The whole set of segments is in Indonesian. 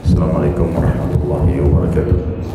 Assalamualaikum warahmatullahi wabarakatuh.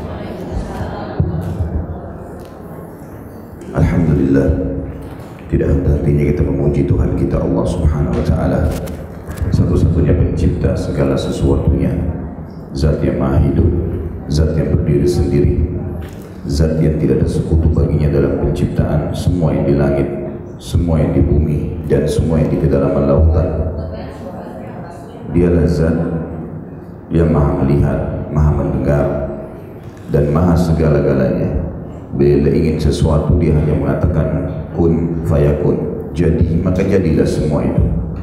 Alhamdulillah, tidak henti-hentinya kita memuji Tuhan kita Allah Subhanahu wa taala, satu-satunya pencipta segala sesuatunya, zat yang maha hidup, zat yang berdiri sendiri, zat yang tidak ada sekutu baginya dalam penciptaan semua yang di langit, semua yang di bumi, dan semua yang di kedalaman lautan. Dialah zat yang maha melihat, maha mendengar, dan maha segala-galanya. Bila ingin sesuatu, dia hanya mengatakan kun fayakun, jadi maka jadilah semua itu.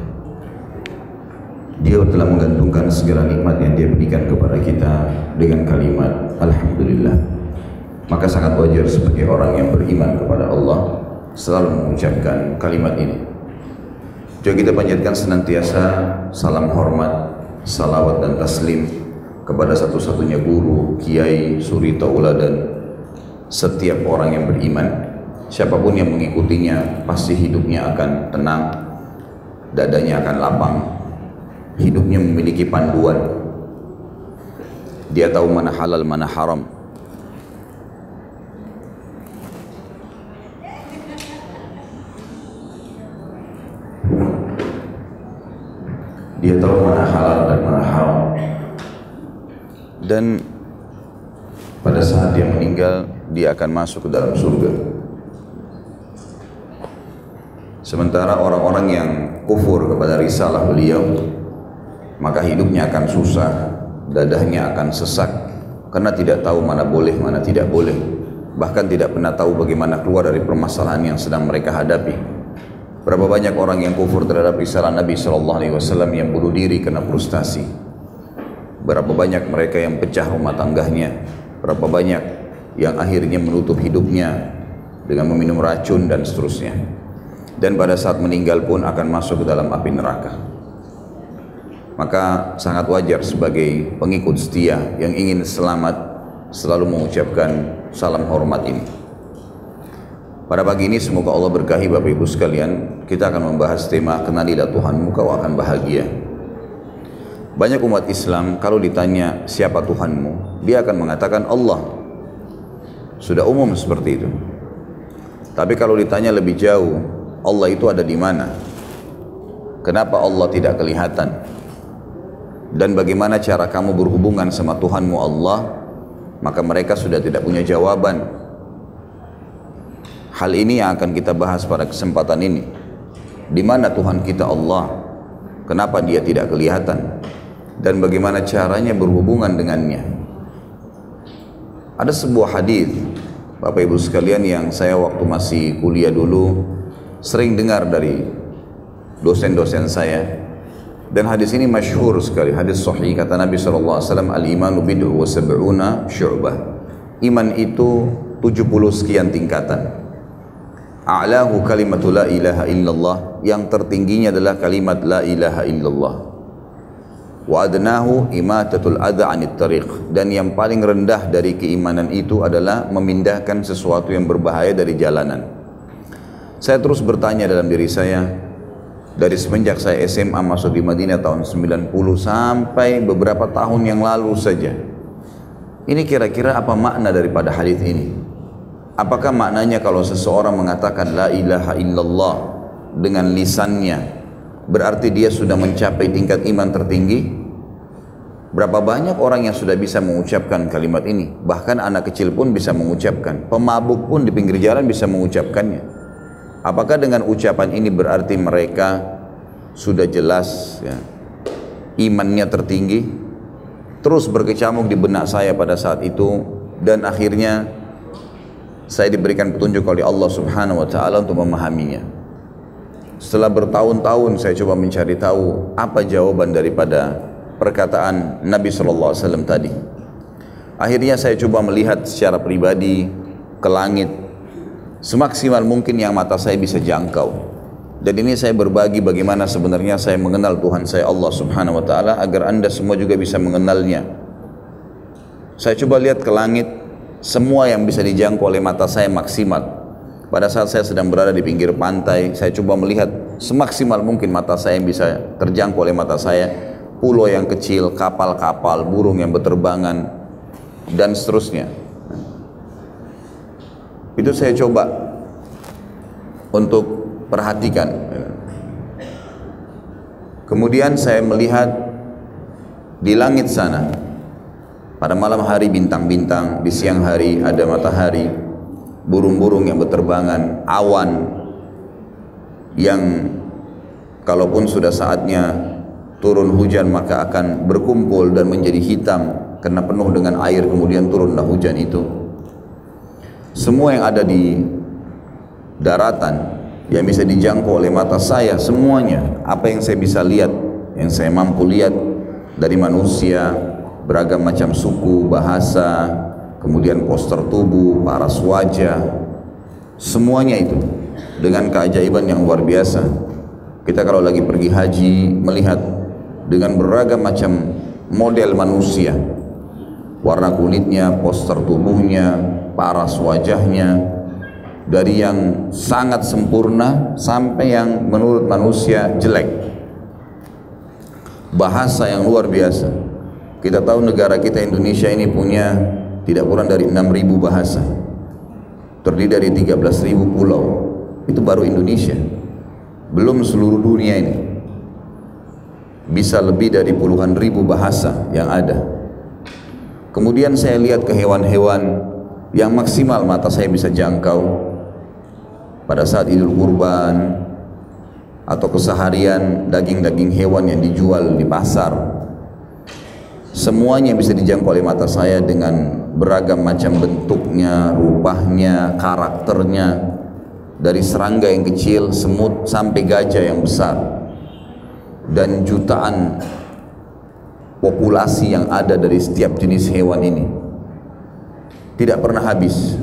Dia telah menggantungkan segala nikmat yang dia berikan kepada kita dengan kalimat Alhamdulillah. Maka sangat wajar sebagai orang yang beriman kepada Allah selalu mengucapkan kalimat ini. Coba kita panjatkan senantiasa salam hormat, salawat dan taslim kepada satu-satunya guru, kiai, suri tauladan setiap orang yang beriman. Siapapun yang mengikutinya pasti hidupnya akan tenang, dadanya akan lapang, hidupnya memiliki panduan. Dia tahu mana halal, mana haram. Dia tahu mana halal dan mana haram. Dan pada saat dia meninggal, dia akan masuk ke dalam surga. Sementara orang-orang yang kufur kepada risalah beliau, maka hidupnya akan susah, dadahnya akan sesak, karena tidak tahu mana boleh, mana tidak boleh. Bahkan tidak pernah tahu bagaimana keluar dari permasalahan yang sedang mereka hadapi. Berapa banyak orang yang kufur terhadap risalah Nabi SAW yang bunuh diri karena frustasi. Berapa banyak mereka yang pecah rumah tangganya. Berapa banyak yang akhirnya menutup hidupnya dengan meminum racun dan seterusnya. Dan pada saat meninggal pun akan masuk ke dalam api neraka. Maka sangat wajar sebagai pengikut setia yang ingin selamat selalu mengucapkan salam hormat ini. Pada pagi ini semoga Allah berkahi Bapak Ibu sekalian. Kita akan membahas tema kenalilah Tuhanmu, kau akan bahagia. Banyak umat Islam kalau ditanya siapa Tuhanmu, dia akan mengatakan Allah. Sudah umum seperti itu. Tapi kalau ditanya lebih jauh, Allah itu ada di mana? Kenapa Allah tidak kelihatan? Dan bagaimana cara kamu berhubungan sama Tuhanmu Allah? Maka mereka sudah tidak punya jawaban. Hal ini yang akan kita bahas pada kesempatan ini. Di mana Tuhan kita Allah? Kenapa dia tidak kelihatan? Dan bagaimana caranya berhubungan dengannya? Ada sebuah hadis, Bapak Ibu sekalian, yang saya waktu masih kuliah dulu sering dengar dari dosen-dosen saya. Dan hadis ini masyhur sekali, hadis sahih. Kata Nabi SAW, al-imanu bid'u wa sab'una syu'bah. Iman itu 70 sekian tingkatan. A'lahu kalimatu la ilaha illallah, yang tertingginya adalah kalimat la ilaha illallah. Wa adnahu imatatul adha 'anit tariq, dan yang paling rendah dari keimanan itu adalah memindahkan sesuatu yang berbahaya dari jalanan. Saya terus bertanya dalam diri saya, dari semenjak saya SMA masuk di Madinah tahun 90 sampai beberapa tahun yang lalu saja, ini kira-kira apa makna daripada hadis ini? Apakah maknanya kalau seseorang mengatakan la ilaha illallah dengan lisannya berarti dia sudah mencapai tingkat iman tertinggi? Berapa banyak orang yang sudah bisa mengucapkan kalimat ini? Bahkan anak kecil pun bisa mengucapkan, pemabuk pun di pinggir jalan bisa mengucapkannya. Apakah dengan ucapan ini berarti mereka sudah jelas ya, imannya tertinggi? Terus berkecamuk di benak saya pada saat itu, dan akhirnya saya diberikan petunjuk oleh Allah Subhanahu wa taala untuk memahaminya. Setelah bertahun-tahun saya coba mencari tahu apa jawaban daripada perkataan Nabi sallallahu alaihi wasallam tadi. Akhirnya saya coba melihat secara pribadi ke langit semaksimal mungkin yang mata saya bisa jangkau. Dan ini saya berbagi bagaimana sebenarnya saya mengenal Tuhan saya Allah Subhanahu wa taala agar Anda semua juga bisa mengenalnya. Saya coba lihat ke langit, semua yang bisa dijangkau oleh mata saya maksimal. Pada saat saya sedang berada di pinggir pantai, saya coba melihat semaksimal mungkin mata saya yang bisa terjangkau oleh mata saya. pulau yang kecil, kapal-kapal, burung yang berterbangan, dan seterusnya. Itu saya coba untuk perhatikan. Kemudian saya melihat di langit sana, pada malam hari bintang-bintang, di siang hari ada matahari, burung-burung yang berterbangan, awan yang kalaupun sudah saatnya turun hujan maka akan berkumpul dan menjadi hitam karena penuh dengan air, kemudian turunlah hujan itu. Semua yang ada di daratan yang bisa dijangkau oleh mata saya, semuanya apa yang saya bisa lihat, yang saya mampu lihat dari manusia, beragam macam suku, bahasa, kemudian poster tubuh, paras wajah, semuanya itu dengan keajaiban yang luar biasa. Kita kalau lagi pergi haji melihat dengan beragam macam model manusia, warna kulitnya, poster tubuhnya, paras wajahnya, dari yang sangat sempurna sampai yang menurut manusia jelek. Bahasa yang luar biasa. Kita tahu negara kita Indonesia ini punya tidak kurang dari 6.000 bahasa, terdiri dari 13.000 pulau. Itu baru Indonesia, belum seluruh dunia ini. Bisa lebih dari puluhan ribu bahasa yang ada. Kemudian saya lihat ke hewan-hewan yang maksimal mata saya bisa jangkau pada saat Idul Kurban atau keseharian, daging-daging hewan yang dijual di pasar, semuanya bisa dijangkau oleh mata saya dengan beragam macam bentuknya, rupanya, karakternya, dari serangga yang kecil, semut, sampai gajah yang besar, dan jutaan populasi yang ada dari setiap jenis hewan ini tidak pernah habis.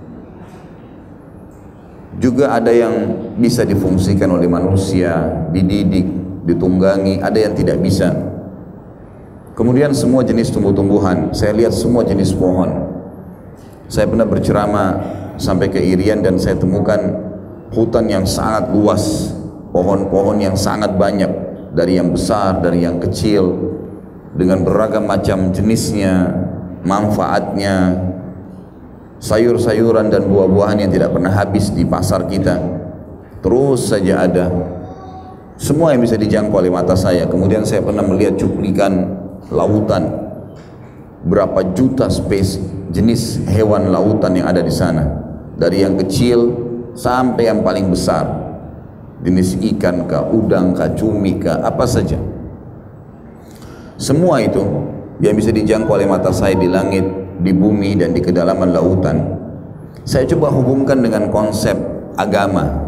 Juga ada yang bisa difungsikan oleh manusia, dididik, ditunggangi, ada yang tidak bisa. Kemudian semua jenis tumbuh-tumbuhan, saya lihat semua jenis pohon. Saya pernah berceramah sampai ke Irian dan saya temukan hutan yang sangat luas, pohon-pohon yang sangat banyak, dari yang besar, dari yang kecil, dengan beragam macam jenisnya, manfaatnya, sayur-sayuran dan buah-buahan yang tidak pernah habis di pasar kita, terus saja ada. Semua yang bisa dijangkau oleh mata saya. Kemudian saya pernah melihat cuplikan lautan, berapa juta spesies jenis hewan lautan yang ada di sana, dari yang kecil sampai yang paling besar, jenis ikan kah, udang kah, cumi kah, apa saja. Semua itu yang bisa dijangkau oleh mata saya di langit, di bumi, dan di kedalaman lautan. Saya coba hubungkan dengan konsep agama.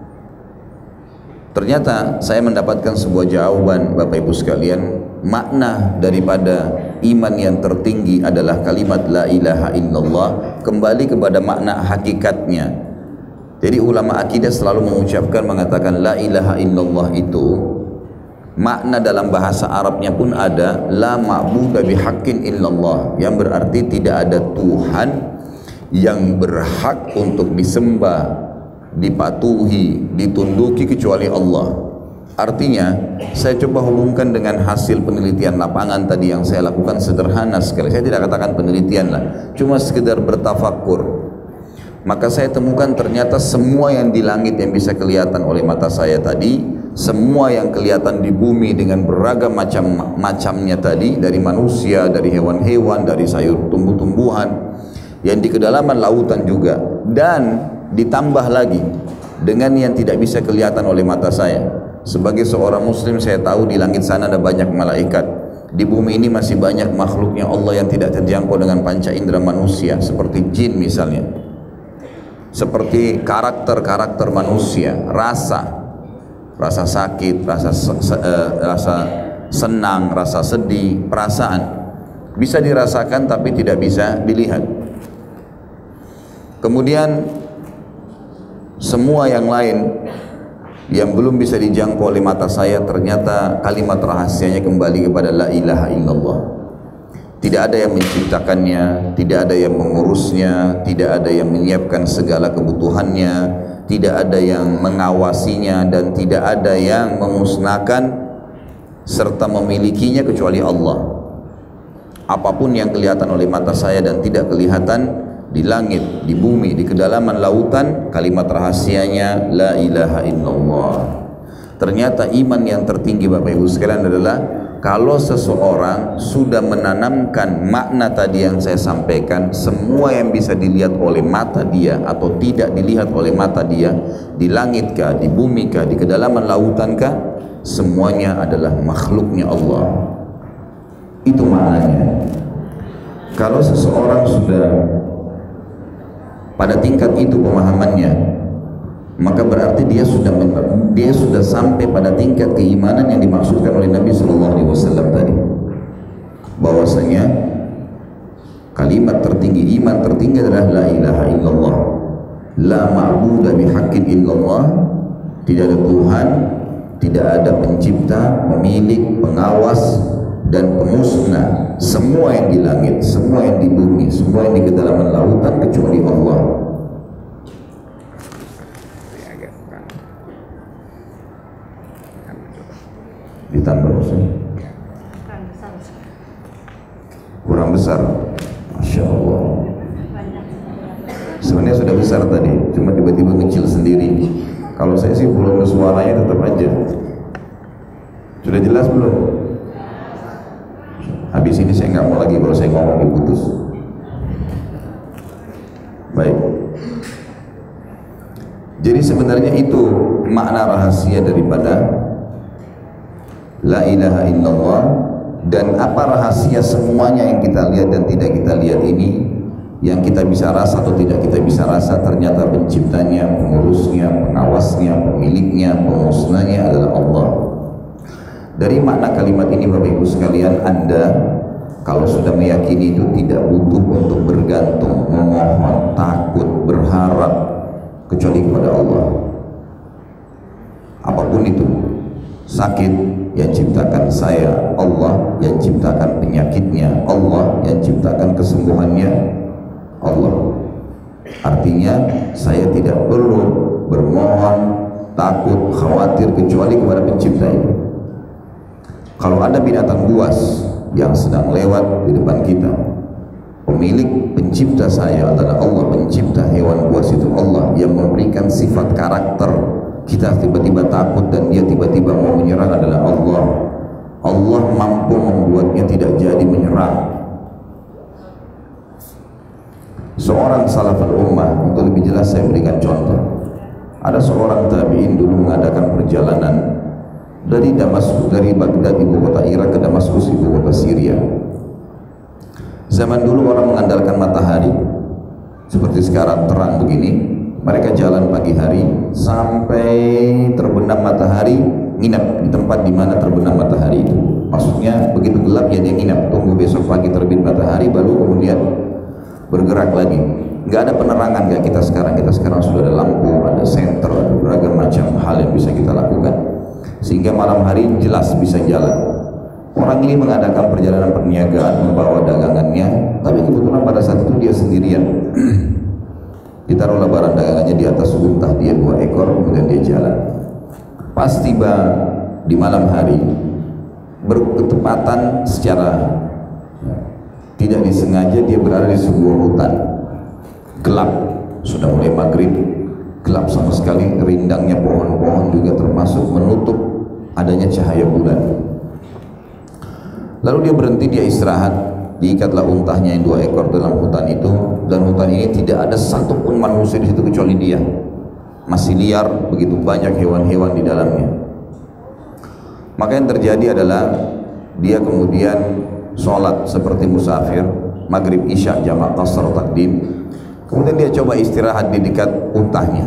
Ternyata saya mendapatkan sebuah jawaban, Bapak Ibu sekalian. Makna daripada iman yang tertinggi adalah kalimat la ilaha illallah, kembali kepada makna hakikatnya. Jadi ulama akidah selalu mengucapkan, mengatakan la ilaha illallah itu makna dalam bahasa Arabnya pun ada la ma'budu bihaqqin illallah, yang berarti tidak ada Tuhan yang berhak untuk disembah, dipatuhi, ditunduki kecuali Allah. Artinya saya coba hubungkan dengan hasil penelitian lapangan tadi yang saya lakukan, sederhana sekali, saya tidak katakan penelitian lah, cuma sekedar bertafakur. Maka saya temukan ternyata semua yang di langit yang bisa kelihatan oleh mata saya tadi, semua yang kelihatan di bumi dengan beragam macamnya tadi, dari manusia, dari hewan-hewan, dari sayur tumbuh-tumbuhan, yang di kedalaman lautan juga, dan ditambah lagi dengan yang tidak bisa kelihatan oleh mata saya. Sebagai seorang muslim saya tahu di langit sana ada banyak malaikat, di bumi ini masih banyak makhluknya Allah yang tidak terjangkau dengan panca indera manusia, seperti jin misalnya, seperti karakter-karakter manusia, rasa sakit, rasa senang, rasa sedih, perasaan bisa dirasakan tapi tidak bisa dilihat. Kemudian semua yang lain yang belum bisa dijangkau oleh mata saya, ternyata kalimat rahasianya kembali kepada la ilaha illallah. Tidak ada yang menciptakannya, tidak ada yang mengurusnya, tidak ada yang menyiapkan segala kebutuhannya, tidak ada yang mengawasinya, dan tidak ada yang memusnahkan serta memilikinya kecuali Allah. Apapun yang kelihatan oleh mata saya dan tidak kelihatan di langit, di bumi, di kedalaman lautan, kalimat rahasianya la ilaha illallah. Ternyata iman yang tertinggi Bapak Ibu sekalian adalah kalau seseorang sudah menanamkan makna tadi yang saya sampaikan, semua yang bisa dilihat oleh mata dia atau tidak dilihat oleh mata dia, di langit kah, di bumi kah, di kedalaman lautan kah, semuanya adalah makhluknya Allah. Itu maknanya. Kalau seseorang sudah pada tingkat itu pemahamannya, maka berarti dia sudah sampai pada tingkat keimanan yang dimaksudkan oleh Nabi SAW tadi, bahwasanya kalimat tertinggi, iman tertinggi adalah la ilaha illallah, la ma'budu bihaqqin illallah, tidak ada Tuhan, tidak ada pencipta, pemilik, pengawas dan pemusnah semua yang di langit, semua yang di bumi, semua yang di kedalaman lautan kecuali Allah. Ditambah maksudnya kurang besar. Masya Allah, sebenarnya sudah besar tadi, cuma tiba-tiba kecil sendiri. Kalau saya sih volume suaranya tetap aja. Sudah jelas belum? Habis ini saya nggak mau lagi kalau saya ngomong diputus. Baik. Jadi sebenarnya itu makna rahasia daripada la ilaha illallah. Dan apa rahasia semuanya yang kita lihat dan tidak kita lihat ini, yang kita bisa rasa atau tidak kita bisa rasa, ternyata penciptanya, pengurusnya, pengawasnya, pemiliknya, pemusnahnya adalah Allah. Dari makna kalimat ini Bapak Ibu sekalian, Anda kalau sudah meyakini itu tidak butuh untuk bergantung, memohon, takut, berharap kecuali kepada Allah. Apapun itu, sakit yang ciptakan saya Allah, yang ciptakan penyakitnya Allah, yang ciptakan kesembuhannya Allah. Artinya saya tidak perlu bermohon, takut, khawatir kecuali kepada pencipta itu. Kalau ada binatang buas yang sedang lewat di depan kita, pemilik pencipta saya adalah Allah, pencipta hewan buas itu Allah, yang memberikan sifat karakter kita tiba-tiba takut dan dia tiba-tiba mau menyerang adalah Allah. Allah mampu membuatnya tidak jadi menyerang. Seorang salaful ummah, untuk lebih jelas saya berikan contoh. Ada seorang tabi'in dulu mengadakan perjalanan dari Damaskus, dari Baghdad ibu kota Irak ke Damaskus ibu kota Syria. Zaman dulu orang mengandalkan matahari, seperti sekarang terang begini. Mereka jalan pagi hari sampai terbenam matahari, nginap di tempat di mana terbenam matahari itu. Maksudnya begitu gelap ya dia nginap, tunggu besok pagi terbit matahari baru kemudian bergerak lagi. Nggak ada penerangan kayak kita sekarang. Kita sekarang sudah ada lampu, ada senter, ada beragam macam hal yang bisa kita lakukan, sehingga malam hari jelas bisa jalan. Orang ini mengadakan perjalanan perniagaan, membawa dagangannya, tapi kebetulan pada saat itu dia sendirian. Ditaruhlah barang dagangannya di atas unta dia 2 ekor, kemudian dia jalan. Pas tiba di malam hari, berketepatan secara tidak disengaja dia berada di sebuah hutan gelap, sudah mulai maghrib, gelap sama sekali, rindangnya pohon-pohon juga termasuk menutup adanya cahaya bulan. Lalu dia berhenti, dia istirahat. Diikatlah untahnya yang 2 ekor dalam hutan itu, dan hutan ini tidak ada satupun manusia di situ kecuali dia. Masih liar, begitu banyak hewan-hewan di dalamnya. Maka yang terjadi adalah dia kemudian sholat seperti musafir, maghrib isya jamak qasar takdim. Kemudian dia coba istirahat di dekat untahnya.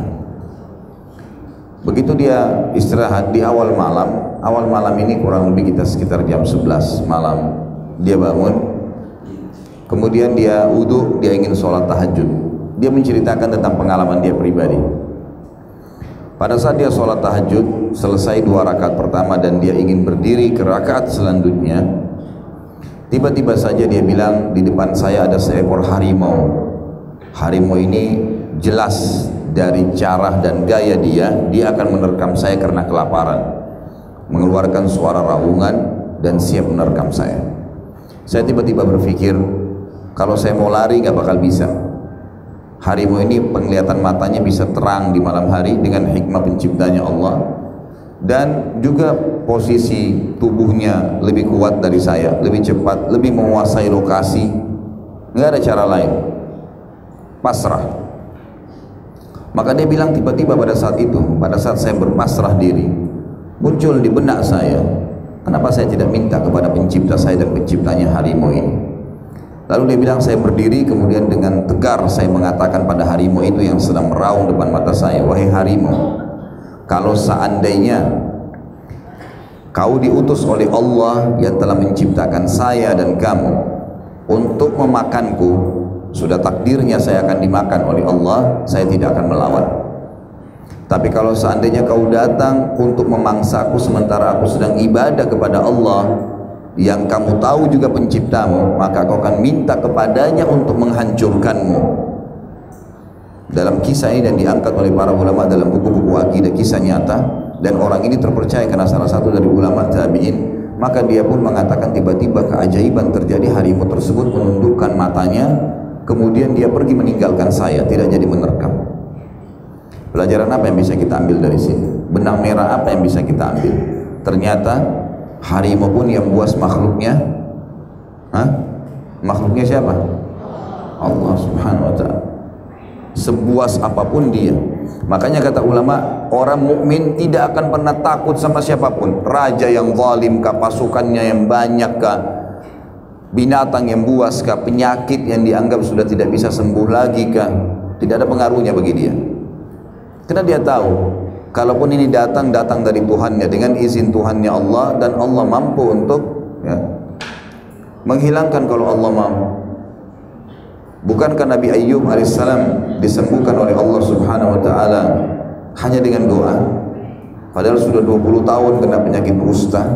Begitu dia istirahat di awal malam ini kurang lebih kita sekitar jam 11 malam, dia bangun. Kemudian dia wudhu, dia ingin sholat tahajud. Dia menceritakan tentang pengalaman dia pribadi. Pada saat dia sholat tahajud, selesai 2 rakaat pertama dan dia ingin berdiri ke rakaat selanjutnya, tiba-tiba saja dia bilang, di depan saya ada seekor harimau. Harimau ini jelas dari cara dan gaya dia akan menerkam saya karena kelaparan. mengeluarkan suara raungan dan siap menerkam saya. Saya tiba-tiba berpikir, kalau saya mau lari nggak bakal bisa. Harimau ini penglihatan matanya bisa terang di malam hari dengan hikmah penciptanya Allah, dan juga posisi tubuhnya lebih kuat dari saya, lebih cepat, lebih menguasai lokasi. Nggak ada cara lain, pasrah. Maka dia bilang tiba-tiba pada saat itu, pada saat saya berpasrah diri, muncul di benak saya, kenapa saya tidak minta kepada pencipta saya dan penciptanya harimau ini. Lalu dia bilang, saya berdiri, kemudian dengan tegar saya mengatakan pada harimau itu yang sedang meraung depan mata saya, wahai harimau, kalau seandainya kau diutus oleh Allah yang telah menciptakan saya dan kamu untuk memakanku, sudah takdirnya saya akan dimakan oleh Allah, saya tidak akan melawan. Tapi kalau seandainya kau datang untuk memangsaku sementara aku sedang ibadah kepada Allah yang kamu tahu juga penciptamu, maka kau akan minta kepadanya untuk menghancurkanmu. Dalam kisah ini, dan diangkat oleh para ulama dalam buku-buku akidah, kisah nyata, dan orang ini terpercaya karena salah satu dari ulama tabi'in. Maka dia pun mengatakan tiba-tiba keajaiban terjadi, harimau tersebut menundukkan matanya, kemudian dia pergi meninggalkan saya, tidak jadi menerkam. Pelajaran apa yang bisa kita ambil dari sini? Benang merah apa yang bisa kita ambil? Ternyata harimau pun yang buas makhluknya, makhluknya siapa? Allah subhanahu wa ta'ala. Sebuas apapun dia. Makanya kata ulama, orang mukmin tidak akan pernah takut sama siapapun. Raja yang zalim kah, pasukannya yang banyak kah, binatang yang buas kah, penyakit yang dianggap sudah tidak bisa sembuh lagi kah, tidak ada pengaruhnya bagi dia. Karena dia tahu, kalaupun ini datang dari Tuhannya, dengan izin Tuhannya Allah, dan Allah mampu untuk menghilangkan kalau Allah mampu. Bukankah Nabi Ayyub alaihissalam disembuhkan oleh Allah subhanahu wa ta'ala hanya dengan doa? Padahal sudah 20 tahun kena penyakit kusta.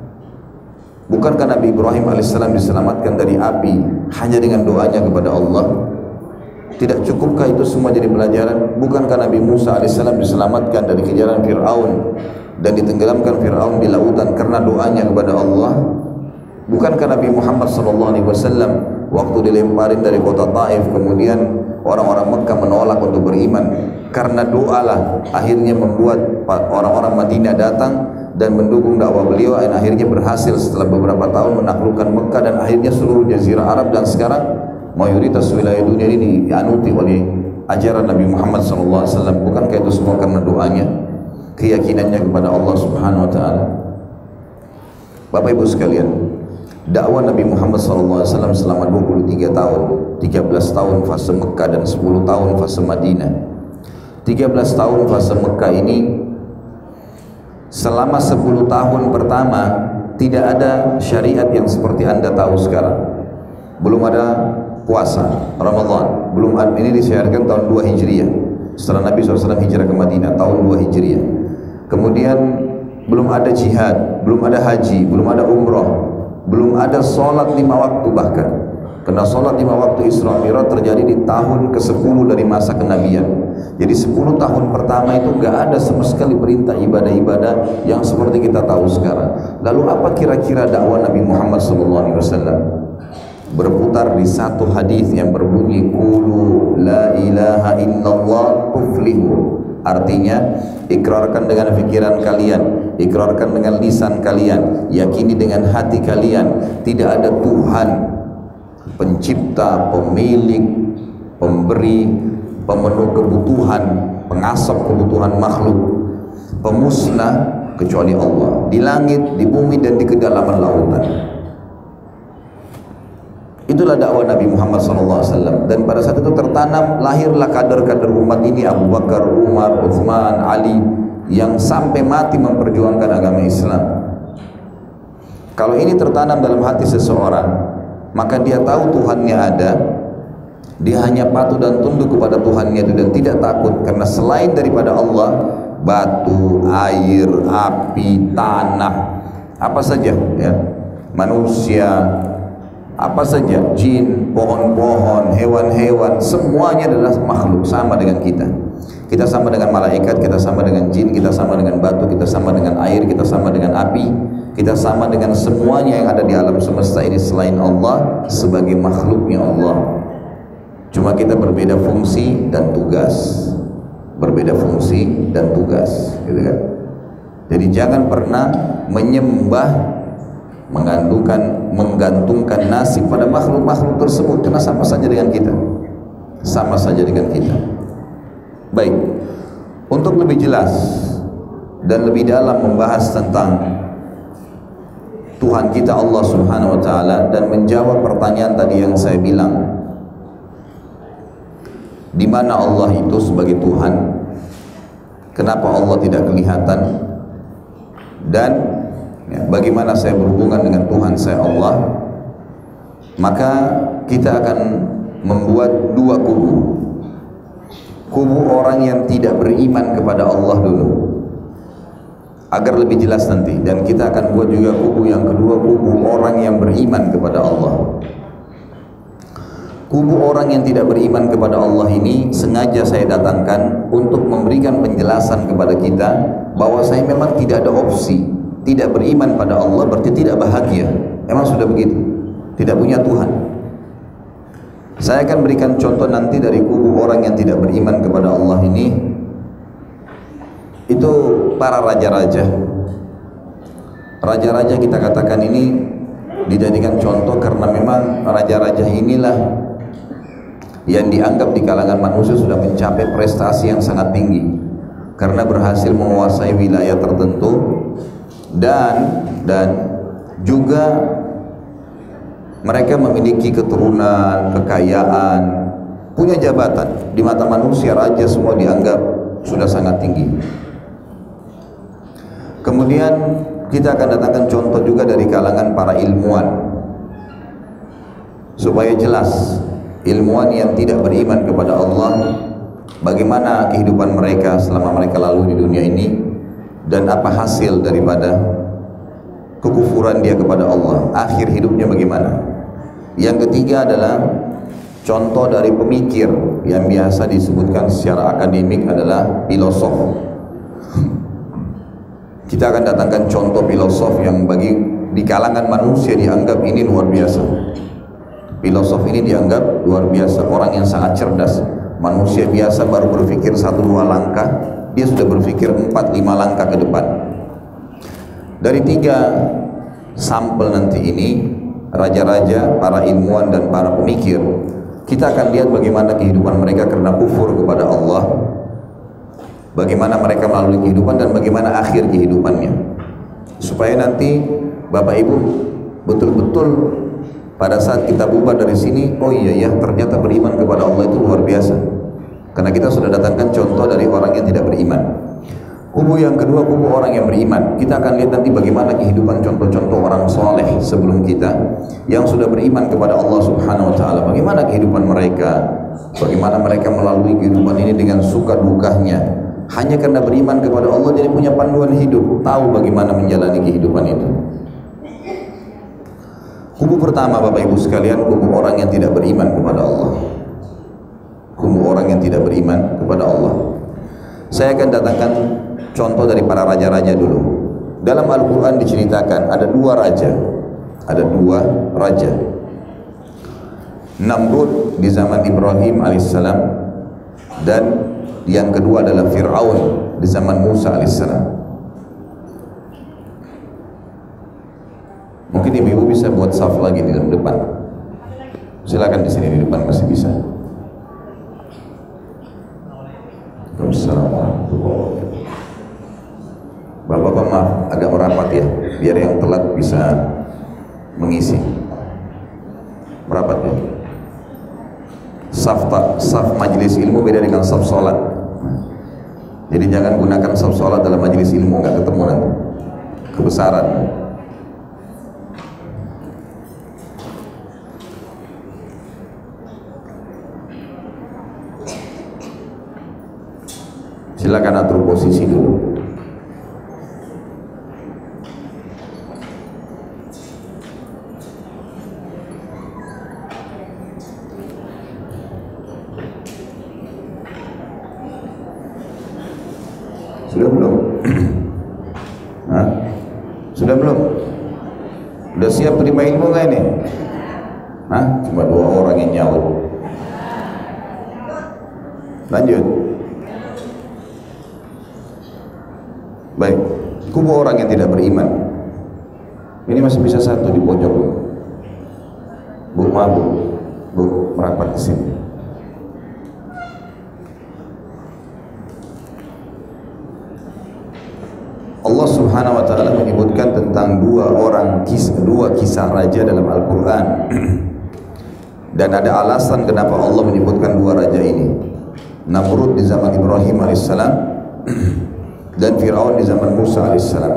Bukankah Nabi Ibrahim alaihissalam diselamatkan dari api hanya dengan doanya kepada Allah? Tidak cukupkah itu semua jadi pelajaran? Bukankah Nabi Musa alaihissalam diselamatkan dari kejaran Fir'aun dan ditenggelamkan Fir'aun di lautan karena doanya kepada Allah? Bukankah Nabi Muhammad SAW waktu dilemparin dari kota Taif, kemudian orang-orang Mekah menolak untuk beriman, karena doalah akhirnya membuat orang-orang Madinah datang dan mendukung dakwah beliau, dan akhirnya berhasil setelah beberapa tahun menaklukkan Mekah dan akhirnya seluruh jazirah Arab, dan sekarang mayoritas wilayah dunia ini dianuti oleh ajaran Nabi Muhammad SAW. Bukankah itu semua karena doanya, keyakinannya kepada Allah subhanahu wa ta'ala? Bapak Ibu sekalian, dakwah Nabi Muhammad SAW selama 23 tahun, 13 tahun fase Mekah dan 10 tahun fase Madinah. 13 tahun fase Mekah ini, selama 10 tahun pertama tidak ada syariat yang seperti Anda tahu sekarang. Belum ada puasa Ramadan, belum ada, ini disiarkan tahun 2 Hijriah setelah Nabi SAW hijrah ke Madinah tahun 2 Hijriah. Kemudian belum ada jihad, belum ada haji, belum ada umrah, belum ada sholat 5 waktu bahkan. Karena sholat 5 waktu Isra Mi'raj terjadi di tahun ke-10 dari masa kenabian. Jadi 10 tahun pertama itu gak ada sama sekali perintah ibadah-ibadah yang seperti kita tahu sekarang. Lalu apa kira-kira dakwah Nabi Muhammad SAW? Berputar di satu hadis yang berbunyi, qulu la ilaha illallah tuflihu. Artinya, ikrarkan dengan pikiran kalian, ikrarkan dengan lisan kalian, yakini dengan hati kalian, tidak ada Tuhan pencipta, pemilik, pemberi, pemenuh kebutuhan, pengasap kebutuhan makhluk, pemusnah kecuali Allah, di langit, di bumi, dan di kedalaman lautan. Itulah dakwah Nabi Muhammad SAW. Dan pada saat itu tertanam, lahirlah kader-kader umat ini, Abu Bakar, Umar, Uthman, Ali, yang sampai mati memperjuangkan agama Islam. Kalau ini tertanam dalam hati seseorang, maka dia tahu Tuhannya ada, dia hanya patuh dan tunduk kepada Tuhannya itu dan tidak takut, karena selain daripada Allah, batu, air, api, tanah, apa saja ya, manusia, apa saja, jin, pohon-pohon, hewan-hewan, semuanya adalah makhluk sama dengan kita. Kita sama dengan malaikat, kita sama dengan jin, kita sama dengan batu, kita sama dengan air, kita sama dengan api, kita sama dengan semuanya yang ada di alam semesta ini selain Allah sebagai makhluknya Allah. Cuma kita berbeda fungsi dan tugas, berbeda fungsi dan tugas, gitu kan? Jadi jangan pernah menyembah, menggantungkan nasib pada makhluk-makhluk tersebut, karena sama saja dengan kita, sama saja dengan kita. Baik, untuk lebih jelas dan lebih dalam membahas tentang Tuhan kita Allah Subhanahu wa Ta'ala dan menjawab pertanyaan tadi yang saya bilang, di mana Allah itu sebagai Tuhan, kenapa Allah tidak kelihatan, dan bagaimana saya berhubungan dengan Tuhan saya Allah, maka kita akan membuat dua kubu. Kubu orang yang tidak beriman kepada Allah dulu, agar lebih jelas nanti, dan kita akan buat juga kubu yang kedua, kubu orang yang beriman kepada Allah. Kubu orang yang tidak beriman kepada Allah ini sengaja saya datangkan untuk memberikan penjelasan kepada kita bahwa saya memang tidak ada opsi. Tidak beriman pada Allah berarti tidak bahagia. Memang sudah begitu, tidak punya Tuhan. Saya akan berikan contoh nanti dari kubu orang yang tidak beriman kepada Allah ini. Itu para raja-raja. Raja-raja kita katakan ini dijadikan contoh karena memang raja-raja inilah yang dianggap di kalangan manusia sudah mencapai prestasi yang sangat tinggi karena berhasil menguasai wilayah tertentu dan juga mereka memiliki keturunan, kekayaan, punya jabatan. Di mata manusia raja semua dianggap sudah sangat tinggi. Kemudian kita akan datangkan contoh juga dari kalangan para ilmuwan, supaya jelas ilmuwan yang tidak beriman kepada Allah, bagaimana kehidupan mereka selama mereka lalu di dunia ini, dan apa hasil daripada kekufuran dia kepada Allah, akhir hidupnya bagaimana. Yang ketiga adalah contoh dari pemikir yang biasa disebutkan secara akademik adalah filosof. Kita akan datangkan contoh filosof yang bagi di kalangan manusia dianggap ini luar biasa. Filosof ini dianggap luar biasa, orang yang sangat cerdas. Manusia biasa baru berpikir 1-2 langkah, dia sudah berpikir 4-5 langkah ke depan. Dari 3 sampel nanti ini, raja-raja, para ilmuwan dan para pemikir, kita akan lihat bagaimana kehidupan mereka karena kufur kepada Allah, bagaimana mereka melalui kehidupan dan bagaimana akhir kehidupannya, supaya nanti Bapak Ibu betul-betul pada saat kita bubar dari sini, oh iya ya, ternyata beriman kepada Allah itu luar biasa, karena kita sudah datangkan contoh dari orang yang tidak beriman. Kubu yang kedua, kubu orang yang beriman. Kita akan lihat nanti bagaimana kehidupan contoh-contoh orang soleh sebelum kita yang sudah beriman kepada Allah Subhanahu wa Ta'ala. Bagaimana kehidupan mereka, bagaimana mereka melalui kehidupan ini dengan suka dukanya. Hanya karena beriman kepada Allah jadi punya panduan hidup, tahu bagaimana menjalani kehidupan itu. Kubu pertama Bapak Ibu sekalian, kubu orang yang tidak beriman kepada Allah. Kubu orang yang tidak beriman kepada Allah. Saya akan datangkan contoh dari para raja-raja dulu. Dalam Al-Quran diceritakan ada 2 raja. Ada 2 raja. Namrud di zaman Ibrahim alaihissalam, dan yang kedua adalah Fir'aun di zaman Musa alaihissalam. Mungkin ibu-ibu bisa buat saf lagi di depan. Silakan di sini di depan masih bisa. Assalamualaikum. Bapak-bapak maaf agak merapat ya, biar yang telat bisa mengisi. Merapat ya. Saf majelis ilmu beda dengan saf sholat. Jadi jangan gunakan saf sholat dalam majelis ilmu, nggak ketemu nanti kebesaran. Silakan atur posisi dulu. Sudah belum? Hah? Sudah belum? Udah siap terima ilmu nggak ini? Hah? Cuma 2 orang yang nyaut. Lanjut. Baik, kubu orang yang tidak beriman. Ini masih bisa satu di pojok. Bu, maaf bu, merapat ke sini. Allah Subhanahu wa taala menyebutkan tentang dua kisah raja dalam Al-Qur'an. Dan ada alasan kenapa Allah menyebutkan 2 raja ini. Namrud di zaman Ibrahim alaihissalam dan Fir'aun di zaman Musa alaihissalam.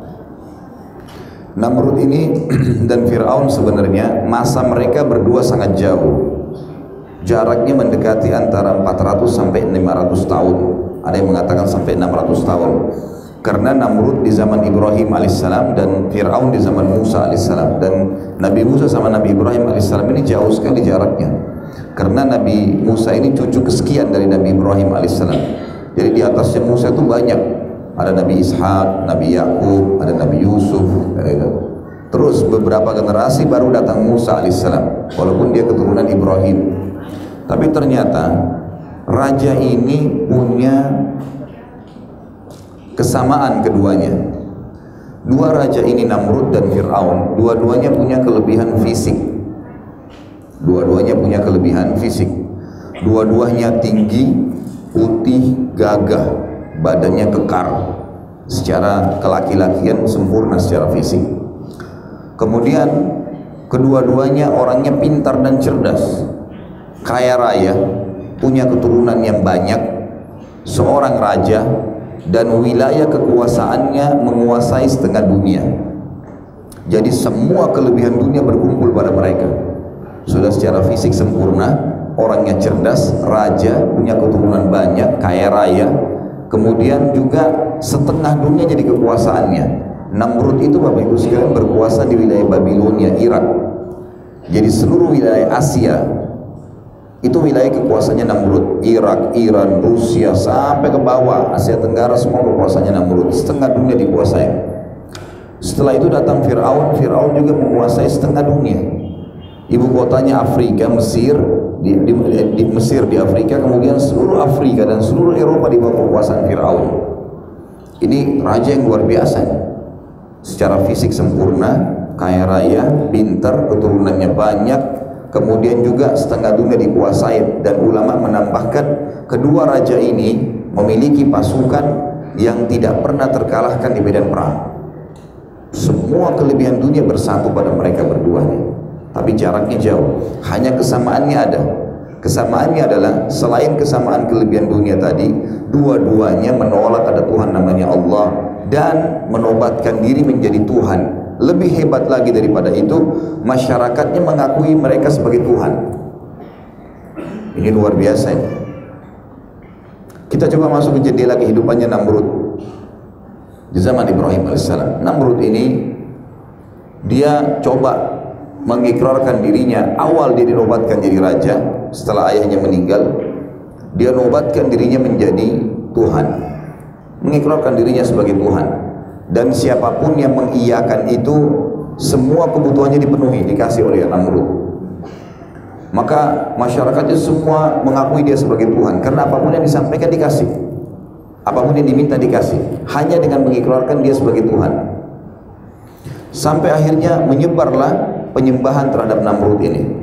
Namrud ini dan Fir'aun sebenarnya masa mereka berdua sangat jauh. Jaraknya mendekati antara 400 sampai 500 tahun. Ada yang mengatakan sampai 600 tahun. Karena Namrud di zaman Ibrahim alaihissalam dan Fir'aun di zaman Musa alaihissalam, dan Nabi Musa sama Nabi Ibrahim alaihissalam ini jauh sekali jaraknya. Karena Nabi Musa ini cucu kesekian dari Nabi Ibrahim alaihissalam. Jadi di atasnya Musa itu banyak. Ada Nabi Ishak, Nabi Yakub, ada Nabi Yusuf, gitu. Terus beberapa generasi baru datang Musa alaihissalam, walaupun dia keturunan Ibrahim. Tapi ternyata raja ini punya kesamaan keduanya. 2 raja ini, Namrud dan Fir'aun, dua-duanya punya kelebihan fisik. Dua-duanya punya kelebihan fisik. Dua-duanya tinggi, putih, gagah, badannya kekar, secara kelaki-lakian sempurna secara fisik. Kemudian kedua-duanya orangnya pintar dan cerdas, kaya raya, punya keturunan yang banyak, seorang raja, dan wilayah kekuasaannya menguasai setengah dunia. Jadi semua kelebihan dunia berkumpul pada mereka. Sudah secara fisik sempurna, orangnya cerdas, raja, punya keturunan banyak, kaya raya, kemudian juga setengah dunia jadi kekuasaannya. Namrud itu Bapak Ibu sekalian berkuasa di wilayah Babilonia, Irak. Jadi seluruh wilayah Asia itu wilayah kekuasaannya Namrud. Irak, Iran, Rusia, sampai ke bawah Asia Tenggara semua kekuasaannya Namrud. Setengah dunia dikuasai. Setelah itu datang Fir'aun. Fir'aun juga menguasai setengah dunia. Ibu kotanya Afrika, Mesir, di Mesir di Afrika, kemudian seluruh Afrika dan seluruh Eropa di bawah kekuasaan Fir'aun. Ini raja yang luar biasa. Secara fisik sempurna, kaya raya, pintar, keturunannya banyak, kemudian juga setengah dunia dikuasai. Dan ulama menambahkan kedua raja ini memiliki pasukan yang tidak pernah terkalahkan di medan perang. Semua kelebihan dunia bersatu pada mereka berdua nih. Tapi jaraknya jauh. Hanya kesamaannya ada. Kesamaannya adalah selain kesamaan kelebihan dunia tadi, dua-duanya menolak ada Tuhan namanya Allah dan menobatkan diri menjadi Tuhan. Lebih hebat lagi daripada itu, masyarakatnya mengakui mereka sebagai Tuhan. Ini luar biasa ini. Kita coba masuk ke jendela kehidupannya Namrud di zaman Ibrahim alaihissalam. Namrud ini dia coba mengikrarkan dirinya. Awal dia dinobatkan jadi raja setelah ayahnya meninggal. Dia nobatkan dirinya menjadi Tuhan, mengikrarkan dirinya sebagai Tuhan. Dan siapapun yang mengiyakan itu, semua kebutuhannya dipenuhi, dikasih oleh Namrud. Maka masyarakatnya semua mengakui dia sebagai Tuhan, karena apapun yang disampaikan dikasih, apapun yang diminta dikasih, hanya dengan mengikrarkan dia sebagai Tuhan. Sampai akhirnya menyebarlah penyembahan terhadap Namrud ini.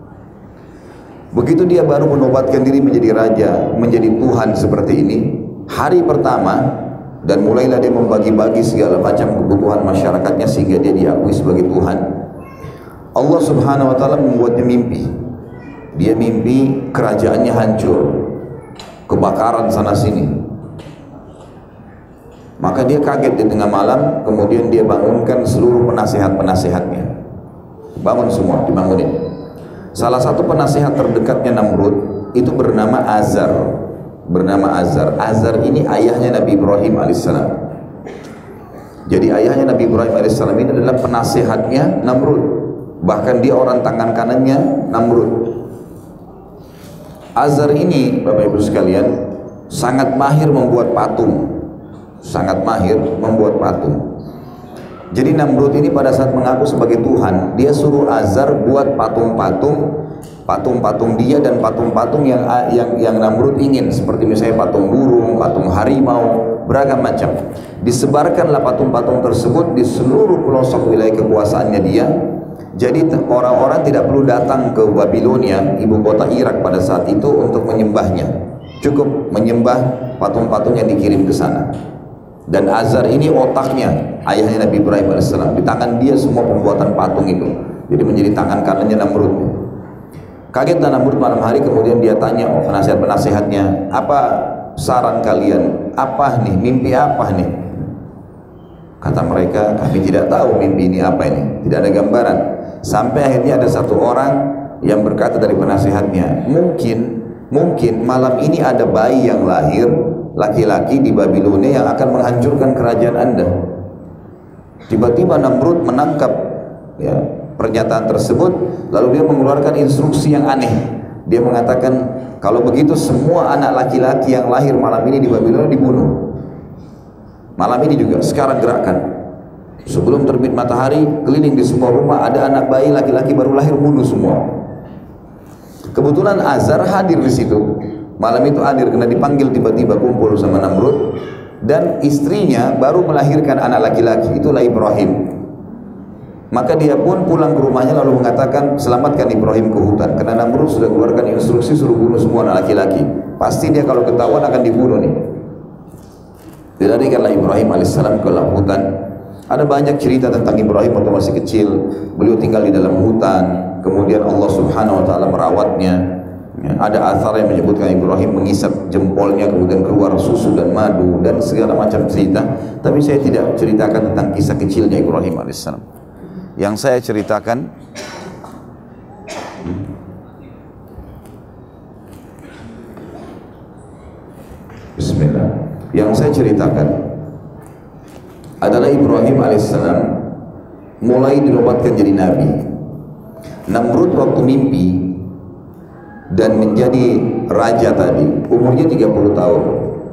Begitu dia baru menobatkan diri menjadi raja, menjadi Tuhan seperti ini, hari pertama, dan mulailah dia membagi-bagi segala macam kebutuhan masyarakatnya sehingga dia diakui sebagai Tuhan. Allah Subhanahu wa taala membuatnya mimpi. Dia mimpi kerajaannya hancur, kebakaran sana sini. Maka dia kaget di tengah malam, kemudian dia bangunkan seluruh penasehat-penasehatnya. Bangun semua, dibangunin. Salah satu penasehat terdekatnya Namrud itu bernama Azar. Azar ini ayahnya Nabi Ibrahim alaihissalam. Jadi ayahnya Nabi Ibrahim alaihissalam ini adalah penasehatnya Namrud. Bahkan dia orang tangan kanannya Namrud. Azar ini Bapak Ibu sekalian sangat mahir membuat patung. sangat mahir membuat patung. Jadi Namrud ini pada saat mengaku sebagai Tuhan, dia suruh Azar buat patung-patung dia dan patung-patung yang Namrud ingin, seperti misalnya patung burung, patung harimau, beragam macam. Disebarkanlah patung-patung tersebut di seluruh pelosok wilayah kekuasaannya dia. Jadi orang-orang tidak perlu datang ke Babilonia, ibu kota Irak pada saat itu, untuk menyembahnya. Cukup menyembah patung-patung yang dikirim ke sana. Dan Azar ini otaknya, ayahnya Nabi Ibrahim AS. Di tangan dia semua pembuatan patung itu. Jadi menjadi tangan kanannya Namrud. Kagetlah Namrud malam hari, kemudian dia tanya penasihat-penasihatnya, apa saran kalian? Apa nih? Mimpi apa nih? Kata mereka, kami tidak tahu mimpi ini apa ini. Tidak ada gambaran. Sampai akhirnya ada satu orang yang berkata dari penasihatnya, mungkin malam ini ada bayi yang lahir, laki-laki di Babilonia yang akan menghancurkan kerajaan Anda. Tiba-tiba Namrud menangkap ya, pernyataan tersebut, lalu dia mengeluarkan instruksi yang aneh. Dia mengatakan, kalau begitu semua anak laki-laki yang lahir malam ini di Babilonia dibunuh. Malam ini juga, sekarang gerakan. Sebelum terbit matahari, keliling di semua rumah, ada anak bayi laki-laki baru lahir, bunuh semua. Kebetulan Azar hadir di situ. Malam itu hadir karena dipanggil tiba-tiba kumpul sama Namrud, dan istrinya baru melahirkan anak laki-laki, itulah Ibrahim. Maka dia pun pulang ke rumahnya lalu mengatakan, selamatkan Ibrahim ke hutan, karena Namrud sudah keluarkan instruksi suruh bunuh semua anak laki-laki. Pasti dia kalau ketahuan akan dibunuh nih. Dilarikanlah Ibrahim alaihissalam ke dalam hutan. Ada banyak cerita tentang Ibrahim waktu masih kecil. Beliau tinggal di dalam hutan, kemudian Allah subhanahu wa ta'ala merawatnya. Ada athar yang menyebutkan Ibrahim mengisap jempolnya, kemudian keluar susu dan madu dan segala macam cerita. Tapi saya tidak ceritakan tentang kisah kecilnya Ibrahim alaihissalam. Yang saya ceritakan Bismillah. Yang saya ceritakan adalah Ibrahim alaihissalam mulai dinobatkan jadi nabi. Namrud waktu mimpi dan menjadi raja tadi, umurnya 30 tahun.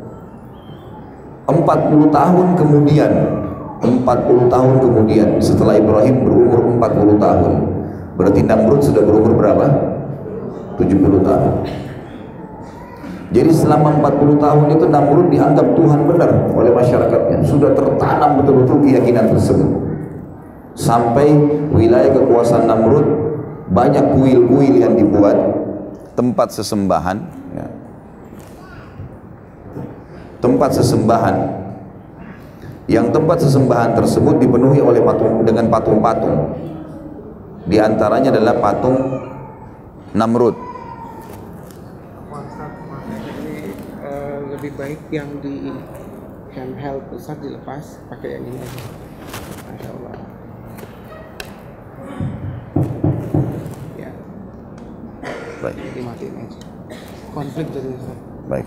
40 tahun kemudian, 40 tahun kemudian setelah Ibrahim berumur 40 tahun, berarti Namrud sudah berumur berapa? 70 tahun. Jadi selama 40 tahun itu Namrud dianggap Tuhan benar oleh masyarakatnya. Sudah tertanam betul-betul keyakinan tersebut. Sampai wilayah kekuasaan Namrud banyak kuil-kuil yang dibuat, tempat sesembahan ya. Tempat sesembahan yang tempat sesembahan tersebut dipenuhi oleh dengan patung-patung. Di antaranya adalah patung Namrud. Ini lebih baik yang di handheld besar dilepas, pakai yang ini. Masya Allah. Ya. Baik. Dimatiin aja. Konflik jadi. Baik.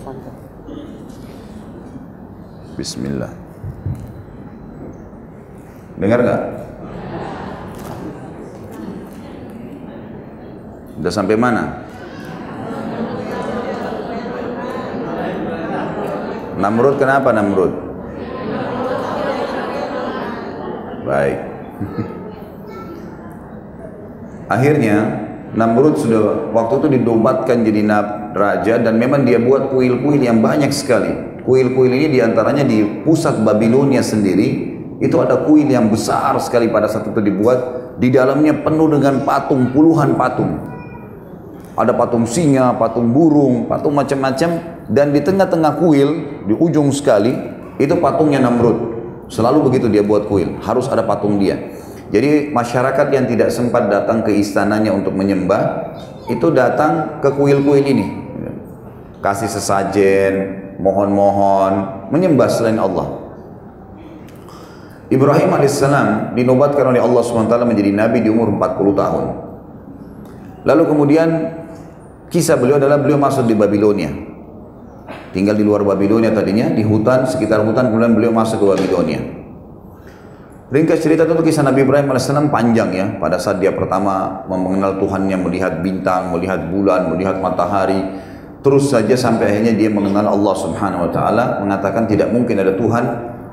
Bismillah. Dengar nggak? Udah sampai mana? Namrud kenapa Namrud? Baik. Akhirnya Namrud sudah waktu itu dinobatkan jadi raja, dan memang dia buat kuil-kuil yang banyak sekali. Kuil-kuil ini diantaranya di pusat Babilonia sendiri, itu ada kuil yang besar sekali pada saat itu dibuat. Di dalamnya penuh dengan patung, puluhan patung. Ada patung singa, patung burung, patung macam-macam. Dan di tengah-tengah kuil, di ujung sekali, itu patungnya Namrud. Selalu begitu dia buat kuil, harus ada patung dia. Jadi masyarakat yang tidak sempat datang ke istananya untuk menyembah, itu datang ke kuil-kuil ini. Kasih sesajen, mohon-mohon, menyembah selain Allah. Ibrahim alaihissalam dinobatkan oleh Allah SWT menjadi nabi di umur 40 tahun. Lalu kemudian kisah beliau adalah beliau masuk di Babilonia. Tinggal di luar Babilonia tadinya, di hutan, sekitar hutan, kemudian beliau masuk ke Babilonia. Ringkas cerita itu kisah Nabi Ibrahim alaihissalam panjang ya. Pada saat dia pertama mengenal Tuhannya, melihat bintang, melihat bulan, melihat matahari, terus saja sampai akhirnya dia mengenal Allah Subhanahu wa taala, mengatakan tidak mungkin ada Tuhan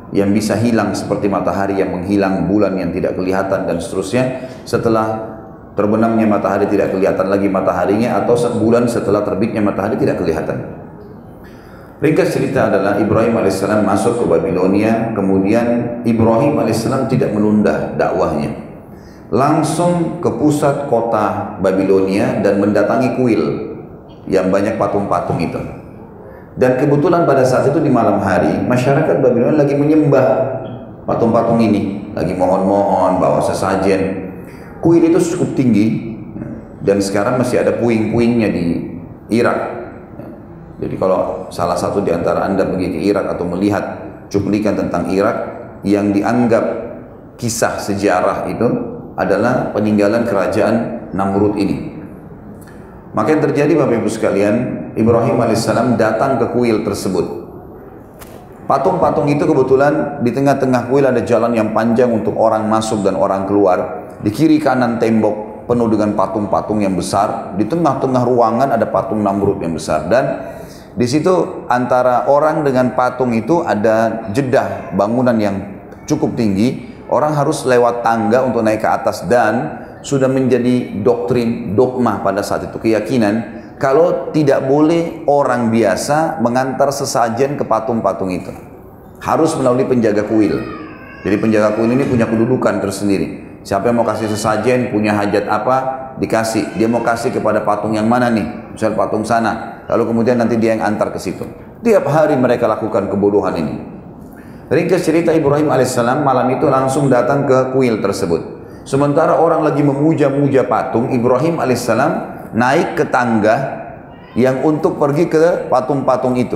yang bisa hilang seperti matahari yang menghilang, bulan yang tidak kelihatan dan seterusnya. Setelah terbenamnya matahari tidak kelihatan lagi mataharinya, atau bulan setelah terbitnya matahari tidak kelihatan. Ringkas cerita adalah Ibrahim alaihissalam masuk ke Babilonia, kemudian Ibrahim alaihissalam tidak menunda dakwahnya, langsung ke pusat kota Babilonia dan mendatangi kuil yang banyak patung-patung itu. Dan kebetulan pada saat itu di malam hari, masyarakat Babilonia lagi menyembah patung-patung ini, lagi mohon-mohon bawa sesajen. Kuil itu cukup tinggi, dan sekarang masih ada puing-puingnya di Irak. Jadi kalau salah satu di antara Anda pergi ke Irak atau melihat cuplikan tentang Irak yang dianggap kisah sejarah itu adalah peninggalan kerajaan Namrud ini. Maka yang terjadi Bapak Ibu sekalian, Ibrahim alaihissalam datang ke kuil tersebut. Patung-patung itu kebetulan di tengah-tengah kuil ada jalan yang panjang untuk orang masuk dan orang keluar. Di kiri kanan tembok penuh dengan patung-patung yang besar. Di tengah-tengah ruangan ada patung Namrud yang besar. Dan di situ antara orang dengan patung itu ada jedah bangunan yang cukup tinggi. Orang harus lewat tangga untuk naik ke atas, dan sudah menjadi doktrin, dogma pada saat itu, keyakinan kalau tidak boleh orang biasa mengantar sesajen ke patung-patung itu, harus melalui penjaga kuil. Jadi penjaga kuil ini punya kedudukan tersendiri. Siapa yang mau kasih sesajen, punya hajat apa, dikasih. Dia mau kasih kepada patung yang mana nih, misal patung sana, lalu kemudian nanti dia yang antar ke situ. Tiap hari mereka lakukan kebodohan ini. Ringkas cerita, Ibrahim alaihissalam malam itu langsung datang ke kuil tersebut. Sementara orang lagi memuja-muja patung, Ibrahim alaihissalam naik ke tangga yang untuk pergi ke patung-patung itu.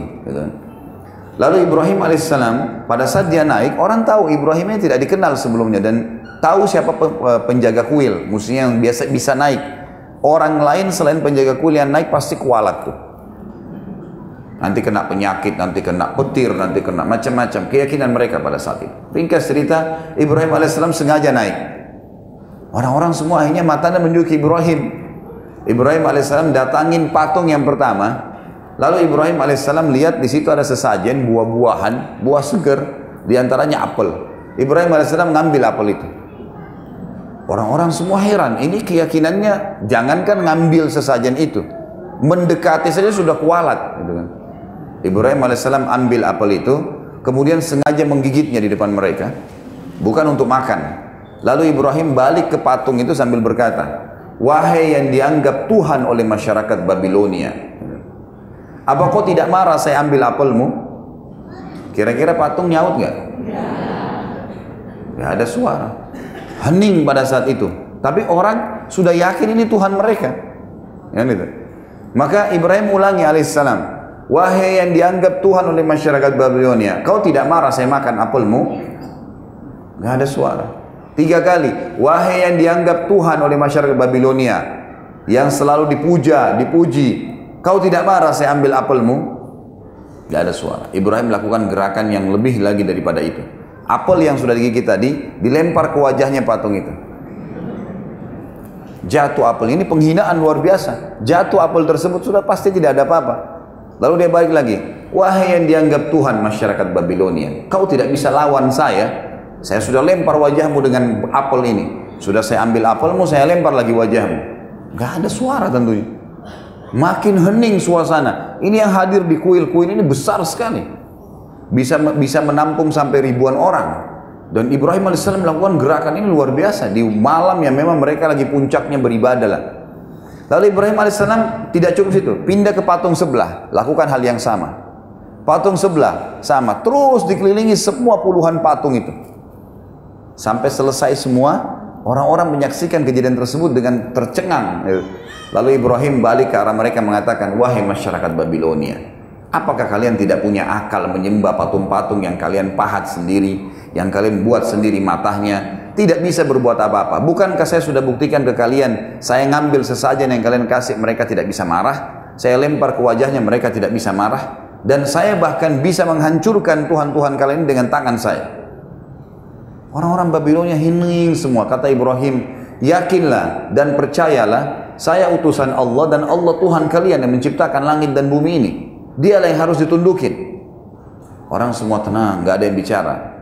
Lalu Ibrahim alaihissalam pada saat dia naik, orang tahu Ibrahimnya tidak dikenal sebelumnya dan tahu siapa penjaga kuil, musuhnya yang biasa bisa naik. Orang lain selain penjaga kuil yang naik pasti kualat tuh. Nanti kena penyakit, nanti kena petir, nanti kena macam-macam. Keyakinan mereka pada saat itu. Ringkas cerita, Ibrahim alaihissalam sengaja naik. Orang-orang semua akhirnya matanya menuju ke Ibrahim. Ibrahim alaihissalam datangin patung yang pertama. Lalu Ibrahim alaihissalam lihat di situ ada sesajen buah-buahan, buah segar, diantaranya apel. Ibrahim alaihissalam ngambil apel itu. Orang-orang semua heran. Ini keyakinannya, jangankan ngambil sesajen itu, mendekati saja sudah kualat. Gitu kan. Ibrahim alaihissalam ambil apel itu, kemudian sengaja menggigitnya di depan mereka, bukan untuk makan. Lalu Ibrahim balik ke patung itu sambil berkata, wahai yang dianggap Tuhan oleh masyarakat Babilonia, apa kau tidak marah saya ambil apelmu? Kira-kira patung nyaut nggak? Nggak ada suara. Hening pada saat itu. Tapi orang sudah yakin ini Tuhan mereka. Ya, gitu. Maka Ibrahim ulangi alaihissalam, wahai yang dianggap Tuhan oleh masyarakat Babilonia, kau tidak marah saya makan apelmu? Nggak ada suara. 3 kali, wahai yang dianggap Tuhan oleh masyarakat Babilonia, yang selalu dipuja, dipuji, kau tidak marah saya ambil apelmu? Nggak ada suara. Ibrahim melakukan gerakan yang lebih lagi daripada itu. Apel yang sudah digigit tadi dilempar ke wajahnya patung itu. Jatuh apel, ini penghinaan luar biasa. Jatuh apel tersebut sudah pasti tidak ada apa-apa. Lalu dia balik lagi, wahai yang dianggap Tuhan masyarakat Babilonia, kau tidak bisa lawan saya sudah lempar wajahmu dengan apel ini. Sudah saya ambil apelmu, saya lempar lagi wajahmu. Gak ada suara tentunya. Makin hening suasana. Ini yang hadir di kuil-kuil ini besar sekali. Bisa menampung sampai ribuan orang. Dan Ibrahim alaihissalam melakukan gerakan ini luar biasa. Di malam yang memang mereka lagi puncaknya beribadah lah. Lalu Ibrahim alaihissalam tidak cukup situ. Pindah ke patung sebelah. Lakukan hal yang sama. Patung sebelah sama. Terus dikelilingi semua puluhan patung itu. Sampai selesai semua, orang-orang menyaksikan kejadian tersebut dengan tercengang. Lalu Ibrahim balik ke arah mereka mengatakan, wahai masyarakat Babilonia, apakah kalian tidak punya akal menyembah patung-patung yang kalian pahat sendiri, yang kalian buat sendiri matahnya, tidak bisa berbuat apa-apa? Bukankah saya sudah buktikan ke kalian, saya ngambil sesajen yang kalian kasih, mereka tidak bisa marah, saya lempar ke wajahnya, mereka tidak bisa marah, dan saya bahkan bisa menghancurkan Tuhan-Tuhan kalian dengan tangan saya. Orang-orang Babilonia hening semua. Kata Ibrahim, yakinlah dan percayalah, saya utusan Allah dan Allah Tuhan kalian yang menciptakan langit dan bumi ini. Dialah yang harus ditundukin. Orang semua tenang, nggak ada yang bicara.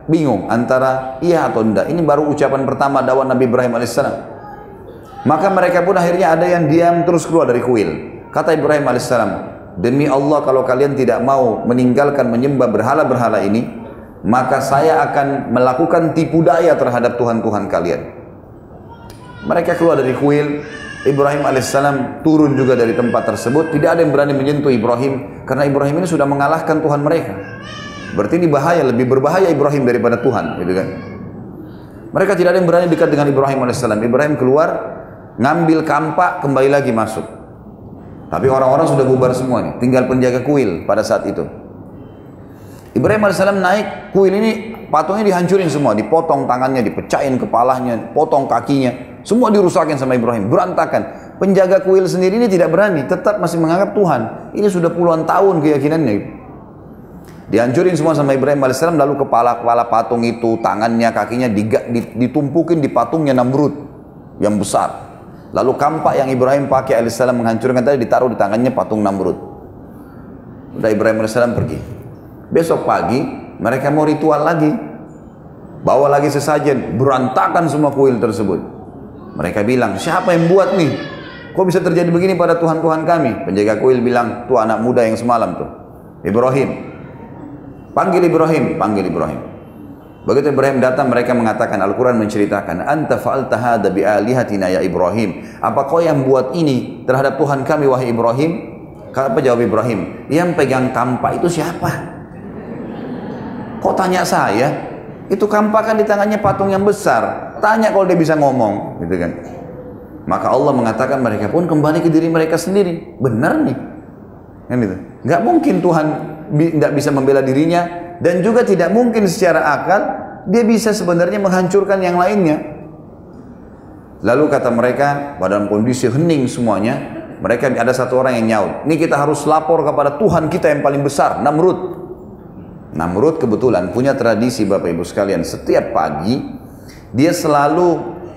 bingung antara iya atau tidak. Ini baru ucapan pertama dakwah Nabi Ibrahim alaihissalam. Maka mereka pun akhirnya ada yang diam terus keluar dari kuil. Kata Ibrahim alaihissalam, demi Allah kalau kalian tidak mau meninggalkan menyembah berhala-berhala ini, maka saya akan melakukan tipu daya terhadap Tuhan-Tuhan kalian. Mereka keluar dari kuil. Ibrahim alaihissalam turun juga dari tempat tersebut. Tidak ada yang berani menyentuh Ibrahim, karena Ibrahim ini sudah mengalahkan Tuhan mereka. Berarti ini bahaya, lebih berbahaya Ibrahim daripada Tuhan, gitu kan? Mereka tidak ada yang berani dekat dengan Ibrahim alaihissalam. Ibrahim keluar, ngambil kampak, kembali lagi masuk. Tapi orang-orang sudah bubar semua nih, tinggal penjaga kuil pada saat itu. Ibrahim alaihissalam naik, kuil ini patungnya dihancurin semua, dipotong tangannya, dipecahin kepalanya, potong kakinya. Semua dirusakin sama Ibrahim, berantakan. Penjaga kuil sendiri ini tidak berani, tetap masih menganggap Tuhan. Ini sudah puluhan tahun keyakinannya. Dihancurin semua sama Ibrahim alaihissalam, lalu kepala-kepala patung itu, tangannya, kakinya ditumpukin di patungnya Namrud yang besar. Lalu kampak yang Ibrahim pakai alaihissalam menghancurkan tadi ditaruh di tangannya patung Namrud. Udah Ibrahim alaihissalam pergi. Besok pagi mereka mau ritual lagi. Bawa lagi sesajen, berantakan semua kuil tersebut. Mereka bilang, siapa yang buat nih? Kok bisa terjadi begini pada Tuhan-Tuhan kami? Penjaga kuil bilang, tuh anak muda yang semalam tuh, Ibrahim. Panggil Ibrahim, panggil Ibrahim. Begitu Ibrahim datang, mereka mengatakan, Al-Quran menceritakan, anta fa'alta hadha bi'alihatina ya Ibrahim. Apa kau yang buat ini terhadap Tuhan kami wahai Ibrahim? Apa jawab Ibrahim? Yang pegang kampak itu siapa? Kok tanya saya? Itu kampak kan di tangannya patung yang besar. Tanya kalau dia bisa ngomong, gitu kan. Maka Allah mengatakan mereka pun kembali ke diri mereka sendiri. Benar nih, kan itu. Nggak mungkin Tuhan tidak bisa membela dirinya, dan juga tidak mungkin secara akal dia bisa sebenarnya menghancurkan yang lainnya. Lalu kata mereka, pada kondisi hening semuanya, mereka ada satu orang yang nyaut. Ini kita harus lapor kepada Tuhan kita yang paling besar, Namrud. Namrud kebetulan punya tradisi Bapak Ibu sekalian, setiap pagi dia selalu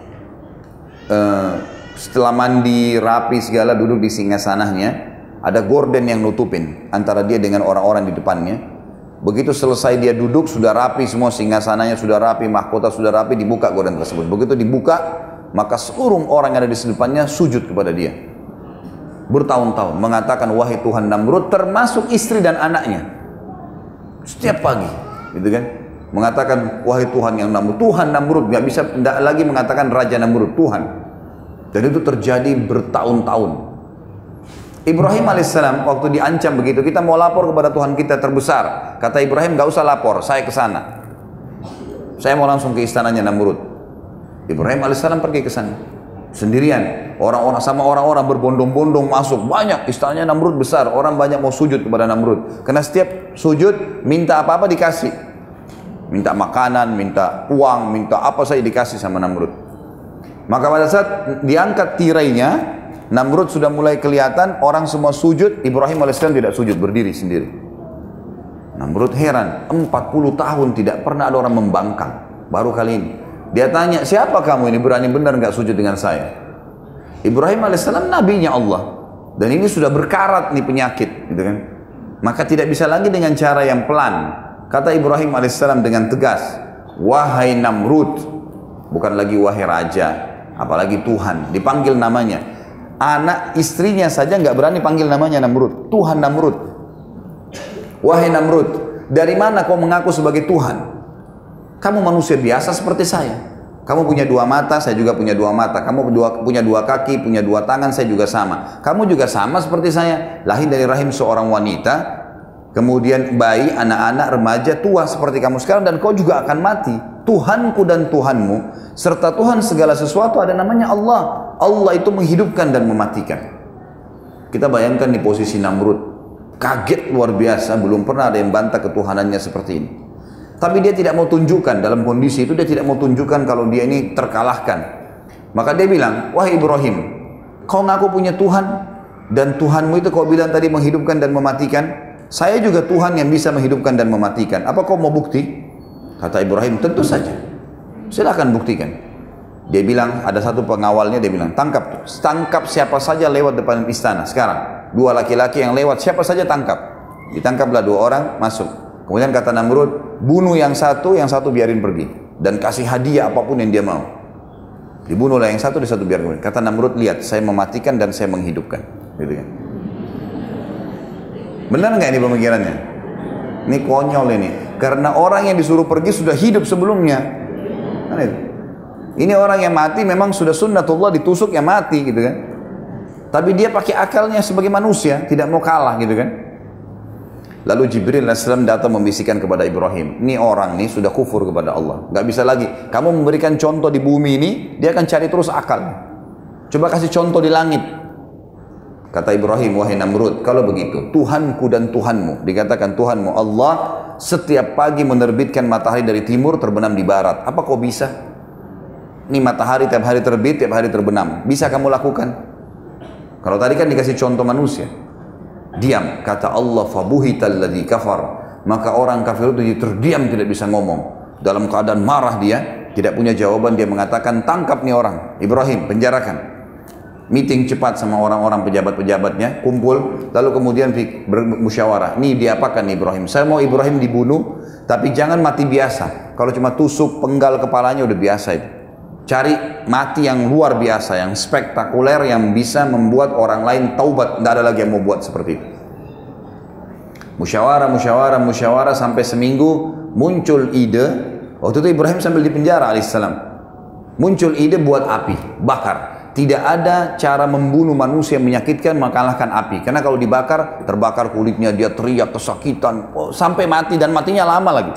setelah mandi rapi segala duduk di singgasananya, ada gorden yang nutupin antara dia dengan orang-orang di depannya. Begitu selesai dia duduk, sudah rapi semua, singgasananya sudah rapi, mahkota sudah rapi, dibuka gorden tersebut. Begitu dibuka, maka seluruh orang yang ada di depannya sujud kepada dia bertahun-tahun, mengatakan wahai Tuhan Namrud, termasuk istri dan anaknya. Setiap pagi, gitu kan, mengatakan wahai Tuhan yang Namrud, Tuhan Namrud, nggak bisa tidak lagi mengatakan Raja Namrud, Tuhan. Dan itu terjadi bertahun-tahun. Ibrahim alaihissalam waktu diancam begitu, kita mau lapor kepada Tuhan kita terbesar. Kata Ibrahim, nggak usah lapor, saya ke sana. Saya mau langsung ke istananya Namrud. Ibrahim alaihissalam pergi ke sana sendirian. Orang-orang berbondong-bondong masuk, banyak, istananya Namrud besar, orang banyak mau sujud kepada Namrud. Karena setiap sujud minta apa-apa dikasih, minta makanan, minta uang, minta apa saja dikasih sama Namrud. Maka pada saat diangkat tirainya, Namrud sudah mulai kelihatan, orang semua sujud, Ibrahim alaihissalam tidak sujud, berdiri sendiri. Namrud heran, 40 tahun tidak pernah ada orang membangkang, baru kali ini. Dia tanya, siapa kamu ini berani benar nggak sujud dengan saya? Ibrahim alaihissalam nabinya Allah, dan ini sudah berkarat nih penyakit, gitu kan? Maka tidak bisa lagi dengan cara yang pelan. Kata Ibrahim alaihissalam dengan tegas, wahai Namrud, bukan lagi wahai raja, apalagi Tuhan, dipanggil namanya. Anak istrinya saja nggak berani panggil namanya Namrud, Tuhan Namrud. Wahai Namrud, dari mana kau mengaku sebagai Tuhan? Kamu manusia biasa seperti saya. Kamu punya dua mata, saya juga punya dua mata. Kamu punya dua kaki, punya dua tangan, saya juga sama. Kamu juga sama seperti saya. Lahir dari rahim seorang wanita, kemudian bayi, anak-anak, remaja, tua seperti kamu sekarang, dan kau juga akan mati. Tuhanku dan Tuhanmu, serta Tuhan segala sesuatu ada namanya Allah. Allah itu menghidupkan dan mematikan. Kita bayangkan di posisi Namrud, kaget luar biasa, belum pernah ada yang bantah ketuhanannya seperti ini. Tapi dia tidak mau tunjukkan, dalam kondisi itu dia tidak mau tunjukkan kalau dia ini terkalahkan. Maka dia bilang, wahai Ibrahim, kau ngaku punya Tuhan, dan Tuhanmu itu kau bilang tadi menghidupkan dan mematikan. Saya juga Tuhan yang bisa menghidupkan dan mematikan. Apa kau mau bukti? Kata Ibrahim, tentu saja, silakan buktikan. Dia bilang, ada satu pengawalnya, dia bilang, tangkap siapa saja lewat depan istana sekarang. Dua laki-laki yang lewat, siapa saja tangkap. Ditangkaplah dua orang, masuk. Kemudian kata Namrud, bunuh yang satu biarin pergi. Dan kasih hadiah apapun yang dia mau. Dibunuhlah yang satu biarin pergi. Kata Namrud, lihat, saya mematikan dan saya menghidupkan. Gitu kan. Benar nggak ini pemikirannya? Ini konyol ini. Karena orang yang disuruh pergi sudah hidup sebelumnya. Kan itu. Ini orang yang mati memang sudah sunnatullah, ditusuk ya mati gitu kan. Tapi dia pakai akalnya sebagai manusia, tidak mau kalah gitu kan. Lalu Jibril AS datang membisikkan kepada Ibrahim, ini orang nih sudah kufur kepada Allah, nggak bisa lagi. Kamu memberikan contoh di bumi ini, dia akan cari terus akal. Coba kasih contoh di langit. Kata Ibrahim, wahai Namrud, kalau begitu Tuhanku dan Tuhanmu, dikatakan Tuhanmu Allah setiap pagi menerbitkan matahari dari timur terbenam di barat. Apa kau bisa? Ini matahari tiap hari terbit, tiap hari terbenam. Bisa kamu lakukan? Kalau tadi kan dikasih contoh manusia. Diam, kata Allah, fabuhital ladzi kafar, maka orang kafir itu terdiam, tidak bisa ngomong. Dalam keadaan marah dia, tidak punya jawaban, dia mengatakan, tangkap nih orang, Ibrahim, penjarakan. Meeting cepat sama orang-orang pejabat-pejabatnya, kumpul, lalu kemudian bermusyawarah. Nih diapakan nih Ibrahim? Saya mau Ibrahim dibunuh, tapi jangan mati biasa. Kalau cuma tusuk penggal kepalanya udah biasa itu. Cari mati yang luar biasa, yang spektakuler, yang bisa membuat orang lain taubat. Tidak ada lagi yang mau buat seperti itu. Musyawarah sampai seminggu muncul ide. Waktu itu Ibrahim sambil di penjara alaihissalam. Muncul ide buat api, bakar. Tidak ada cara membunuh manusia yang menyakitkan mengalahkan api. Karena kalau dibakar, terbakar kulitnya, dia teriak kesakitan sampai mati, dan matinya lama lagi.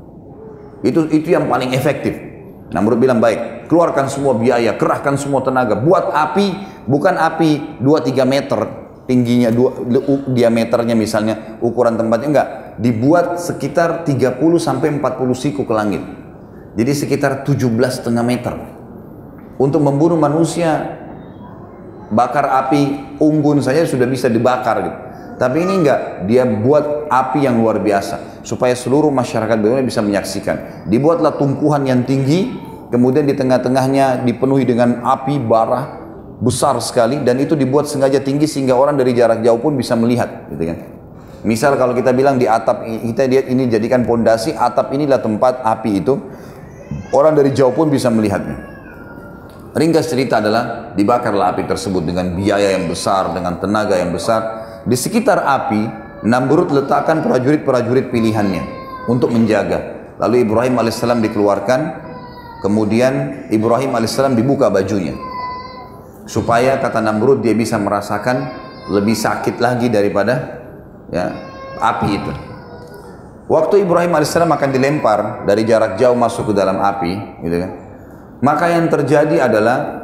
Itu yang paling efektif. Namrud bilang, baik, keluarkan semua biaya, kerahkan semua tenaga, buat api, bukan api 2-3 meter tingginya, diameternya misalnya, ukuran tempatnya, enggak, dibuat sekitar 30-40 siku ke langit. Jadi sekitar 17,5 meter. Untuk membunuh manusia, bakar api unggun saja sudah bisa dibakar gitu. Tapi ini enggak, dia buat api yang luar biasa supaya seluruh masyarakat dunia bisa menyaksikan. Dibuatlah tumpuhan yang tinggi, kemudian di tengah-tengahnya dipenuhi dengan api bara besar sekali, dan itu dibuat sengaja tinggi sehingga orang dari jarak jauh pun bisa melihat, gitu kan. Misal kalau kita bilang di atap, kita lihat ini jadikan pondasi, atap inilah tempat api itu, orang dari jauh pun bisa melihatnya. Ringkas cerita adalah dibakarlah api tersebut dengan biaya yang besar, dengan tenaga yang besar. Di sekitar api, Namrud letakkan prajurit-prajurit pilihannya untuk menjaga. Lalu Ibrahim alaihissalam dikeluarkan, kemudian Ibrahim alaihissalam dibuka bajunya. Supaya kata Namrud dia bisa merasakan lebih sakit lagi daripada ya, api itu. Waktu Ibrahim alaihissalam akan dilempar dari jarak jauh masuk ke dalam api, gitu kan. Maka yang terjadi adalah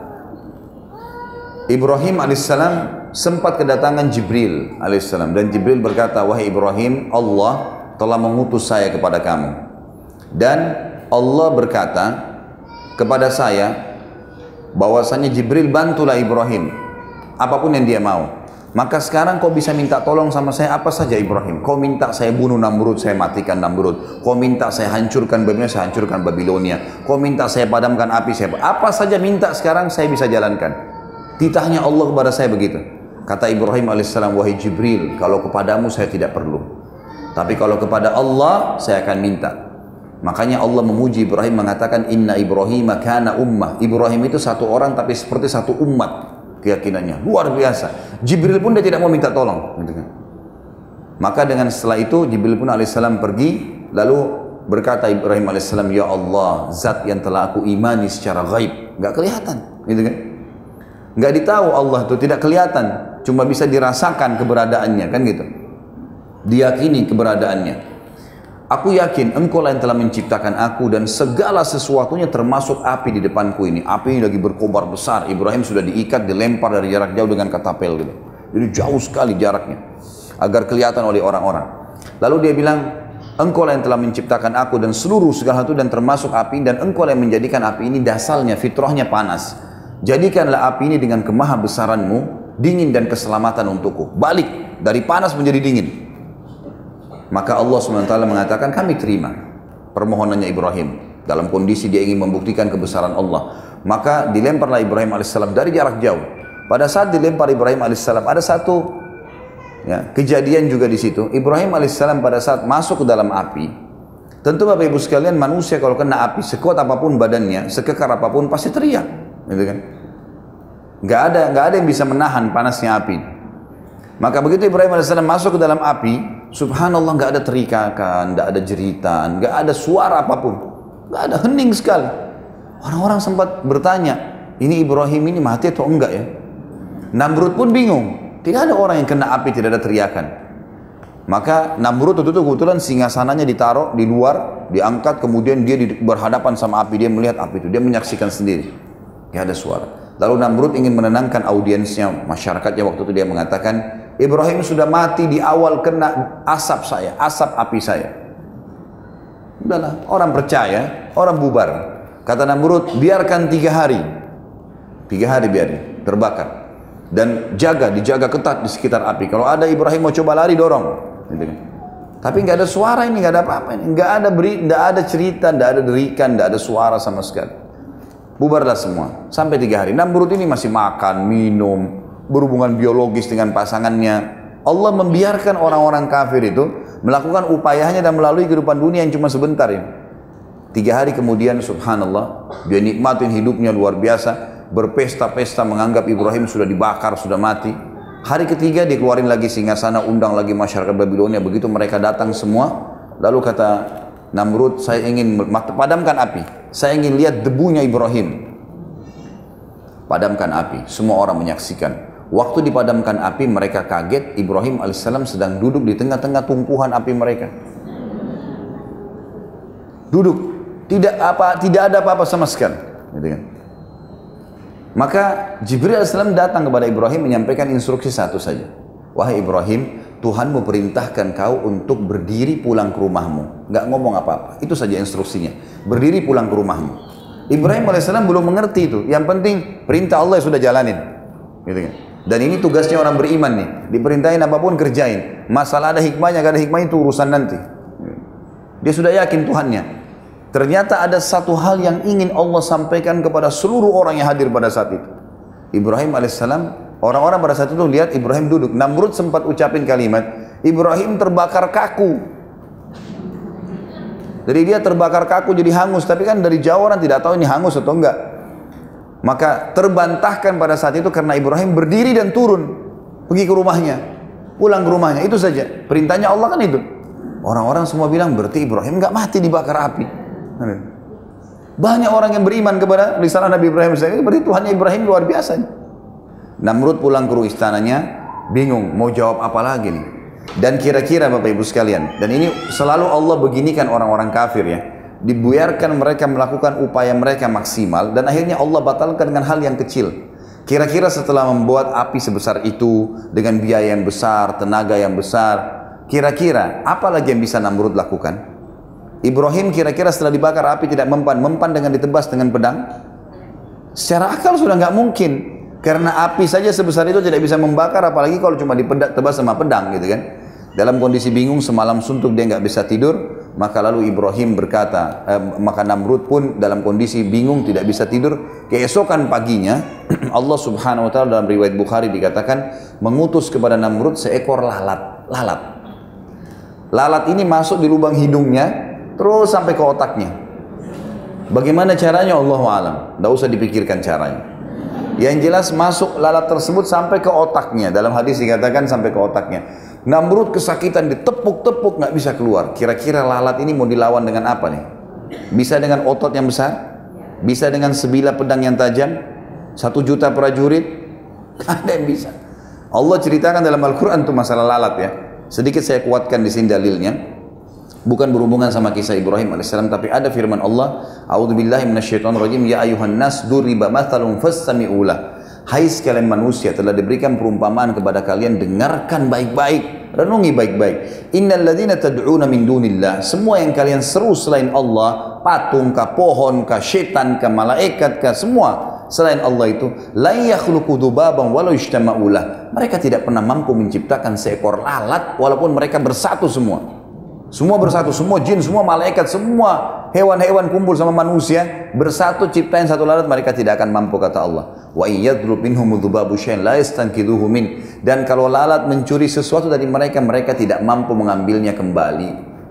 Ibrahim alaihissalam sempat kedatangan Jibril alaihissalam, dan Jibril berkata, wahai Ibrahim, Allah telah mengutus saya kepada kamu, dan Allah berkata kepada saya bahwasanya Jibril bantulah Ibrahim apapun yang dia mau. Maka sekarang kau bisa minta tolong sama saya apa saja Ibrahim. Kau minta saya bunuh Namrud, saya matikan Namrud. Kau minta saya hancurkan Babilonia, saya hancurkan Babilonia. Kau minta saya padamkan api, saya apa saja minta sekarang saya bisa jalankan. Titahnya Allah kepada saya begitu. Kata Ibrahim alaihissalam, wahai Jibril, kalau kepadamu saya tidak perlu, tapi kalau kepada Allah saya akan minta. Makanya Allah memuji Ibrahim, mengatakan inna Ibrahim kana ummah. Ibrahim itu satu orang tapi seperti satu umat keyakinannya, luar biasa. Jibril pun dia tidak mau minta tolong, gitu kan. Maka dengan setelah itu Jibril pun alaihissalam pergi, lalu berkata Ibrahim alaihissalam, ya Allah, zat yang telah aku imani secara gaib, nggak kelihatan, gitu kan. Nggak ditahu Allah itu, tidak kelihatan, cuma bisa dirasakan keberadaannya, kan gitu. Diyakini keberadaannya. Aku yakin engkau lah yang telah menciptakan aku dan segala sesuatunya termasuk api di depanku ini. Api ini lagi berkobar besar. Ibrahim sudah diikat, dilempar dari jarak jauh dengan katapel gitu. Jadi jauh sekali jaraknya agar kelihatan oleh orang-orang. Lalu dia bilang, engkau lah yang telah menciptakan aku dan seluruh segala sesuatu dan termasuk api, dan engkau lah yang menjadikan api ini dasarnya, fitrahnya panas. Jadikanlah api ini dengan kemahabesaranmu dingin dan keselamatan untukku. Balik dari panas menjadi dingin. Maka Allah SWT mengatakan, kami terima permohonannya Ibrahim. Dalam kondisi dia ingin membuktikan kebesaran Allah. Maka dilemparlah Ibrahim AS dari jarak jauh. Pada saat dilempar Ibrahim AS, ada satu kejadian juga di situ. Ibrahim AS pada saat masuk ke dalam api, Tentu Bapak Ibu sekalian, manusia kalau kena api, sekuat apapun badannya, sekekar apapun, pasti teriak, gitu kan? Nggak ada yang bisa menahan panasnya api. Maka begitu Ibrahim AS masuk ke dalam api, subhanallah, nggak ada teriakan, nggak ada jeritan, nggak ada suara apapun, nggak ada, hening sekali. Orang-orang sempat bertanya, ini Ibrahim ini mati atau enggak ya? Namrud pun bingung, tidak ada orang yang kena api, tidak ada teriakan. Maka Namrud itu kebetulan singgasananya ditaruh di luar, diangkat, kemudian dia berhadapan sama api, dia melihat api itu, dia menyaksikan sendiri, nggak ada suara. Lalu Namrud ingin menenangkan audiensnya, masyarakatnya, waktu itu dia mengatakan, Ibrahim sudah mati di awal kena asap saya, asap api saya. Udahlah, orang percaya, orang bubar. Kata Namrud, biarkan 3 hari. 3 hari biarin, terbakar. Dan dijaga ketat di sekitar api. Kalau ada Ibrahim mau coba lari, dorong. Gitu kan. Tapi nggak ada suara ini, nggak ada apa-apa ini. Nggak ada cerita, nggak ada derikan, nggak ada suara sama sekali. Bubarlah semua. Sampai 3 hari. Namrud ini masih makan, minum, berhubungan biologis dengan pasangannya. Allah membiarkan orang-orang kafir itu melakukan upayanya dan melalui kehidupan dunia yang cuma sebentar ya. 3 hari kemudian subhanallah, dia nikmatin hidupnya luar biasa, berpesta-pesta menganggap Ibrahim sudah dibakar, sudah mati. Hari ketiga dikeluarin lagi singgasana, undang lagi masyarakat Babilonia. Begitu mereka datang semua, lalu kata Namrud, saya ingin padamkan api, saya ingin lihat debunya Ibrahim. Padamkan api, semua orang menyaksikan. Waktu dipadamkan api, mereka kaget, Ibrahim alaihissalam sedang duduk di tengah-tengah tumpuhan api mereka. Duduk, tidak ada apa-apa sama sekali. Gitu kan. Maka Jibril alaihissalam datang kepada Ibrahim menyampaikan instruksi satu saja. Wahai Ibrahim, Tuhanmu perintahkan kau untuk berdiri pulang ke rumahmu. Nggak ngomong apa-apa, itu saja instruksinya. Berdiri pulang ke rumahmu. Ibrahim alaihissalam belum mengerti itu. Yang penting perintah Allah sudah jalanin. Gitu kan. Dan ini tugasnya orang beriman nih. Diperintahin apapun kerjain. Masalah ada hikmahnya, gak ada hikmahnya, itu urusan nanti. Dia sudah yakin Tuhannya. Ternyata ada satu hal yang ingin Allah sampaikan kepada seluruh orang yang hadir pada saat itu. Ibrahim alaihissalam, orang-orang pada saat itu lihat Ibrahim duduk. Namrud sempat ucapin kalimat, Ibrahim terbakar kaku. Jadi dia terbakar kaku, jadi hangus. Tapi kan dari jauh orang tidak tahu ini hangus atau enggak. Maka terbantahkan pada saat itu karena Ibrahim berdiri dan turun. Pergi ke rumahnya. Pulang ke rumahnya. Itu saja. Perintahnya Allah kan itu. Orang-orang semua bilang berarti Ibrahim enggak mati dibakar api. Banyak orang yang beriman kepada risalah Nabi Ibrahim. Berarti Tuhannya Ibrahim luar biasa. Namrud pulang ke istananya. Bingung. Mau jawab apa lagi nih. Dan kira-kira Bapak Ibu sekalian. Dan ini selalu Allah beginikan orang-orang kafir ya. Dibiarkan mereka melakukan upaya mereka maksimal dan akhirnya Allah batalkan dengan hal yang kecil. Kira-kira setelah membuat api sebesar itu dengan biaya yang besar, tenaga yang besar, kira-kira apa lagi yang bisa Namrud lakukan? Ibrahim kira-kira setelah dibakar api tidak mempan dengan ditebas dengan pedang? Secara akal sudah nggak mungkin, karena api saja sebesar itu tidak bisa membakar, apalagi kalau cuma ditebas sama pedang gitu kan. Dalam kondisi bingung, semalam suntuk dia nggak bisa tidur, maka lalu Ibrahim berkata, maka Namrud pun dalam kondisi bingung tidak bisa tidur. Keesokan paginya Allah subhanahu wa ta'ala dalam riwayat Bukhari dikatakan mengutus kepada Namrud seekor lalat. Lalat ini masuk di lubang hidungnya terus sampai ke otaknya. Bagaimana caranya Allahu a'lam, tidak usah dipikirkan caranya. Yang jelas masuk lalat tersebut sampai ke otaknya. Dalam hadis dikatakan sampai ke otaknya. Namrud kesakitan, ditepuk-tepuk nggak bisa keluar. Kira-kira lalat ini mau dilawan dengan apa nih? Bisa dengan otot yang besar? Bisa dengan sebilah pedang yang tajam? 1 juta prajurit? Ada yang bisa. Allah ceritakan dalam Al-Quran itu masalah lalat ya. Sedikit saya kuatkan di sini dalilnya. Bukan berhubungan sama kisah Ibrahim AS, tapi ada firman Allah, A'udzubillahi minasyaitonirrajim, ya ayuhan nas duriba mathalun fastami'ulah. Hai sekalian manusia, telah diberikan perumpamaan kepada kalian, dengarkan baik-baik, renungi baik-baik. Innal ladzina tad'una min dunillah, semua yang kalian seru selain Allah, patung kah, pohon kah, setan kah, malaikat kah, semua selain Allah itu, la yakhluqu dzubaban walau ijtama'ulah. Mereka tidak pernah mampu menciptakan seekor lalat walaupun mereka bersatu semua. Semua bersatu, semua jin, semua malaikat, semua hewan-hewan kumpul sama manusia, bersatu ciptain satu lalat, mereka tidak akan mampu, kata Allah. Wa iyyadrub minhum dzubabu syai'an la yastanqidhuhu min. Dan kalau lalat mencuri sesuatu dari mereka, mereka tidak mampu mengambilnya kembali.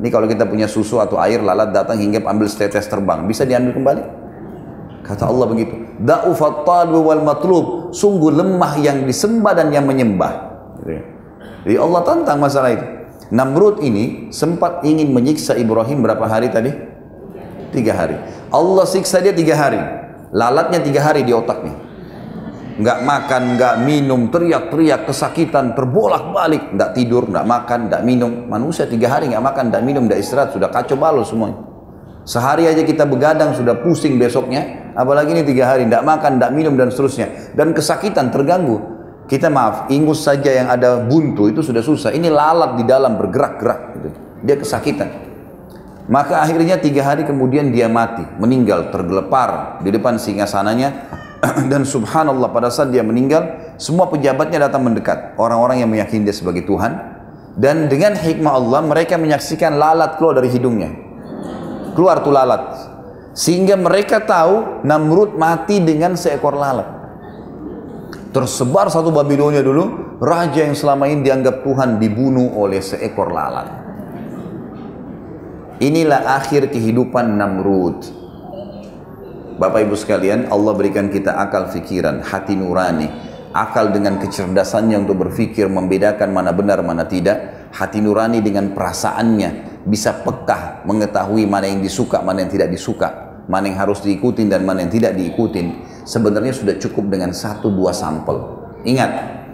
Ini kalau kita punya susu atau air, lalat datang hinggap ambil setetes terbang, bisa diambil kembali? Kata Allah begitu. Da'ufat talib wal matlub, sungguh lemah yang disembah dan yang menyembah. Jadi Allah tantang masalah itu. Namrud ini sempat ingin menyiksa Ibrahim berapa hari tadi? 3 hari. Allah siksa dia 3 hari. Lalatnya 3 hari di otaknya. Nggak makan, nggak minum, teriak-teriak, kesakitan, terbolak-balik, nggak tidur, nggak makan, nggak minum. Manusia 3 hari nggak makan, nggak minum, nggak istirahat, sudah kacau balau semuanya. Sehari aja kita begadang sudah pusing besoknya, apalagi ini 3 hari nggak makan, nggak minum dan seterusnya. Dan kesakitan, terganggu. Kita maaf, ingus saja yang ada buntu itu sudah susah. Ini lalat di dalam bergerak-gerak, gitu. Dia kesakitan. Maka akhirnya 3 hari kemudian dia mati, meninggal, tergelepar di depan singgasananya. Dan subhanallah pada saat dia meninggal, semua pejabatnya datang mendekat. Orang-orang yang meyakini dia sebagai Tuhan. Dan dengan hikmah Allah, mereka menyaksikan lalat keluar dari hidungnya. Keluar tuh lalat. Sehingga mereka tahu Namrud mati dengan seekor lalat. Tersebar satu Babilonia dulu, raja yang selama ini dianggap Tuhan dibunuh oleh seekor lalat. Inilah akhir kehidupan Namrud. Bapak Ibu sekalian, Allah berikan kita akal fikiran, hati nurani, akal dengan kecerdasannya untuk berfikir, membedakan mana benar, mana tidak. Hati nurani dengan perasaannya, bisa pekah, mengetahui mana yang disuka, mana yang tidak disuka, mana yang harus diikutin dan mana yang tidak diikutin. Sebenarnya sudah cukup dengan 1-2 sampel. Ingat,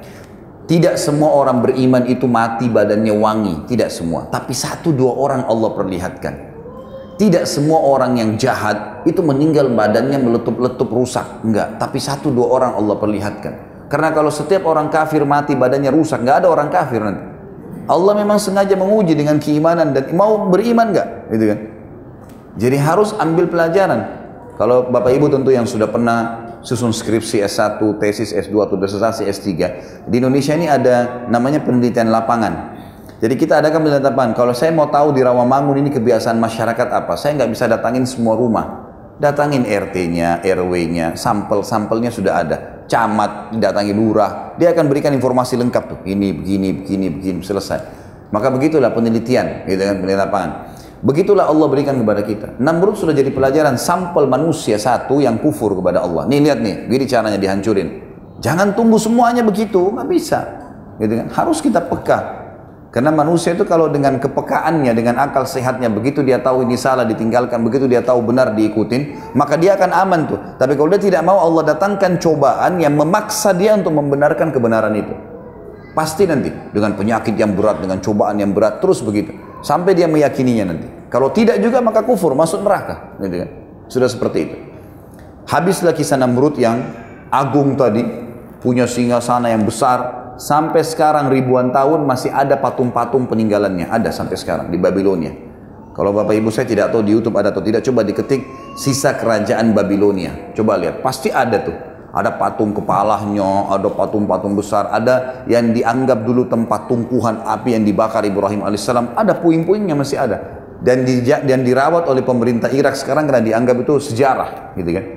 tidak semua orang beriman itu mati badannya wangi, tidak semua. Tapi 1-2 orang Allah perlihatkan. Tidak semua orang yang jahat itu meninggal badannya meletup-letup rusak, enggak. Tapi 1-2 orang Allah perlihatkan. Karena kalau setiap orang kafir mati badannya rusak, enggak ada orang kafir nanti. Allah memang sengaja menguji dengan keimanan dan mau beriman enggak, gitu kan? Jadi harus ambil pelajaran. Kalau Bapak Ibu tentu yang sudah pernah susun skripsi S1, tesis S2 atau disertasi S3, di Indonesia ini ada namanya penelitian lapangan. Jadi kita adakan penelitian lapangan. Kalau saya mau tahu di Rawamangun ini kebiasaan masyarakat apa, saya nggak bisa datangin semua rumah. Datangin RT-nya, RW-nya, sampel-sampelnya sudah ada. Camat, datangi lurah, dia akan berikan informasi lengkap tuh. Ini, begini, selesai. Maka begitulah penelitian, gitu kan, penelitian lapangan. Begitulah Allah berikan kepada kita. Namrud sudah jadi pelajaran, sampel manusia satu yang kufur kepada Allah. Nih lihat nih, gini caranya dihancurin. Jangan tunggu semuanya begitu, nggak bisa. Gitu kan? Harus kita peka. Karena manusia itu kalau dengan kepekaannya, dengan akal sehatnya, begitu dia tahu ini salah ditinggalkan, begitu dia tahu benar diikutin, maka dia akan aman tuh. Tapi kalau dia tidak mau, Allah datangkan cobaan yang memaksa dia untuk membenarkan kebenaran itu. Pasti nanti dengan penyakit yang berat, dengan cobaan yang berat, terus begitu. Sampai dia meyakininya nanti. Kalau tidak juga maka kufur, masuk neraka. Gitu kan? Sudah seperti itu. Habislah kisah Namrud yang agung tadi, punya singgasana yang besar. Sampai sekarang ribuan tahun masih ada patung-patung peninggalannya. Ada sampai sekarang di Babilonia. Kalau Bapak Ibu saya tidak tahu di YouTube ada atau tidak, coba diketik sisa kerajaan Babilonia. Coba lihat, pasti ada tuh. Ada patung kepalanya, ada patung-patung besar, ada yang dianggap dulu tempat tumpuhan api yang dibakar Ibrahim alaihissalam, ada puing-puingnya masih ada. Dan dirawat oleh pemerintah Irak sekarang karena dianggap itu sejarah, gitu kan.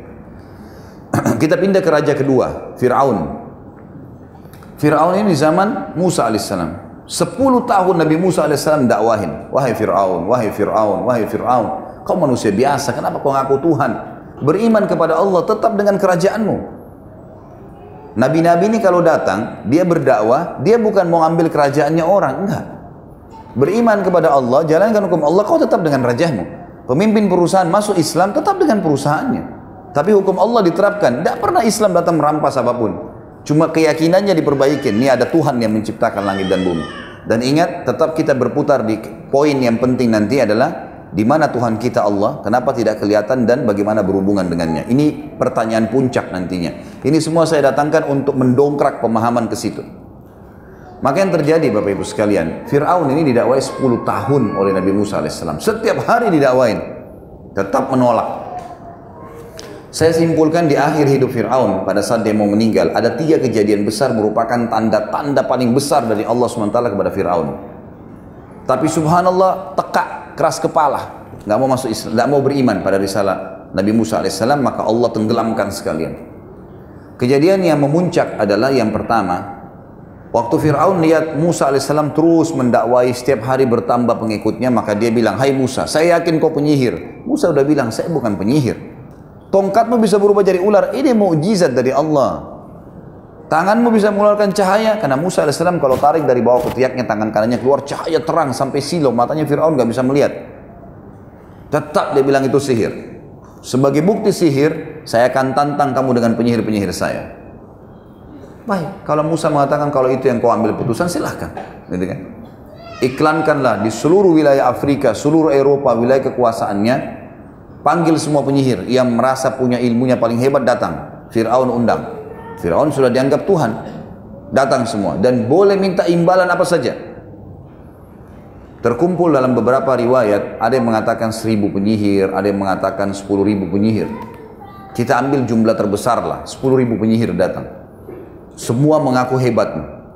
Kita pindah ke raja kedua, Fir'aun. Fir'aun ini zaman Musa alaihissalam. 10 tahun Nabi Musa alaihissalam dakwahin, wahai Fir'aun, wahai Fir'aun, wahai Fir'aun, kau manusia biasa, kenapa kau ngaku Tuhan? Beriman kepada Allah, tetap dengan kerajaanmu. Nabi-nabi ini kalau datang, dia berdakwah, dia bukan mau ambil kerajaannya orang, enggak. Beriman kepada Allah, jalankan hukum Allah, kau tetap dengan rajamu. Pemimpin perusahaan masuk Islam, tetap dengan perusahaannya. Tapi hukum Allah diterapkan, tidak pernah Islam datang merampas apapun. Cuma keyakinannya diperbaikin, ini ada Tuhan yang menciptakan langit dan bumi. Dan ingat, tetap kita berputar di poin yang penting nanti adalah, di mana Tuhan kita Allah, kenapa tidak kelihatan dan bagaimana berhubungan dengannya. Ini pertanyaan puncak nantinya. Ini semua saya datangkan untuk mendongkrak pemahaman ke situ. Maka yang terjadi Bapak Ibu sekalian, Fir'aun ini didakwai 10 tahun oleh Nabi Musa alaihissalam. Setiap hari didakwain, tetap menolak. Saya simpulkan di akhir hidup Fir'aun, pada saat dia mau meninggal, ada 3 kejadian besar merupakan tanda-tanda paling besar dari Allah SWT kepada Fir'aun. Tapi subhanallah, tekak, keras kepala, nggak mau masuk Islam, nggak mau beriman pada risalah Nabi Musa alaihissalam, maka Allah tenggelamkan sekalian. Kejadian yang memuncak adalah yang pertama, Waktu Fir'aun lihat Musa alaihissalam terus mendakwai, setiap hari bertambah pengikutnya, maka dia bilang, hai Musa, saya yakin kau penyihir. Musa udah bilang, saya bukan penyihir. Tongkatmu bisa berubah jadi ular, ini mukjizat dari Allah. Tanganmu bisa mengeluarkan cahaya, karena Musa alaihissalam kalau tarik dari bawah ketiaknya, tangan kanannya keluar cahaya terang sampai silau, matanya Fir'aun gak bisa melihat. Tetap dia bilang itu sihir. Sebagai bukti sihir, saya akan tantang kamu dengan penyihir-penyihir saya. Baik, kalau Musa mengatakan kalau itu yang kau ambil putusan, silahkan. Gitu kan? Iklankanlah di seluruh wilayah Afrika, seluruh Eropa, wilayah kekuasaannya, panggil semua penyihir yang merasa punya ilmunya paling hebat datang. Fir'aun undang. Fir'aun sudah dianggap Tuhan, datang semua dan boleh minta imbalan apa saja. Terkumpul dalam beberapa riwayat, ada yang mengatakan 1000 penyihir, ada yang mengatakan 10.000 penyihir. Kita ambil jumlah terbesar lah, 10.000 penyihir datang. Semua mengaku hebat.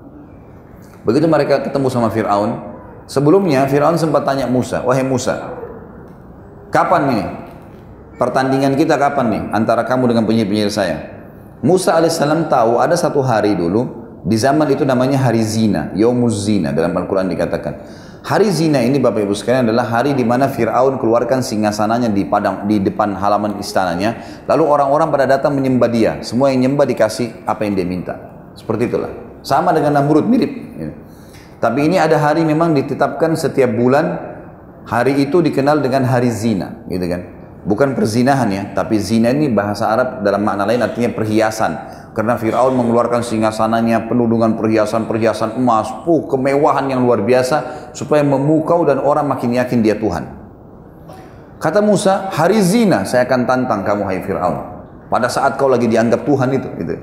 Begitu mereka ketemu sama Fir'aun, sebelumnya Fir'aun sempat tanya Musa, wahai Musa, kapan nih pertandingan kita, kapan nih antara kamu dengan penyihir-penyihir saya? Musa alaihissalam tahu ada satu hari dulu, di zaman itu namanya hari zina, Yaumuz Zina, dalam Al-Quran dikatakan. Hari zina ini Bapak Ibu sekalian adalah hari di mana Fir'aun keluarkan singgasananya di depan halaman istananya, lalu orang-orang pada datang menyembah dia, semua yang nyembah dikasih apa yang dia minta. Seperti itulah. Sama dengan Namrud, mirip. Tapi ini ada hari memang ditetapkan setiap bulan, hari itu dikenal dengan hari zina, gitu kan. Bukan perzinahan ya, tapi zina ini bahasa Arab dalam makna lain artinya perhiasan. Karena Fir'aun mengeluarkan singgasananya penuh dengan perhiasan-perhiasan emas, kemewahan yang luar biasa, supaya memukau dan orang makin yakin dia Tuhan. Kata Musa, hari zina saya akan tantang kamu hai Fir'aun. Pada saat kau lagi dianggap Tuhan itu. Gitu.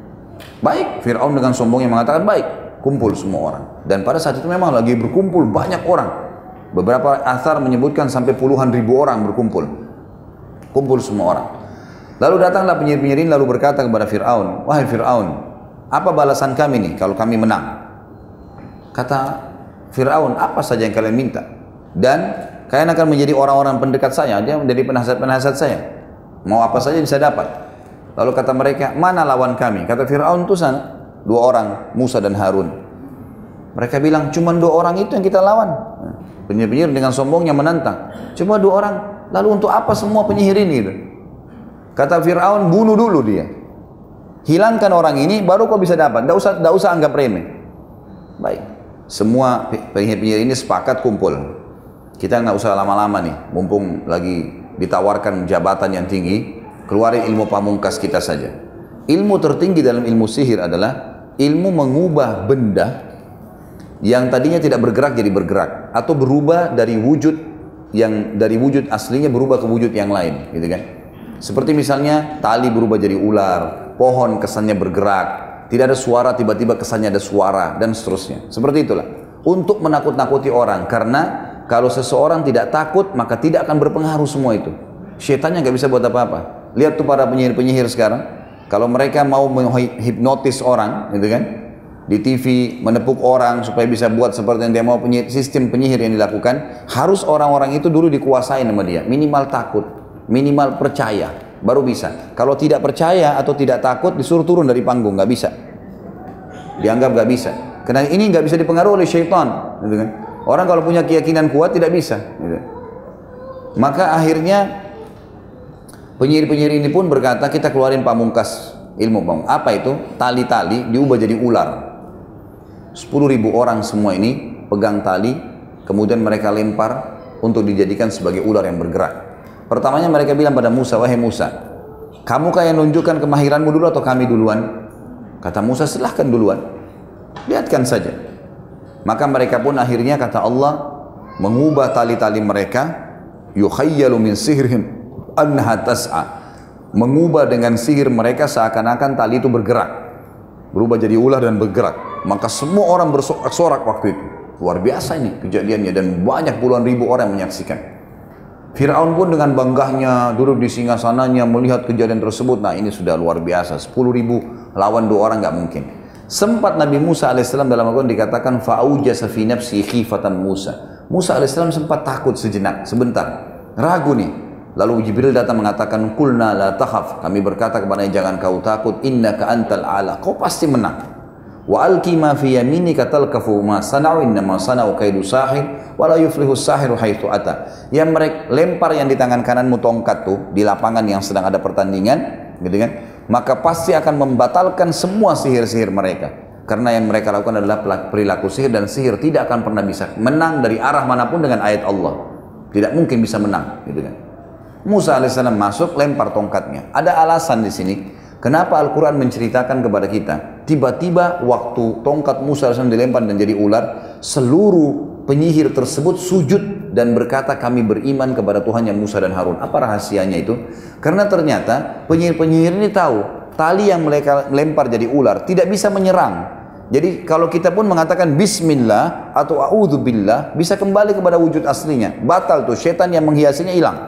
Baik, Fir'aun dengan sombongnya mengatakan baik, kumpul semua orang. Dan pada saat itu memang lagi berkumpul banyak orang. Beberapa athar menyebutkan sampai puluhan ribu orang berkumpul. Kumpul semua orang. Lalu datanglah penyihir-penyihir lalu berkata kepada Fir'aun, wahai Fir'aun, apa balasan kami nih kalau kami menang? Kata Fir'aun, apa saja yang kalian minta? Dan kalian akan menjadi orang-orang pendekat saya, dia menjadi penasihat-penasihat saya. Mau apa saja bisa dapat. Lalu kata mereka, mana lawan kami? Kata Fir'aun itu sana, 2 orang, Musa dan Harun. Mereka bilang, cuma 2 orang itu yang kita lawan. Penyihir-penyihir dengan sombongnya menantang. Cuma 2 orang, lalu untuk apa semua penyihir ini? Kata Fir'aun, bunuh dulu dia. Hilangkan orang ini, baru kau bisa dapat. Tidak usah anggap remeh. Baik, semua penyihir-penyihir ini sepakat kumpul. Kita nggak usah lama-lama nih, mumpung lagi ditawarkan jabatan yang tinggi, keluarin ilmu pamungkas kita saja. Ilmu tertinggi dalam ilmu sihir adalah ilmu mengubah benda yang tadinya tidak bergerak jadi bergerak, atau berubah dari wujud yang dari wujud aslinya berubah ke wujud yang lain, gitu kan? Seperti misalnya tali berubah jadi ular, pohon kesannya bergerak, tidak ada suara tiba-tiba kesannya ada suara, dan seterusnya. Seperti itulah. Untuk menakut-nakuti orang, karena kalau seseorang tidak takut maka tidak akan berpengaruh semua itu. Syaitannya nggak bisa buat apa-apa. Lihat tuh para penyihir-penyihir sekarang, kalau mereka mau menghipnotis orang, gitu kan, di TV menepuk orang supaya bisa buat seperti yang dia mau, sistem penyihir yang dilakukan, harus orang-orang itu dulu dikuasai sama dia, minimal takut, minimal percaya, baru bisa. Kalau tidak percaya atau tidak takut, disuruh turun dari panggung, nggak bisa, dianggap nggak bisa, karena ini nggak bisa dipengaruhi oleh syaitan, gitu kan. Orang kalau punya keyakinan kuat tidak bisa, gitu. Maka akhirnya penyihir-penyihir ini pun berkata, kita keluarin pamungkas ilmu pamungkas. Apa itu? Tali-tali diubah jadi ular. 10.000 orang semua ini pegang tali, kemudian mereka lempar untuk dijadikan sebagai ular yang bergerak. Pertamanya mereka bilang pada Musa, wahai Musa, kamu yang nunjukkan kemahiranmu dulu atau kami duluan? Kata Musa, silahkan duluan, lihatkan saja. Maka mereka pun akhirnya, kata Allah, mengubah tali-tali mereka, yukhayyalu min sihrihim annaha tas'a, mengubah dengan sihir mereka seakan-akan tali itu bergerak, berubah jadi ular dan bergerak. Maka semua orang bersorak-sorak waktu itu. Luar biasa ini kejadiannya, dan banyak puluhan ribu orang yang menyaksikan. Fir'aun pun dengan banggahnya duduk di singgasananya melihat kejadian tersebut. Nah, ini sudah luar biasa, 10.000 lawan 2 orang nggak mungkin. Sempat Nabi Musa alaihissalam dalam Al-Quran dikatakan fa'aujasa fi nafsi khifatan Musa. Musa alaihissalam sempat takut sejenak, sebentar, ragu nih. Lalu Jibril datang mengatakan, kulna la takhaf, kami berkata kepadanya, jangan kau takut, innaka antal ala, kau pasti menang. Wa alqi ma fi yaminika talqafu ma sana'u innama sana'u kaidu sahir wa la yuflihu sahiru haitsu ata. Yang mereka lempar yang di tangan kananmu tongkat tuh di lapangan yang sedang ada pertandingan, gitu kan? Maka pasti akan membatalkan semua sihir-sihir mereka. Karena yang mereka lakukan adalah perilaku sihir, dan sihir tidak akan pernah bisa menang dari arah manapun dengan ayat Allah. Tidak mungkin bisa menang, gitu kan? Musa alaihissalam masuk, lempar tongkatnya. Ada alasan di sini. Kenapa Al-Quran menceritakan kepada kita, tiba-tiba waktu tongkat Musa AS dilempar dan jadi ular, seluruh penyihir tersebut sujud dan berkata, kami beriman kepada Tuhan yang Musa dan Harun. Apa rahasianya itu? Karena ternyata penyihir-penyihir ini tahu, tali yang mereka lempar jadi ular tidak bisa menyerang. Jadi kalau kita pun mengatakan Bismillah atau A'udzubillah, bisa kembali kepada wujud aslinya. Batal tuh, setan yang menghiasinya hilang.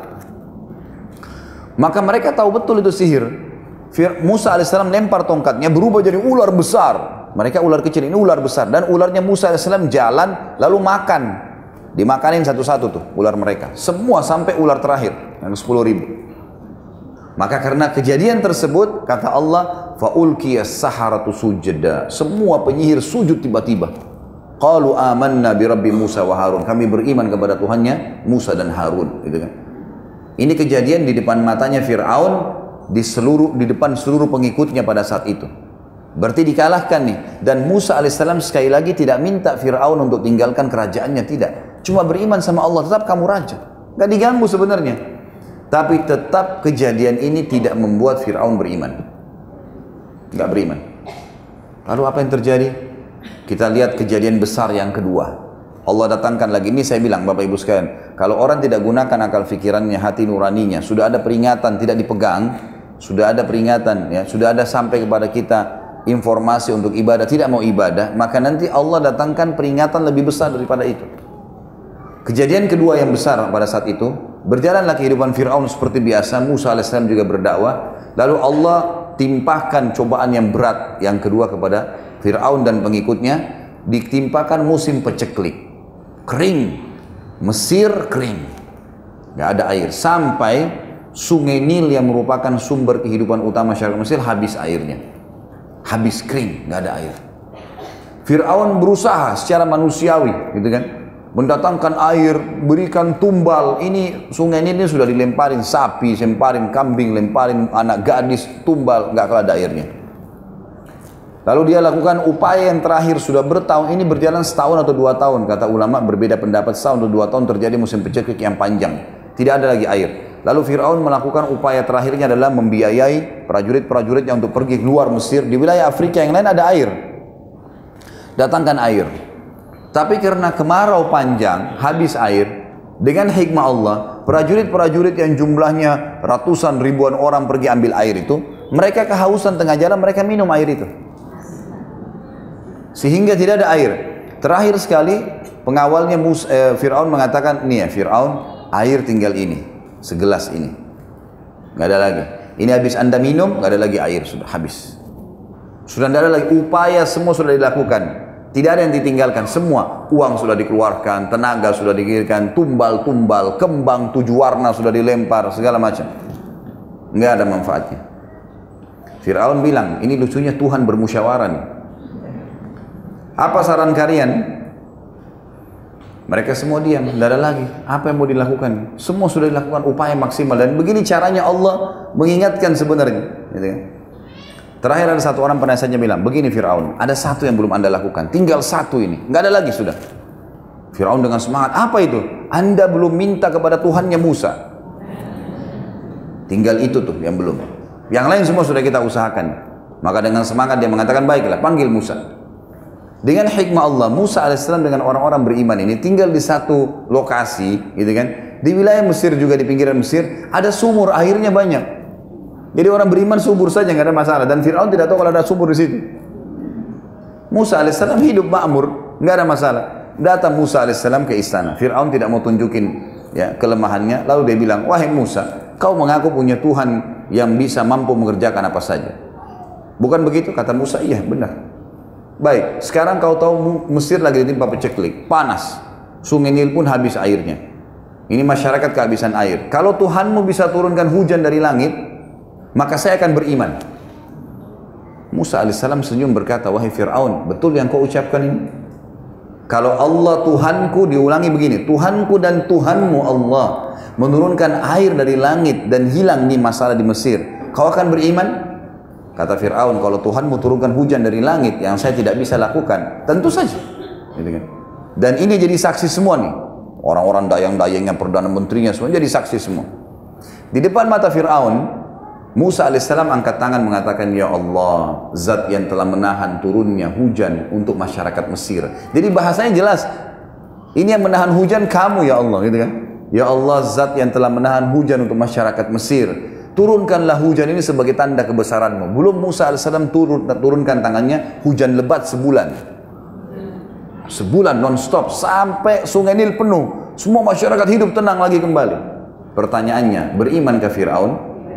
Maka mereka tahu betul itu sihir. Musa alaihissalam lempar tongkatnya berubah jadi ular besar. Mereka ular kecil, ini ular besar. Dan ularnya Musa alaihissalam jalan lalu makan. Dimakanin satu-satu tuh ular mereka. Semua sampai ular terakhir yang 10.000. Maka karena kejadian tersebut kata Allah, faulqiyas saharatu sujada. Semua penyihir sujud tiba-tiba. Qalu amanna bi rabbi Musa wa Harun. Kami beriman kepada Tuhannya Musa dan Harun, gitu kan. Ini kejadian di depan matanya Fir'aun, di depan seluruh pengikutnya pada saat itu. Berarti dikalahkan nih. Dan Musa alaihissalam sekali lagi tidak minta Fir'aun untuk tinggalkan kerajaannya, tidak. Cuma beriman sama Allah, tetap kamu raja. Gak diganggu sebenarnya. Tapi tetap kejadian ini tidak membuat Fir'aun beriman. Gak beriman. Lalu apa yang terjadi? Kita lihat kejadian besar yang kedua. Allah datangkan lagi, ini saya bilang Bapak Ibu sekalian, kalau orang tidak gunakan akal fikirannya, hati nuraninya, sudah ada peringatan tidak dipegang, sudah ada peringatan, ya, sudah ada sampai kepada kita informasi untuk ibadah, tidak mau ibadah, maka nanti Allah datangkan peringatan lebih besar daripada itu. Kejadian kedua yang besar pada saat itu, berjalanlah kehidupan Fir'aun seperti biasa, Musa alaihissalam juga berdakwah, lalu Allah timpahkan cobaan yang berat yang kedua kepada Fir'aun dan pengikutnya, ditimpakan musim peceklik. Kering, Mesir kering, nggak ada air, sampai sungai Nil yang merupakan sumber kehidupan utama masyarakat Mesir habis airnya, habis kering, nggak ada air. Fir'aun berusaha secara manusiawi, gitu kan, mendatangkan air, berikan tumbal. Ini sungai Nil ini sudah dilemparin sapi, lemparin kambing, lemparin anak gadis, tumbal, nggak kalah ada airnya. Lalu dia lakukan upaya yang terakhir, sudah bertahun, ini berjalan setahun atau 2 tahun. Kata ulama berbeda pendapat, setahun atau 2 tahun terjadi musim peceklik yang panjang. Tidak ada lagi air. Lalu Fir'aun melakukan upaya terakhirnya adalah membiayai prajurit-prajuritnya untuk pergi keluar Mesir. Di wilayah Afrika yang lain ada air. Datangkan air. Tapi karena kemarau panjang, habis air. Dengan hikmah Allah, prajurit-prajurit yang jumlahnya ratusan ribuan orang pergi ambil air itu, mereka kehausan tengah jalan, mereka minum air itu. Sehingga tidak ada air. Terakhir sekali pengawalnya Fir'aun mengatakan, nih ya Fir'aun, air tinggal ini, segelas ini, nggak ada lagi. Ini habis anda minum, nggak ada lagi air, sudah habis. Sudah tidak ada lagi, upaya semua sudah dilakukan, tidak ada yang ditinggalkan, semua uang sudah dikeluarkan, tenaga sudah dikirimkan, tumbal-tumbal, kembang 7 warna sudah dilempar, segala macam, nggak ada manfaatnya. Fir'aun bilang, ini lucunya Tuhan bermusyawarah nih. Apa saran kalian? Mereka semua diam, tidak ada lagi. Apa yang mau dilakukan? Semua sudah dilakukan upaya maksimal, dan begini caranya Allah mengingatkan sebenarnya. Gitu kan? Terakhir ada satu orang penasihatnya bilang, begini Fir'aun, ada satu yang belum anda lakukan, tinggal satu ini, nggak ada lagi sudah. Fir'aun dengan semangat, apa itu? Anda belum minta kepada Tuhannya Musa. Tinggal itu tuh yang belum. Yang lain semua sudah kita usahakan. Maka dengan semangat dia mengatakan, baiklah, panggil Musa. Dengan hikmah Allah, Musa alaihissalam dengan orang-orang beriman ini tinggal di satu lokasi, gitu kan? Di wilayah Mesir juga, di pinggiran Mesir, ada sumur, airnya banyak. Jadi orang beriman subur saja, nggak ada masalah. Dan Fir'aun tidak tahu kalau ada sumur di situ. Musa alaihissalam hidup makmur, nggak ada masalah. Datang Musa alaihissalam ke istana. Fir'aun tidak mau tunjukin ya kelemahannya. Lalu dia bilang, wahai Musa, kau mengaku punya Tuhan yang bisa mampu mengerjakan apa saja. Bukan begitu? Kata Musa, iya benar. Baik, sekarang kau tahu Mesir lagi ditimpa peceklik, panas, sungai Nil pun habis airnya. Ini masyarakat kehabisan air. Kalau Tuhanmu bisa turunkan hujan dari langit, maka saya akan beriman. Musa alaihissalam senyum berkata, wahai Fir'aun, betul yang kau ucapkan ini? Kalau Allah Tuhanku, diulangi begini, Tuhanku dan Tuhanmu Allah menurunkan air dari langit dan hilang nih masalah di Mesir, kau akan beriman? Kata Fir'aun, kalau Tuhanmu turunkan hujan dari langit yang saya tidak bisa lakukan, tentu saja. Gitu kan? Dan ini jadi saksi semua nih, orang-orang dayang-dayangnya, perdana menterinya, semua jadi saksi semua. Di depan mata Fir'aun, Musa alaihissalam angkat tangan mengatakan, ya Allah, zat yang telah menahan turunnya hujan untuk masyarakat Mesir. Jadi bahasanya jelas, ini yang menahan hujan kamu ya Allah, gitu kan? Ya Allah, zat yang telah menahan hujan untuk masyarakat Mesir, turunkanlah hujan ini sebagai tanda kebesaranmu. Belum Musa alaihissalam turunkan tangannya, hujan lebat sebulan. Sebulan non-stop, sampai sungai Nil penuh. Semua masyarakat hidup tenang lagi kembali. Pertanyaannya, berimankah Fir'aun?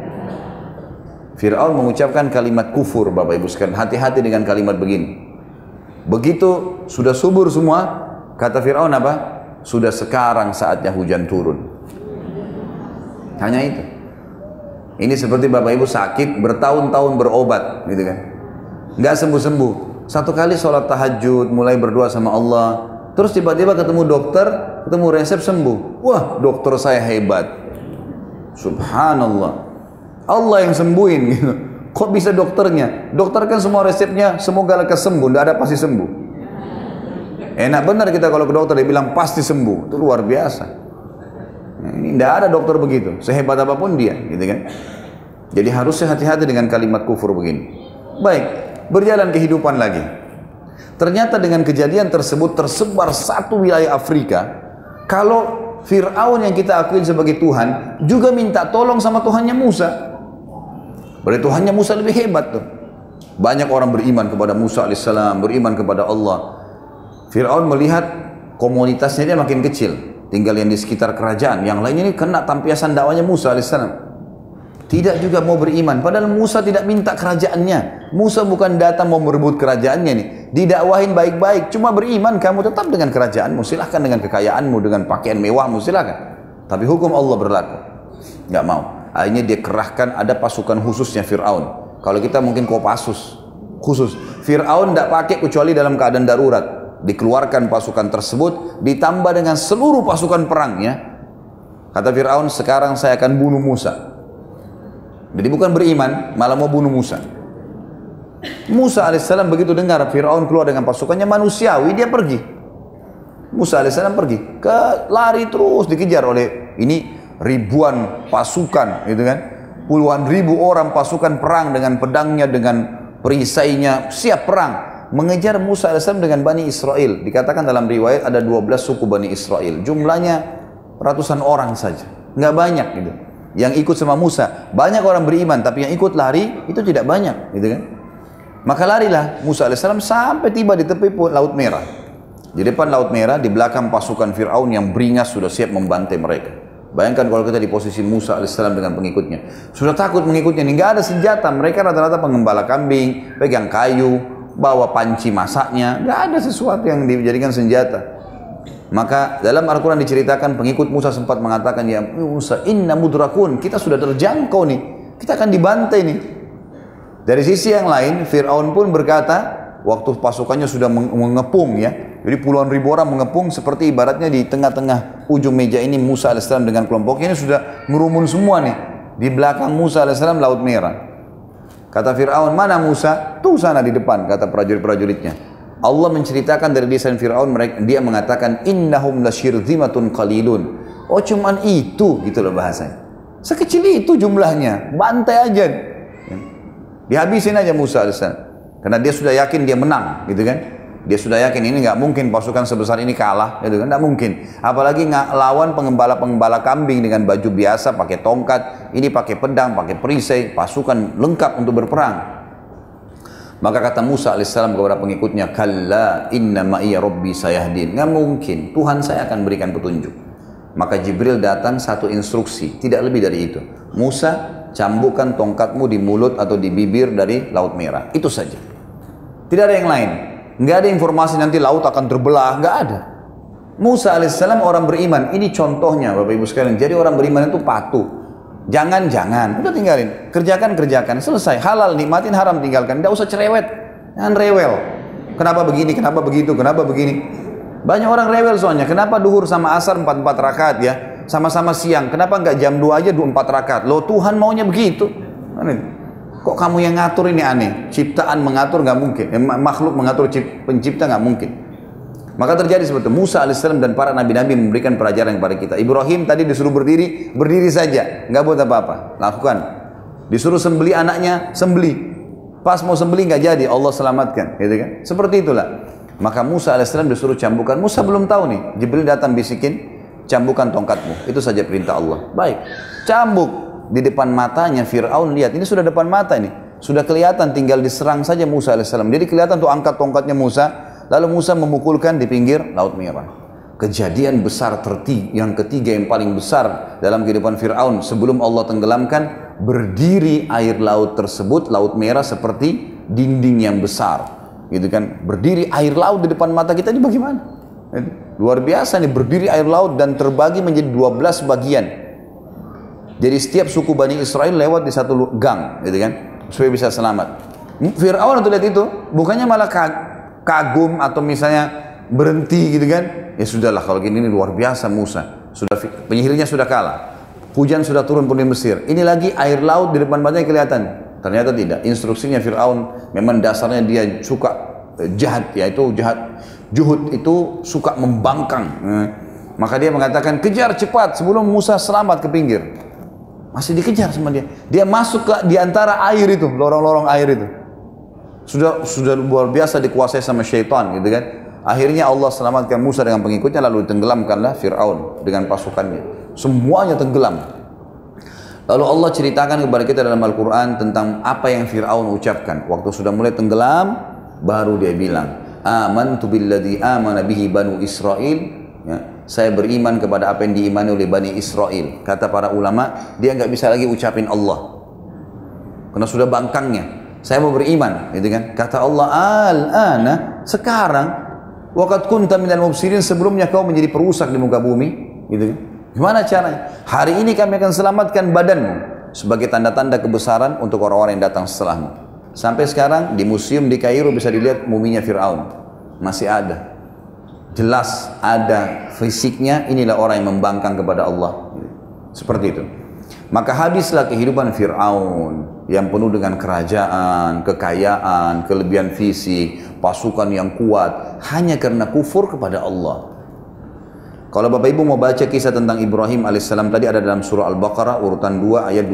Fir'aun mengucapkan kalimat kufur, Bapak Ibu sekalian. Hati-hati dengan kalimat begini. Begitu sudah subur semua, kata Fir'aun apa? Sudah sekarang saatnya hujan turun. Hanya itu. Ini seperti Bapak Ibu sakit, bertahun-tahun berobat, gitu kan? Nggak sembuh-sembuh. Satu kali sholat tahajud, mulai berdoa sama Allah, terus tiba-tiba ketemu dokter, ketemu resep sembuh. Wah, dokter saya hebat. Subhanallah. Allah yang sembuhin gitu. Kok bisa dokternya? Dokter kan semua resepnya semoga lekas sembuh, tidak ada pasti sembuh. Enak benar kita kalau ke dokter dia bilang pasti sembuh, itu luar biasa. Nah, ini tidak ada dokter begitu, sehebat apapun dia, gitu kan? Jadi harusnya hati-hati dengan kalimat kufur begini. Baik, berjalan kehidupan lagi. Ternyata dengan kejadian tersebut tersebar satu wilayah Afrika. Kalau Fir'aun yang kita akuin sebagai Tuhan juga minta tolong sama Tuhannya Musa. Berarti Tuhannya Musa lebih hebat tuh. Banyak orang beriman kepada Musa alaihissalam, beriman kepada Allah. Fir'aun melihat komunitasnya dia makin kecil, tinggal yang di sekitar kerajaan. Yang lainnya ini kena tampiasan dakwanya Musa alaihissalam. Tidak juga mau beriman. Padahal Musa tidak minta kerajaannya. Musa bukan datang mau merebut kerajaannya nih. Didakwahin baik-baik. Cuma beriman kamu tetap dengan kerajaanmu. Silahkan dengan kekayaanmu, dengan pakaian mewahmu, silahkan. Tapi hukum Allah berlaku. Nggak mau. Akhirnya dia kerahkan, ada pasukan khususnya Fir'aun. Kalau kita mungkin Kopassus khusus. Fir'aun tidak pakai kecuali dalam keadaan darurat. Dikeluarkan pasukan tersebut, ditambah dengan seluruh pasukan perangnya. Kata Fir'aun, sekarang saya akan bunuh Musa. Jadi bukan beriman, malah mau bunuh Musa. Musa alaihissalam begitu dengar Fir'aun keluar dengan pasukannya manusiawi, dia pergi. Musa alaihissalam pergi, lari terus dikejar oleh ini ribuan pasukan, gitu kan? Puluhan ribu orang pasukan perang dengan pedangnya, dengan perisainya, siap perang. Mengejar Musa alaihissalam dengan Bani Israel. Dikatakan dalam riwayat ada 12 suku Bani Israel. Jumlahnya ratusan orang saja, nggak banyak gitu. Yang ikut sama Musa, banyak orang beriman, tapi yang ikut lari itu tidak banyak, gitu kan? Maka larilah Musa alaihissalam sampai tiba di tepi Laut Merah. Di depan Laut Merah, di belakang pasukan Fir'aun yang beringas sudah siap membantai mereka. Bayangkan kalau kita di posisi Musa alaihissalam dengan pengikutnya, sudah takut mengikutnya, ini nggak ada senjata. Mereka rata-rata pengembala kambing, pegang kayu, bawa panci masaknya, nggak ada sesuatu yang dijadikan senjata. Maka dalam Al-Quran diceritakan pengikut Musa sempat mengatakan, ya Musa, inna mudrakun, kita sudah terjangkau nih, kita akan dibantai nih. Dari sisi yang lain, Fir'aun pun berkata, waktu pasukannya sudah mengepung ya, jadi puluhan ribu orang mengepung, seperti ibaratnya di tengah-tengah ujung meja ini Musa alaihissalam dengan kelompoknya ini sudah ngerumun semua nih. Di belakang Musa alaihissalam Laut Merah. Kata Fir'aun, mana Musa? Tuh sana di depan, kata prajurit-prajuritnya. Allah menceritakan dari lisan Fir'aun, dia mengatakan innahum lasyirzimatun qalilun. Oh cuman itu, gitu loh bahasanya. Sekecil itu jumlahnya, bantai aja. Dihabisin aja Musa alaihissalam. Karena dia sudah yakin dia menang, gitu kan? Dia sudah yakin ini nggak mungkin pasukan sebesar ini kalah, gitu kan? Nggak mungkin. Apalagi lawan pengembala-pengembala kambing dengan baju biasa, pakai tongkat, ini pakai pedang, pakai perisai, pasukan lengkap untuk berperang. Maka kata Musa alaihissalam kepada pengikutnya, kalla inna ma'iya rabbi sayahdin. Nggak mungkin, Tuhan saya akan berikan petunjuk. Maka Jibril datang satu instruksi, tidak lebih dari itu. Musa, cambukkan tongkatmu di mulut atau di bibir dari Laut Merah. Itu saja. Tidak ada yang lain. Nggak ada informasi nanti laut akan terbelah, nggak ada. Musa alaihissalam orang beriman. Ini contohnya Bapak Ibu sekalian. Jadi orang beriman itu patuh. Jangan, udah tinggalin. Kerjakan, selesai. Halal, nikmatin, haram tinggalkan. Tidak usah cerewet, jangan rewel. Kenapa begini, kenapa begitu, kenapa begini. Banyak orang rewel soalnya. Kenapa duhur sama asar 4 rakaat ya? Sama-sama siang. Kenapa nggak jam 2 aja 4 rakaat? Loh Tuhan maunya begitu. Kok kamu yang ngatur, ini aneh. Ciptaan mengatur nggak mungkin. Makhluk mengatur pencipta nggak mungkin. Maka terjadi seperti Musa alaihissalam dan para nabi-nabi memberikan pelajaran kepada kita. Ibrahim tadi disuruh berdiri saja, nggak buat apa-apa, lakukan. Disuruh sembeli anaknya, sembeli. Pas mau sembeli nggak jadi, Allah selamatkan, gitu kan? Seperti itulah. Maka Musa alaihissalam disuruh cambukan. Musa belum tahu nih, Jibril datang bisikin, cambukan tongkatmu. Itu saja perintah Allah. Baik, cambuk di depan matanya Fir'aun. Lihat, ini sudah depan mata nih, sudah kelihatan, tinggal diserang saja Musa alaihissalam. Jadi kelihatan tuh angkat tongkatnya Musa. Lalu Musa memukulkan di pinggir Laut Merah. Kejadian besar yang ketiga yang paling besar dalam kehidupan Fir'aun sebelum Allah tenggelamkan, berdiri air laut tersebut, Laut Merah seperti dinding yang besar, gitu kan? Berdiri air laut di depan mata kita, ini bagaimana? Luar biasa nih, berdiri air laut dan terbagi menjadi 12 bagian. Jadi setiap suku Bani Israel lewat di satu gang, gitu kan? Supaya bisa selamat. Fir'aun untuk lihat itu, bukannya malah kagum atau misalnya berhenti gitu kan, ya sudahlah kalau gini, ini luar biasa Musa, sudah penyihirnya sudah kalah, hujan sudah turun pun di Mesir, ini lagi air laut di depan matanya kelihatan. Ternyata tidak. Instruksinya Fir'aun memang dasarnya dia suka jahat, yaitu jahat, juhud itu suka membangkang. Maka dia mengatakan kejar cepat sebelum Musa selamat ke pinggir. Masih dikejar sama dia, dia masuk ke di antara air itu, lorong-lorong air itu. Sudah luar biasa dikuasai sama syaitan, gitu kan. Akhirnya Allah selamatkan Musa dengan pengikutnya, lalu tenggelamkanlah Fir'aun dengan pasukannya. Semuanya tenggelam. Lalu Allah ceritakan kepada kita dalam Al-Quran tentang apa yang Fir'aun ucapkan. Waktu sudah mulai tenggelam, baru dia bilang, amantu billadzi amana bihi banu Israel. Ya, saya beriman kepada apa yang diimani oleh Bani Israel. Kata para ulama, dia nggak bisa lagi ucapin Allah, karena sudah bangkangnya. Saya mau beriman, gitu kan? Kata Allah, al-ana, sekarang, waqad kunta minal mufsidin, sebelumnya kau menjadi perusak di muka bumi, gitu kan? Gimana caranya? Hari ini kami akan selamatkan badanmu sebagai tanda-tanda kebesaran untuk orang-orang yang datang setelahmu. Sampai sekarang di museum di Kairo bisa dilihat muminya Fir'aun, masih ada, jelas ada fisiknya. Inilah orang yang membangkang kepada Allah, seperti itu. Maka habislah kehidupan Fir'aun yang penuh dengan kerajaan, kekayaan, kelebihan fisik, pasukan yang kuat, hanya karena kufur kepada Allah. Kalau Bapak Ibu mau baca kisah tentang Ibrahim alaihissalam tadi, ada dalam surah Al-Baqarah urutan 2 ayat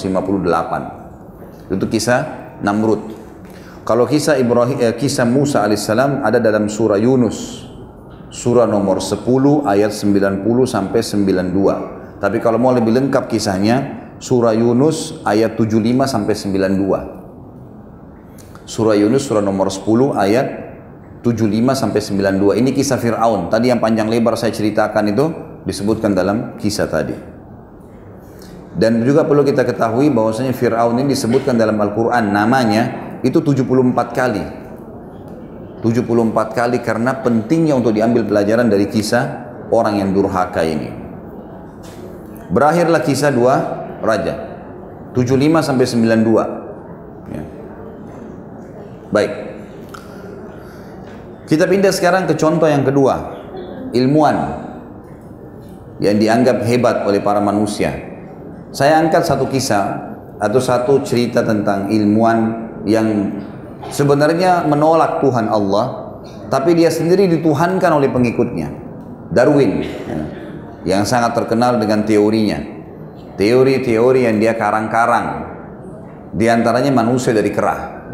258. Itu kisah Namrud. Kalau kisah kisah Musa alaihissalam ada dalam surah Yunus, surah nomor 10 ayat 90 sampai 92. Tapi kalau mau lebih lengkap kisahnya, surah Yunus ayat 75 sampai 92. Surah Yunus surah nomor 10 ayat 75 sampai 92. Ini kisah Fir'aun. Tadi yang panjang lebar saya ceritakan itu disebutkan dalam kisah tadi. Dan juga perlu kita ketahui bahwasanya Fir'aun ini disebutkan dalam Al-Quran namanya itu 74 kali. 74 kali karena pentingnya untuk diambil pelajaran dari kisah orang yang durhaka ini. Berakhirlah kisah dua raja 75 sampai 92 ya. Baik, kita pindah sekarang ke contoh yang kedua, ilmuwan yang dianggap hebat oleh para manusia. Saya angkat satu kisah atau satu cerita tentang ilmuwan yang sebenarnya menolak Tuhan Allah, tapi dia sendiri dituhankan oleh pengikutnya. Darwin ya, yang sangat terkenal dengan teorinya, teori-teori yang dia karang-karang, diantaranya manusia dari kera.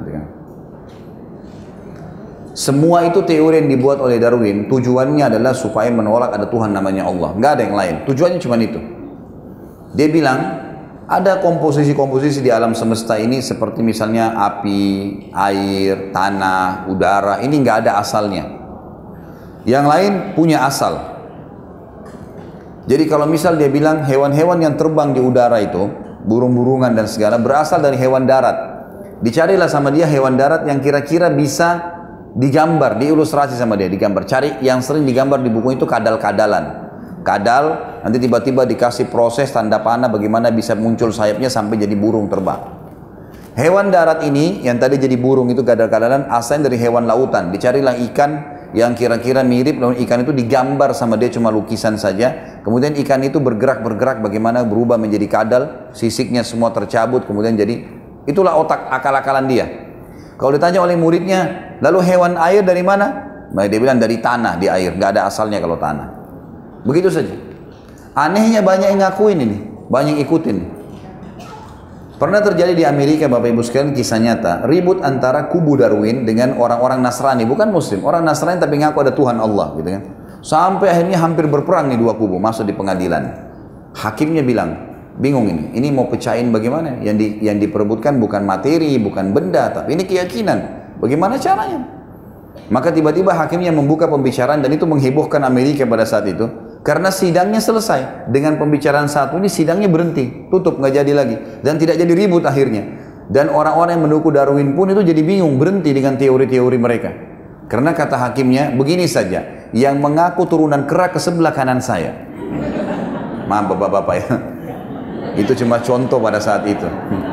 Semua itu teori yang dibuat oleh Darwin, tujuannya adalah supaya menolak ada Tuhan namanya Allah, nggak ada yang lain, tujuannya cuma itu. Dia bilang ada komposisi-komposisi di alam semesta ini seperti misalnya api, air, tanah, udara, ini nggak ada asalnya, yang lain punya asal. Jadi kalau misal dia bilang hewan-hewan yang terbang di udara itu, burung-burungan dan segala, berasal dari hewan darat. Dicarilah sama dia hewan darat yang kira-kira bisa digambar, diilustrasi sama dia, digambar. Cari yang sering digambar di buku itu kadal-kadalan. kadal, nanti tiba-tiba dikasih proses tanda panah bagaimana bisa muncul sayapnya sampai jadi burung terbang. Hewan darat ini yang tadi jadi burung itu kadal-kadalan asalnya dari hewan lautan. Dicarilah ikan yang kira-kira mirip, lalu ikan itu digambar sama dia cuma lukisan saja. Kemudian ikan itu bergerak-bergerak bagaimana berubah menjadi kadal, sisiknya semua tercabut, kemudian jadi, itulah otak akal-akalan dia. Kalau ditanya oleh muridnya, lalu hewan air dari mana? Nah, dia bilang dari tanah, di air, nggak ada asalnya kalau tanah. Begitu saja. Anehnya banyak yang ngakuin ini, banyak yang ikutin. Pernah terjadi di Amerika, Bapak Ibu sekalian, kisah nyata, ribut antara kubu Darwin dengan orang-orang Nasrani, bukan Muslim, orang Nasrani tapi ngaku ada Tuhan Allah, gitu kan. Sampai akhirnya hampir berperang nih dua kubu, masuk di pengadilan. Hakimnya bilang, bingung ini mau pecahin bagaimana? Yang diperebutkan bukan materi, bukan benda, tapi ini keyakinan. Bagaimana caranya? Maka tiba-tiba hakimnya membuka pembicaraan dan itu menghebohkan Amerika pada saat itu. Karena sidangnya selesai. Dengan pembicaraan satu ini sidangnya berhenti. Tutup, nggak jadi lagi. Dan tidak jadi ribut akhirnya. Dan orang-orang yang mendukung Darwin pun itu jadi bingung. Berhenti dengan teori-teori mereka. Karena kata hakimnya, begini saja. Yang mengaku turunan kera ke sebelah kanan saya. Maaf bapak-bapak ya. Itu cuma contoh pada saat itu.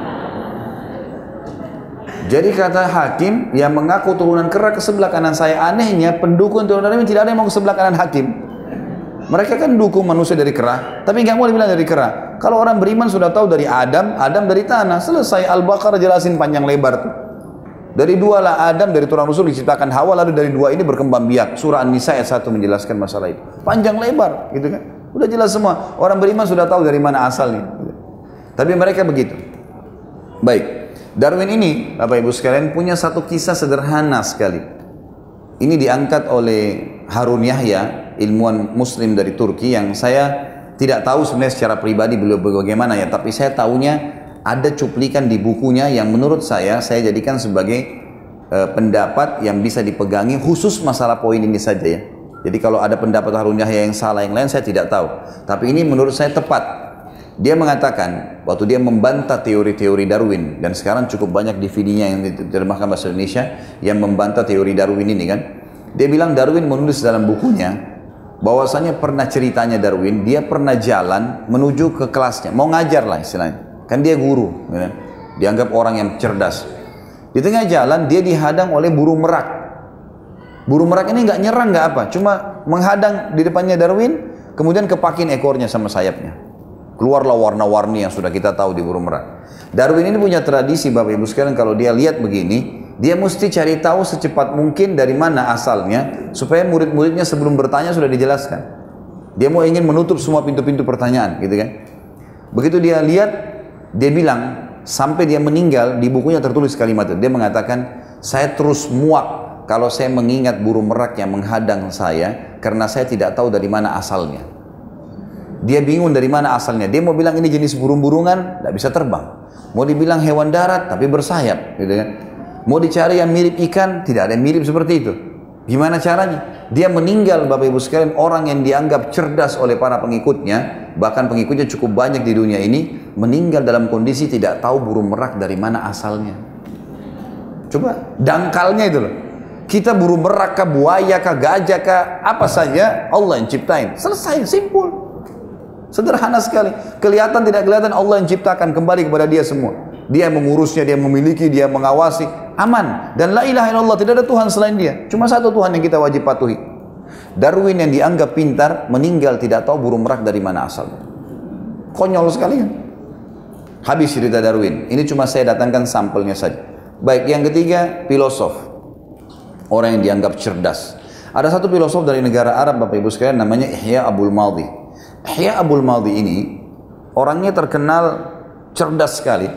Jadi kata hakim yang mengaku turunan kera ke sebelah kanan saya, anehnya pendukung turunan Darwin tidak ada yang mau ke sebelah kanan hakim. Mereka kan dukung manusia dari kera, tapi nggak mau dibilang dari kera. Kalau orang beriman sudah tahu dari Adam, Adam dari tanah. Selesai, Al-Baqarah jelasin panjang lebar tuh. Dari dua lah Adam, dari tulang rusuk diciptakan Hawa, lalu dari dua ini berkembang biak. Surah An-Nisa ayat 1 menjelaskan masalah itu. Panjang lebar, gitu kan. Udah jelas semua. Orang beriman sudah tahu dari mana asalnya. Tapi mereka begitu. Baik. Darwin ini, Bapak Ibu sekalian, punya satu kisah sederhana sekali. Ini diangkat oleh Harun Yahya, ilmuwan muslim dari Turki, yang saya tidak tahu sebenarnya secara pribadi beliau bagaimana ya, tapi saya tahunya ada cuplikan di bukunya yang menurut saya jadikan sebagai pendapat yang bisa dipegangi khusus masalah poin ini saja ya. Jadi kalau ada pendapat Harun Yahya yang salah yang lain saya tidak tahu, tapi ini menurut saya tepat. Dia mengatakan waktu dia membantah teori-teori Darwin, dan sekarang cukup banyak DVD-nya yang diterjemahkan bahasa Indonesia yang membantah teori Darwin ini kan. Dia bilang Darwin menulis dalam bukunya bahwasanya pernah ceritanya Darwin, dia pernah jalan menuju ke kelasnya, mau ngajar lah istilahnya. Kan dia guru, ya. Dianggap orang yang cerdas. Di tengah jalan dia dihadang oleh burung merak. Burung merak ini nggak nyerang nggak apa, cuma menghadang di depannya Darwin, kemudian kepakin ekornya sama sayapnya. Keluarlah warna-warni yang sudah kita tahu di burung merak. Darwin ini punya tradisi Bapak Ibu sekalian, kalau dia lihat begini, dia mesti cari tahu secepat mungkin dari mana asalnya, supaya murid-muridnya sebelum bertanya sudah dijelaskan. Dia mau ingin menutup semua pintu-pintu pertanyaan, gitu kan. Begitu dia lihat, dia bilang, sampai dia meninggal, di bukunya tertulis kalimat itu. Dia mengatakan, saya terus muak kalau saya mengingat burung merak yang menghadang saya, karena saya tidak tahu dari mana asalnya. Dia bingung dari mana asalnya. Dia mau bilang ini jenis burung-burungan, tidak bisa terbang. Mau dibilang hewan darat, tapi bersayap, gitu kan. Mau dicari yang mirip ikan, tidak ada yang mirip seperti itu. Gimana caranya? Dia meninggal, Bapak Ibu sekalian, orang yang dianggap cerdas oleh para pengikutnya, bahkan pengikutnya cukup banyak di dunia ini, meninggal dalam kondisi tidak tahu burung merak dari mana asalnya. Coba, dangkalnya itu loh. Kita burung merak kah, buaya kah, gajah kah, apa saja, Allah yang ciptain. Selesai, simpul. Sederhana sekali. Kelihatan tidak kelihatan, Allah yang ciptakan, kembali kepada dia semua. Dia yang mengurusnya, dia yang memiliki, dia yang mengawasi. Aman. Dan la ilaha illallah, tidak ada Tuhan selain dia. Cuma satu Tuhan yang kita wajib patuhi. Darwin yang dianggap pintar, meninggal tidak tahu burung merak dari mana asalnya. Konyol sekali kan? Habis cerita Darwin. Ini cuma saya datangkan sampelnya saja. Baik, yang ketiga, filosof. Orang yang dianggap cerdas. Ada satu filosof dari negara Arab, Bapak Ibu sekalian, namanya Ihya Abul Madhi. Ihya Abul Madhi ini orangnya terkenal cerdas sekali,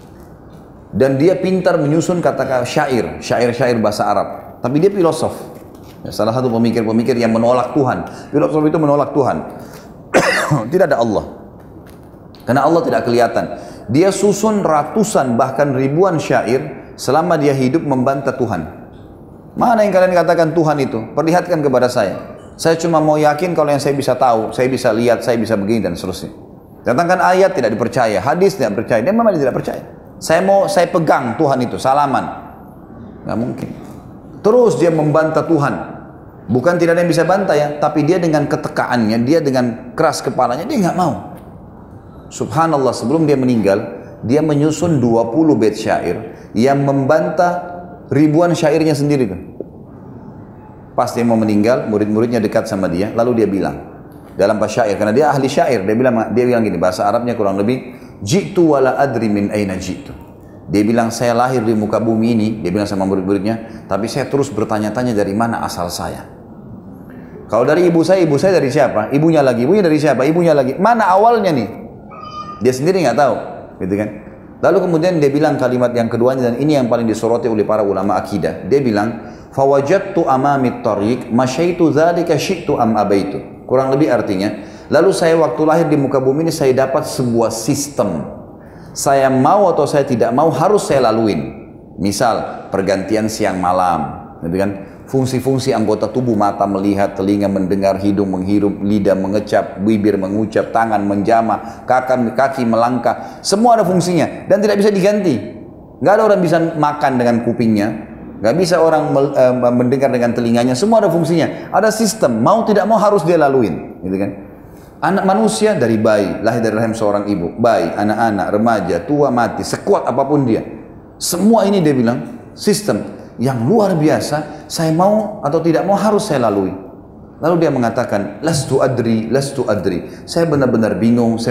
dan dia pintar menyusun kata-kata syair bahasa Arab. Tapi dia filosof, ya, salah satu pemikir-pemikir yang menolak Tuhan. Filosof itu menolak Tuhan. Tidak ada Allah, karena Allah tidak kelihatan. Dia susun ratusan bahkan ribuan syair selama dia hidup membantah Tuhan. Mana yang kalian katakan Tuhan itu? Perlihatkan kepada saya. Saya cuma mau yakin kalau yang saya bisa tahu, saya bisa lihat, saya bisa begini dan seterusnya. Datangkan ayat tidak dipercaya, hadis tidak percaya, dia memang tidak percaya. Saya pegang Tuhan itu, salaman. Nggak mungkin. Terus dia membantah Tuhan. Bukan tidak ada yang bisa bantah ya, tapi dia dengan ketekaannya, dia dengan keras kepalanya, dia nggak mau. Subhanallah, sebelum dia meninggal, dia menyusun 20 bait syair yang membantah ribuan syairnya sendiri tuh. Pas dia mau meninggal, murid-muridnya dekat sama dia, lalu dia bilang dalam bahasa syair, karena dia ahli syair, dia bilang gini, bahasa Arabnya kurang lebih, jitu wala adri min aina jitu. Dia bilang, saya lahir di muka bumi ini, dia bilang sama murid-muridnya, tapi saya terus bertanya-tanya dari mana asal saya. Kalau dari ibu saya dari siapa? Ibunya dari siapa? Ibunya lagi. Mana awalnya nih? Dia sendiri nggak tahu, gitu kan? Lalu kemudian dia bilang kalimat yang keduanya, dan ini yang paling disoroti oleh para ulama akidah. Dia bilang, fawajadtu amami tariq masyaitu dzalika syi'tu am abaitu. Kurang lebih artinya, lalu saya waktu lahir di muka bumi ini saya dapat sebuah sistem. Saya mau atau saya tidak mau harus saya laluin. Misal pergantian siang malam, gitu kan? Fungsi-fungsi anggota tubuh, mata melihat, telinga mendengar, hidung menghirup, lidah mengecap, bibir mengucap, tangan menjamah, kaki melangkah, semua ada fungsinya dan tidak bisa diganti. Nggak ada orang bisa makan dengan kupingnya, nggak bisa orang mendengar dengan telinganya, semua ada fungsinya. Ada sistem, mau tidak mau harus dia laluin, gitu kan? Anak manusia dari bayi, lahir dari rahim seorang ibu, bayi, anak-anak, remaja, tua, mati, sekuat apapun dia, semua ini dia bilang sistem yang luar biasa, saya mau atau tidak mau harus saya lalui. Lalu dia mengatakan, lastu adri, saya benar-benar bingung,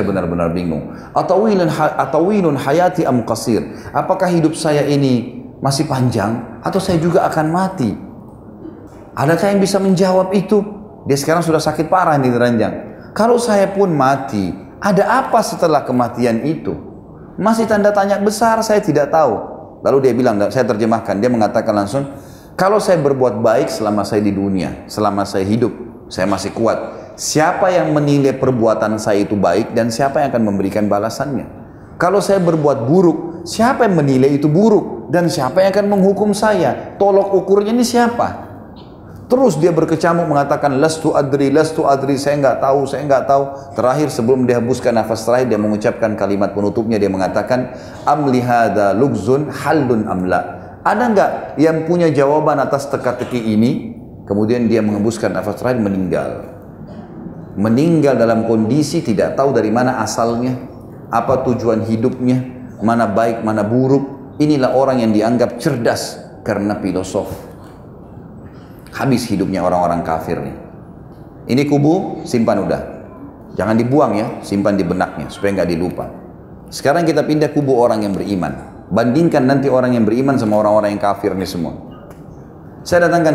atawilun hayati am qasir, apakah hidup saya ini masih panjang atau saya juga akan mati? Adakah yang bisa menjawab itu? Dia sekarang sudah sakit parah di ranjang. Kalau saya pun mati, ada apa setelah kematian itu? Masih tanda tanya besar, saya tidak tahu. Lalu dia bilang, saya terjemahkan, dia mengatakan langsung, kalau saya berbuat baik selama saya di dunia, selama saya hidup, saya masih kuat, siapa yang menilai perbuatan saya itu baik dan siapa yang akan memberikan balasannya? Kalau saya berbuat buruk, siapa yang menilai itu buruk dan siapa yang akan menghukum saya? Tolok ukurnya ini siapa? Terus dia berkecamuk mengatakan, lastu adri, saya nggak tahu. Terakhir sebelum dia hembuskan nafas terakhir, dia mengucapkan kalimat penutupnya, dia mengatakan, amli hadza lugzun hallun amla. Ada nggak yang punya jawaban atas teka-teki ini? Kemudian dia menghembuskan nafas terakhir, meninggal dalam kondisi tidak tahu dari mana asalnya, apa tujuan hidupnya, mana baik, mana buruk. Inilah orang yang dianggap cerdas karena filosof. Habis hidupnya orang-orang kafir nih. Ini kubu, simpan udah. Jangan dibuang ya, simpan di benaknya supaya nggak dilupa. Sekarang kita pindah kubu orang yang beriman. Bandingkan nanti orang yang beriman sama orang-orang yang kafir nih semua. Saya datangkan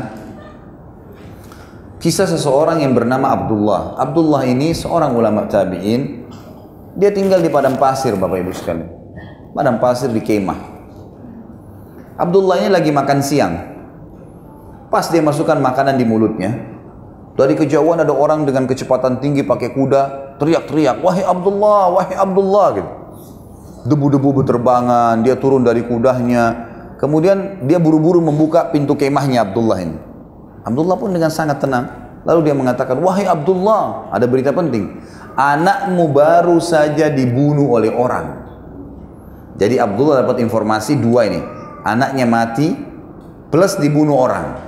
kisah seseorang yang bernama Abdullah. Abdullah ini seorang ulama tabi'in. Dia tinggal di padang pasir, Bapak Ibu sekalian. Padang pasir di kemah. Abdullah ini lagi makan siang. Pas dia masukkan makanan di mulutnya, dari kejauhan ada orang dengan kecepatan tinggi pakai kuda, teriak-teriak, wahai Abdullah, gitu. Debu-debu berterbangan, dia turun dari kudanya, kemudian dia buru-buru membuka pintu kemahnya Abdullah ini. Abdullah pun dengan sangat tenang, lalu dia mengatakan, wahai Abdullah, ada berita penting, anakmu baru saja dibunuh oleh orang. Jadi Abdullah dapat informasi dua ini, anaknya mati plus dibunuh orang.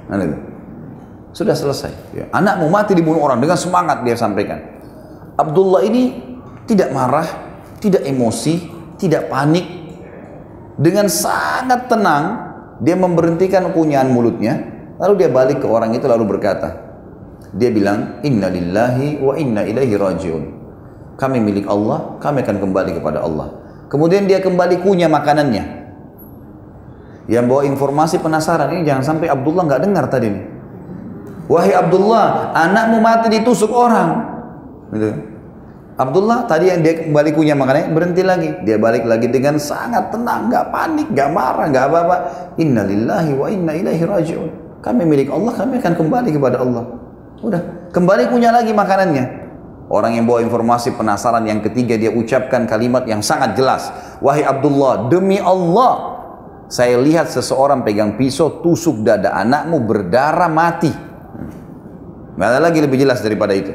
Sudah selesai. Anakmu mati dibunuh orang, dengan semangat dia sampaikan. Abdullah ini tidak marah, tidak emosi, tidak panik. Dengan sangat tenang dia memberhentikan kunyahan mulutnya, lalu dia balik ke orang itu lalu berkata, dia bilang, inna lillahi wa inna ilaihi rajiun. Kami milik Allah, kami akan kembali kepada Allah. Kemudian dia kembali kunyah makanannya. Yang bawa informasi penasaran ini, jangan sampai Abdullah nggak dengar tadi nih. Wahai Abdullah, anakmu mati ditusuk orang. Gitu. Abdullah tadi yang dia kembali kunyah makanannya, berhenti lagi. Dia balik lagi dengan sangat tenang, nggak panik, nggak marah, nggak apa-apa. Inna lillahi wa inna ilaihi rajiun. Kami milik Allah, kami akan kembali kepada Allah. Udah, kembali kunyah lagi makanannya. Orang yang bawa informasi penasaran yang ketiga, dia ucapkan kalimat yang sangat jelas. Wahai Abdullah, demi Allah, saya lihat seseorang pegang pisau tusuk dada anakmu berdarah mati. Nggak ada lagi lebih jelas daripada itu.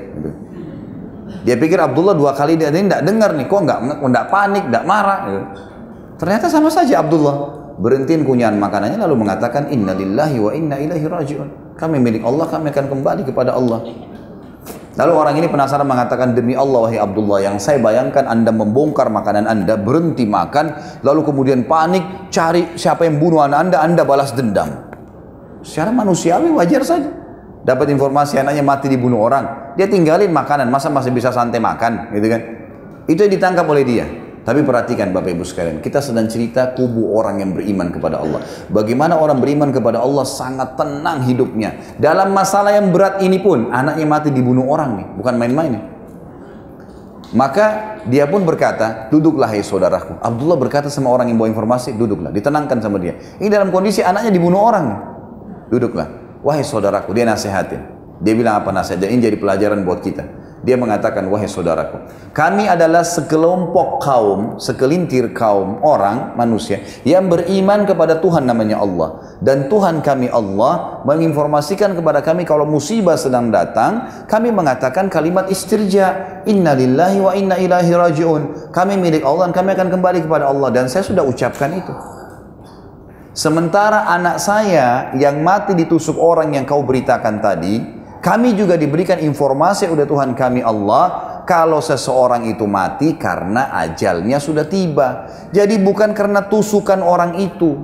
Dia pikir Abdullah dua kali dia ini tidak dengar nih, kok nggak panik, nggak marah. Ternyata sama saja Abdullah berhentiin kunyahan makanannya lalu mengatakan inna lillahi wa inna ilaihi rajiun. Kami milik Allah, kami akan kembali kepada Allah. Lalu orang ini penasaran mengatakan, demi Allah wahai Abdullah, yang saya bayangkan Anda membongkar makanan Anda, berhenti makan, lalu kemudian panik, cari siapa yang bunuh anak Anda balas dendam. Secara manusiawi wajar saja. Dapat informasi anaknya mati dibunuh orang, dia tinggalin makanan, masa masih bisa santai makan, gitu kan? Itu yang ditangkap oleh dia. Tapi perhatikan Bapak Ibu sekalian, kita sedang cerita kubu orang yang beriman kepada Allah. Bagaimana orang beriman kepada Allah sangat tenang hidupnya. Dalam masalah yang berat ini pun, anaknya mati dibunuh orang nih, bukan main-main nih. Maka dia pun berkata, duduklah hai saudaraku. Abdullah berkata sama orang yang bawa informasi, duduklah, ditenangkan sama dia. Ini dalam kondisi anaknya dibunuh orang nih. Duduklah, wahai saudaraku, dia nasihatin. Dia bilang apa nasihat? Ini jadi pelajaran buat kita. Dia mengatakan, wahai saudaraku, kami adalah sekelompok kaum, sekelintir kaum orang, manusia, yang beriman kepada Tuhan namanya Allah. Dan Tuhan kami Allah menginformasikan kepada kami kalau musibah sedang datang, kami mengatakan kalimat istirja, inna lillahi wa inna ilaihi raji'un. Kami milik Allah dan kami akan kembali kepada Allah. Dan saya sudah ucapkan itu. Sementara anak saya yang mati ditusuk orang yang kau beritakan tadi, kami juga diberikan informasi oleh Tuhan kami Allah, kalau seseorang itu mati karena ajalnya sudah tiba. Jadi bukan karena tusukan orang itu.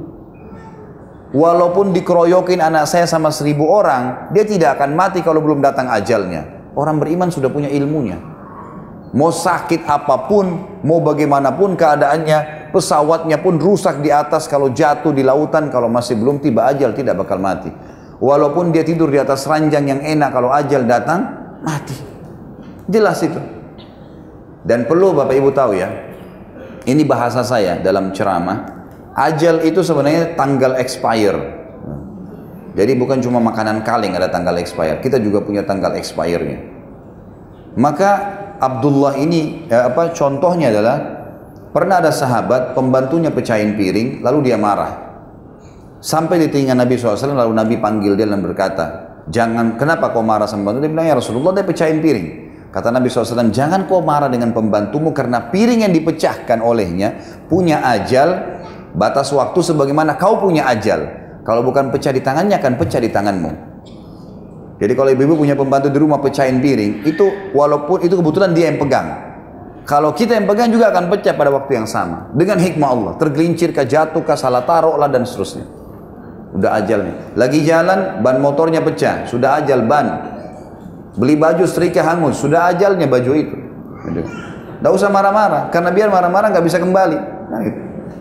Walaupun dikeroyokin anak saya sama 1000 orang, dia tidak akan mati kalau belum datang ajalnya. Orang beriman sudah punya ilmunya. Mau sakit apapun, mau bagaimanapun keadaannya, pesawatnya pun rusak di atas, kalau jatuh di lautan, kalau masih belum tiba ajal tidak bakal mati. Walaupun dia tidur di atas ranjang yang enak, kalau ajal datang, mati. Jelas itu. Dan perlu Bapak Ibu tahu ya, ini bahasa saya dalam ceramah, ajal itu sebenarnya tanggal expire. Jadi bukan cuma makanan kaleng ada tanggal expire, kita juga punya tanggal expire-nya. Maka Abdullah ini, contohnya adalah, pernah ada sahabat, pembantunya pecahin piring, lalu dia marah. Sampai di telinga Nabi SAW, lalu Nabi panggil dia dan berkata, jangan, kenapa kau marah sama pembantu? Dia bilang, ya Rasulullah, dia pecahin piring. Kata Nabi SAW, jangan kau marah dengan pembantumu, karena piring yang dipecahkan olehnya punya ajal, batas waktu sebagaimana kau punya ajal. Kalau bukan pecah di tangannya, akan pecah di tanganmu. Jadi kalau ibu-ibu punya pembantu di rumah pecahin piring, itu walaupun itu kebetulan dia yang pegang, kalau kita yang pegang juga akan pecah pada waktu yang sama. Dengan hikmah Allah, tergelincir kah, jatuh kah, salah taruh lah, dan seterusnya. Udah ajalnya. Lagi jalan, ban motornya pecah, sudah ajal ban. Beli baju setrika hangus, sudah ajalnya baju itu. Tidak usah marah-marah, karena biar marah-marah nggak bisa kembali. Nah, gitu.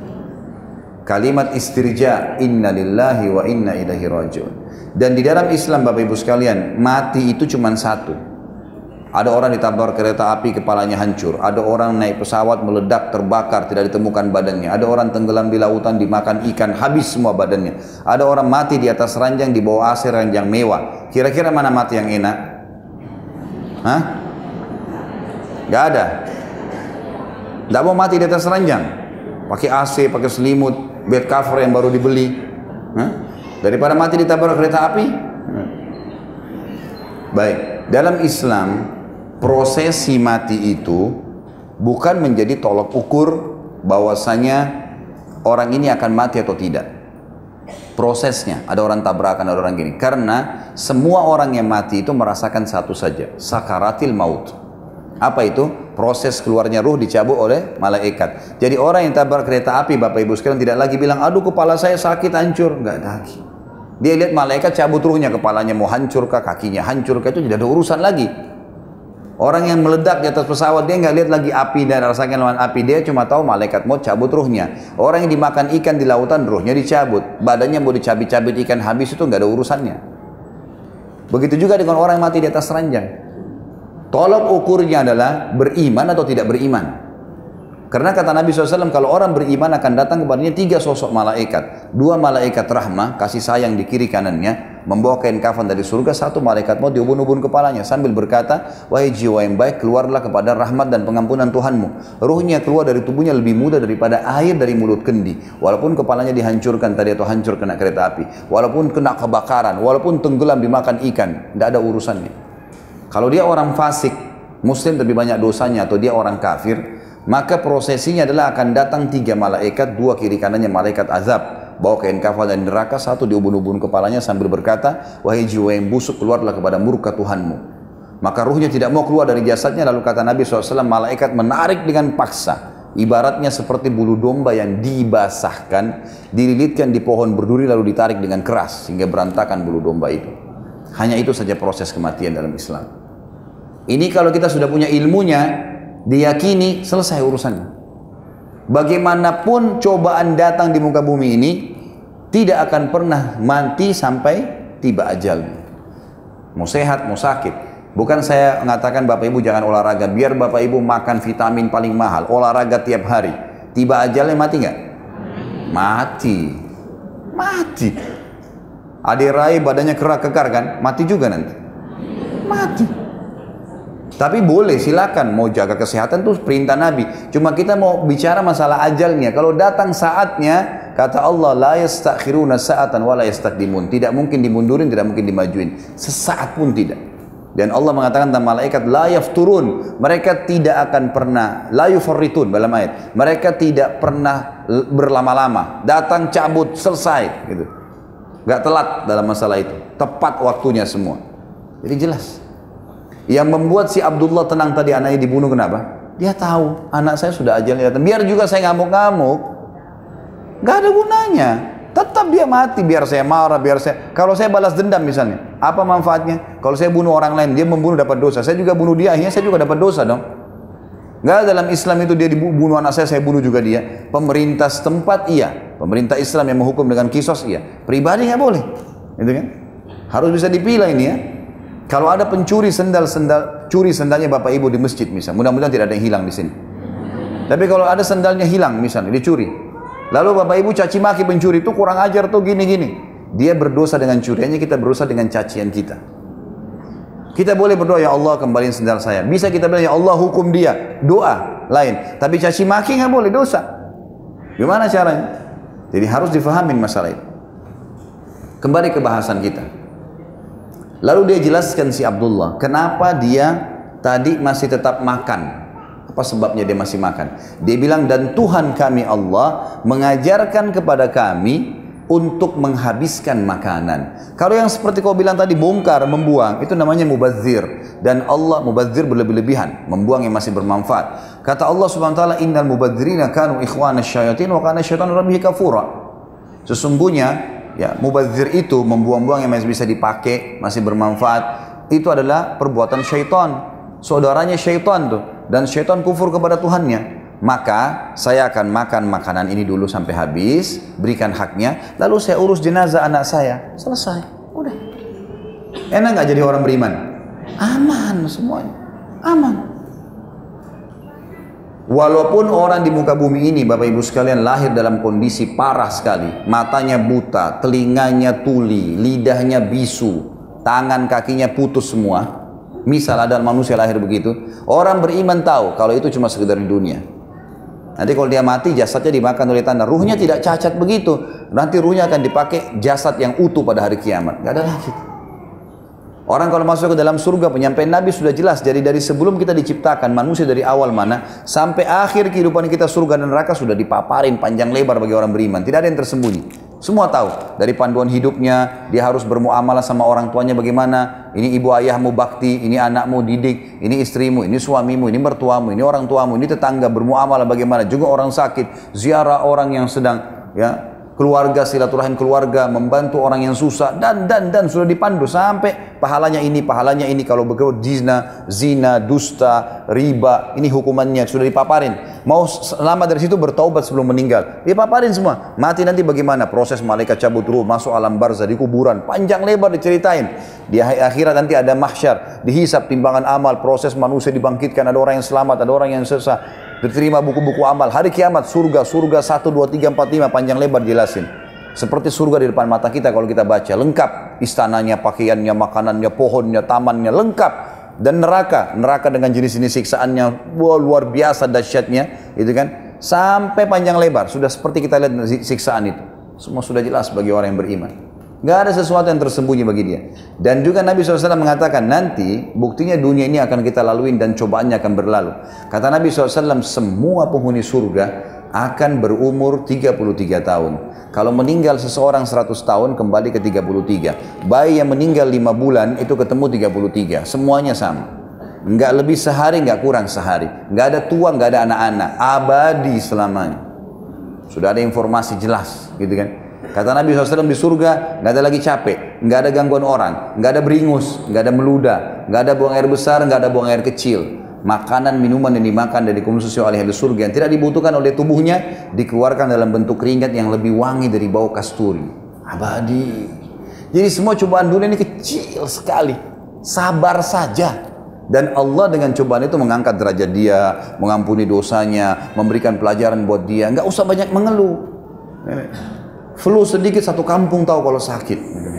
Kalimat istirja, inna lillahi wa inna ilaihi raji'un. Dan di dalam Islam Bapak Ibu sekalian, mati itu cuma satu. Ada orang ditabrak kereta api, kepalanya hancur. Ada orang naik pesawat, meledak, terbakar, tidak ditemukan badannya. Ada orang tenggelam di lautan, dimakan ikan, habis semua badannya. Ada orang mati di atas ranjang, di bawah AC ranjang mewah. Kira-kira mana mati yang enak? Hah? Gak ada. Gak mau mati di atas ranjang. Pakai AC, pakai selimut, bed cover yang baru dibeli. Hah? Daripada mati ditabrak kereta api. Baik, dalam Islam, prosesi mati itu bukan menjadi tolok ukur bahwasanya orang ini akan mati atau tidak. Prosesnya, ada orang tabrakan, ada orang gini. Karena semua orang yang mati itu merasakan satu saja, sakaratil maut. Apa itu? Proses keluarnya ruh dicabut oleh malaikat. Jadi orang yang tabrak kereta api, Bapak Ibu sekalian, tidak lagi bilang, aduh kepala saya sakit, hancur. Enggak lagi. Dia lihat malaikat cabut ruhnya, kepalanya mau hancur kah, kakinya hancur kah, itu tidak ada urusan lagi. Orang yang meledak di atas pesawat, dia nggak lihat lagi api dan rasakan lawan api, dia cuma tahu malaikat mau cabut ruhnya. Orang yang dimakan ikan di lautan, ruhnya dicabut, badannya mau dicabik-cabik ikan habis, itu nggak ada urusannya. Begitu juga dengan orang yang mati di atas ranjang. Tolok ukurnya adalah beriman atau tidak beriman. Karena kata Nabi SAW, kalau orang beriman akan datang kepadanya 3 sosok malaikat. 2 malaikat rahmah, kasih sayang di kiri kanannya, membawa kain kafan dari surga. 1 malaikat maut diubun-ubun kepalanya sambil berkata, wahai jiwa yang baik, keluarlah kepada rahmat dan pengampunan Tuhanmu. Ruhnya keluar dari tubuhnya lebih mudah daripada air dari mulut kendi. Walaupun kepalanya dihancurkan tadi atau hancur kena kereta api, walaupun kena kebakaran, walaupun tenggelam dimakan ikan, tidak ada urusannya. Kalau dia orang fasik, muslim lebih banyak dosanya, atau dia orang kafir, maka prosesinya adalah akan datang 3 malaikat, 2 kiri kanannya malaikat azab. bawa kain kafan dari neraka, satu diubun-ubun kepalanya sambil berkata, wahai jiwa yang busuk, keluarlah kepada murka Tuhanmu. Maka ruhnya tidak mau keluar dari jasadnya, lalu kata Nabi SAW, malaikat menarik dengan paksa, ibaratnya seperti bulu domba yang dibasahkan, dililitkan di pohon berduri lalu ditarik dengan keras sehingga berantakan bulu domba itu. Hanya itu saja proses kematian dalam Islam. Ini kalau kita sudah punya ilmunya, diyakini, selesai urusannya. Bagaimanapun cobaan datang di muka bumi ini, tidak akan pernah mati sampai tiba ajalnya. Mau sehat, mau sakit. Bukan saya mengatakan Bapak Ibu jangan olahraga, biar Bapak Ibu makan vitamin paling mahal, olahraga tiap hari. Tiba ajalnya mati nggak? Mati. Mati. Adik Rai badannya kerak kekar kan? Mati juga nanti. Mati. Tapi boleh, silakan mau jaga kesehatan tuh perintah Nabi. Cuma kita mau bicara masalah ajalnya. Kalau datang saatnya, kata Allah, la yastakhiruna sa'atan wa la yastaqdimun. Tidak mungkin dimundurin, tidak mungkin dimajuin. Sesaat pun tidak. Dan Allah mengatakan tentang malaikat, la yafturun. Mereka tidak akan pernah, la yufarritun dalam ayat. Mereka tidak pernah berlama-lama. Datang, cabut, selesai. Gitu. Gak telat dalam masalah itu. Tepat waktunya semua. Jadi jelas. Yang membuat si Abdullah tenang tadi anaknya dibunuh kenapa? Dia tahu anak saya sudah ajalnya datang. Biar juga saya ngamuk-ngamuk, gak ada gunanya. Tetap dia mati. Biar saya marah, biar saya. Kalau saya balas dendam misalnya, apa manfaatnya? Kalau saya bunuh orang lain, dia membunuh dapat dosa. Saya juga bunuh dia, akhirnya saya juga dapat dosa dong. Gak dalam Islam itu dia dibunuh anak saya bunuh juga dia. Pemerintah setempat iya, pemerintah Islam yang menghukum dengan kisos iya. Pribadi nggak boleh, gitu kan? Harus bisa dipilah ini ya. Kalau ada pencuri curi sendalnya Bapak Ibu di masjid misalnya, mudah-mudahan tidak ada yang hilang di sini. Tapi kalau ada sendalnya hilang misalnya, dicuri. Lalu Bapak Ibu caci maki pencuri itu kurang ajar tuh gini-gini. Dia berdosa dengan curiannya, kita berdosa dengan cacian kita. Kita boleh berdoa, ya Allah kembaliin sendal saya. Bisa kita bilang, ya Allah hukum dia. Doa lain. Tapi caci maki nggak boleh, dosa. Gimana caranya? Jadi harus difahamin masalah itu. Kembali ke bahasan kita. Lalu dia jelaskan si Abdullah, kenapa dia tadi masih tetap makan. Apa sebabnya dia masih makan? Dia bilang, dan Tuhan kami Allah mengajarkan kepada kami untuk menghabiskan makanan. Kalau yang seperti kau bilang tadi, bongkar, membuang, itu namanya mubazir. Dan Allah mubazir berlebih-lebihan, membuang yang masih bermanfaat. Kata Allah subhanahu wa ta'ala, innal mubazirina kanu ikhwana syayatin wa kana syaitan rabbihi kafura. Sesungguhnya ya, mubazir itu membuang-buang yang masih bisa dipakai, masih bermanfaat, itu adalah perbuatan syaitan, saudaranya syaitan tuh, dan syaitan kufur kepada Tuhannya. Maka saya akan makan makanan ini dulu sampai habis, berikan haknya, lalu saya urus jenazah anak saya, selesai, udah. Enak nggak jadi orang beriman? Aman semuanya, aman. Walaupun orang di muka bumi ini, Bapak Ibu sekalian, lahir dalam kondisi parah sekali. Matanya buta, telinganya tuli, lidahnya bisu, tangan kakinya putus semua. Misal ada manusia lahir begitu. Orang beriman tahu kalau itu cuma sekedar di dunia. Nanti kalau dia mati, jasadnya dimakan oleh tanah. Ruhnya tidak cacat begitu. Nanti ruhnya akan dipakai jasad yang utuh pada hari kiamat. Gak ada lagi. Orang kalau masuk ke dalam surga, penyampaian Nabi sudah jelas. Jadi dari sebelum kita diciptakan, manusia dari awal mana, sampai akhir kehidupan kita surga dan neraka sudah dipaparin panjang lebar bagi orang beriman. Tidak ada yang tersembunyi. Semua tahu. Dari panduan hidupnya, dia harus bermuamalah sama orang tuanya bagaimana. Ini ibu ayahmu bakti, ini anakmu didik, ini istrimu, ini suamimu, ini mertuamu, ini orang tuamu, ini tetangga, bermuamalah bagaimana. Juga orang sakit, ziarah orang yang sedang ya keluarga, silaturahim keluarga, membantu orang yang susah, dan sudah dipandu sampai pahalanya ini, kalau berbuat zina, dusta, riba, ini hukumannya sudah dipaparin. Mau selamat dari situ, bertaubat sebelum meninggal, dipaparin semua. Mati nanti bagaimana? Proses malaikat cabut ruh, masuk alam barzah, di kuburan, panjang lebar diceritain. Di akhirat nanti ada mahsyar, dihisap timbangan amal, proses manusia dibangkitkan, ada orang yang selamat, ada orang yang sesat. Diterima buku-buku amal. Hari kiamat, surga 1, 2, 3, 4, 5, panjang lebar jelasin. Seperti surga di depan mata kita kalau kita baca. Lengkap istananya, pakaiannya, makanannya, pohonnya, tamannya, lengkap. Dan neraka dengan jenis-jenis siksaannya, wah, luar biasa dahsyatnya, gitu kan? Sampai panjang lebar, sudah seperti kita lihat siksaan itu. Semua sudah jelas bagi orang yang beriman. Gak ada sesuatu yang tersembunyi bagi dia. Dan juga Nabi SAW mengatakan, nanti buktinya dunia ini akan kita laluin dan cobaannya akan berlalu. Kata Nabi SAW, semua penghuni surga akan berumur 33 tahun. Kalau meninggal seseorang 100 tahun kembali ke 33. Bayi yang meninggal 5 bulan itu ketemu 33. Semuanya sama. Enggak lebih sehari, enggak kurang sehari. Enggak ada tua, enggak ada anak-anak. Abadi selamanya. Sudah ada informasi jelas, gitu kan. Kata Nabi SAW di surga, enggak ada lagi capek, enggak ada gangguan orang, enggak ada beringus, enggak ada meludah, enggak ada buang air besar, enggak ada buang air kecil. Makanan, minuman yang dimakan dan dikonsumsi oleh ahli surga yang tidak dibutuhkan oleh tubuhnya dikeluarkan dalam bentuk keringat yang lebih wangi dari bau kasturi. Abadi. Jadi semua cobaan dunia ini kecil sekali. Sabar saja. Dan Allah dengan cobaan itu mengangkat derajat dia, mengampuni dosanya, memberikan pelajaran buat dia. Nggak usah banyak mengeluh. Flu sedikit satu kampung tahu kalau sakit.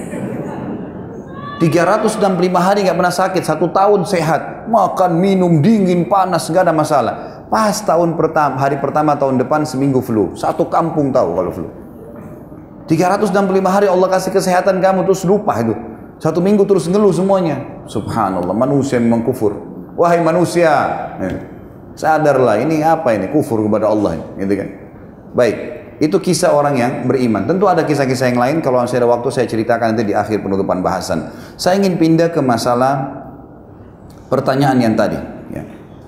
365 hari nggak pernah sakit, 1 tahun sehat, makan, minum, dingin, panas, nggak ada masalah. Pas hari pertama tahun depan seminggu flu, 1 kampung tahu kalau flu. 365 hari Allah kasih kesehatan kamu terus lupa itu. 1 minggu terus ngeluh semuanya. Subhanallah, manusia memang kufur. Wahai manusia, sadarlah ini apa ini, kufur kepada Allah, gitu kan? Baik. Itu kisah orang yang beriman. Tentu ada kisah-kisah yang lain. Kalau masih ada waktu saya ceritakan nanti di akhir penutupan bahasan. Saya ingin pindah ke masalah pertanyaan yang tadi. Ya.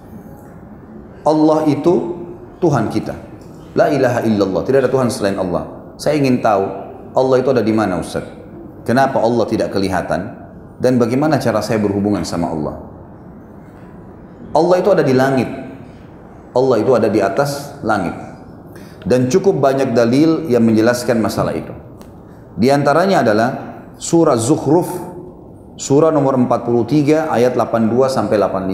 Allah itu Tuhan kita. La ilaha illallah. Tidak ada Tuhan selain Allah. Saya ingin tahu Allah itu ada di mana, Ustaz? Kenapa Allah tidak kelihatan? Dan bagaimana cara saya berhubungan sama Allah? Allah itu ada di langit. Allah itu ada di atas langit. Dan cukup banyak dalil yang menjelaskan masalah itu. Di antaranya adalah surah Zukhruf, surah nomor 43 ayat 82 sampai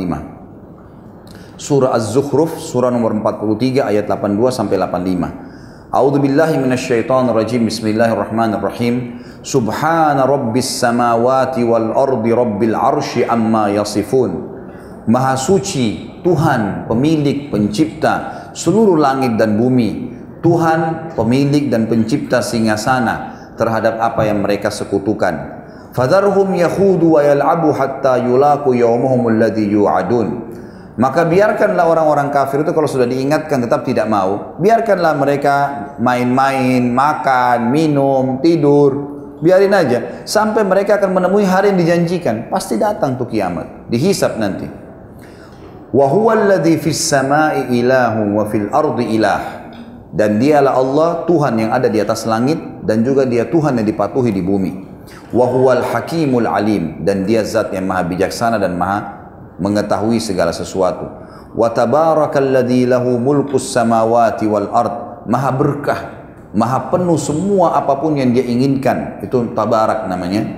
85. Surah Az-Zukhruf, surah nomor 43 ayat 82 sampai 85. A'udzu billahi minasyaitonir rajim. Bismillahirrahmanirrahim. Subhana rabbis samawati wal ardi rabbil arsy amma yasifun. Maha suci Tuhan, pemilik, pencipta seluruh langit dan bumi. Tuhan, pemilik dan pencipta singgasana terhadap apa yang mereka sekutukan. Fadharhum yakhudu wa yal'abu hatta yulaqu yawmahum alladhi yu'adun. Maka biarkanlah orang-orang kafir itu kalau sudah diingatkan tetap tidak mau. Biarkanlah mereka main-main, makan, minum, tidur. Biarin aja sampai mereka akan menemui hari yang dijanjikan. Pasti datang tuh kiamat, dihisab nanti. Wa huwa alladhi fis sama'i ilahun wa fil ardi ilah. Dan dialah Allah Tuhan yang ada di atas langit dan juga dia Tuhan yang dipatuhi di bumi. Wa huwal hakimul alim, dan dia zat yang maha bijaksana dan maha mengetahui segala sesuatu. Wa tabarakalladzi lahu mulkus samawati wal ard. Maha berkah, maha penuh semua apapun yang dia inginkan. Itu tabarak namanya.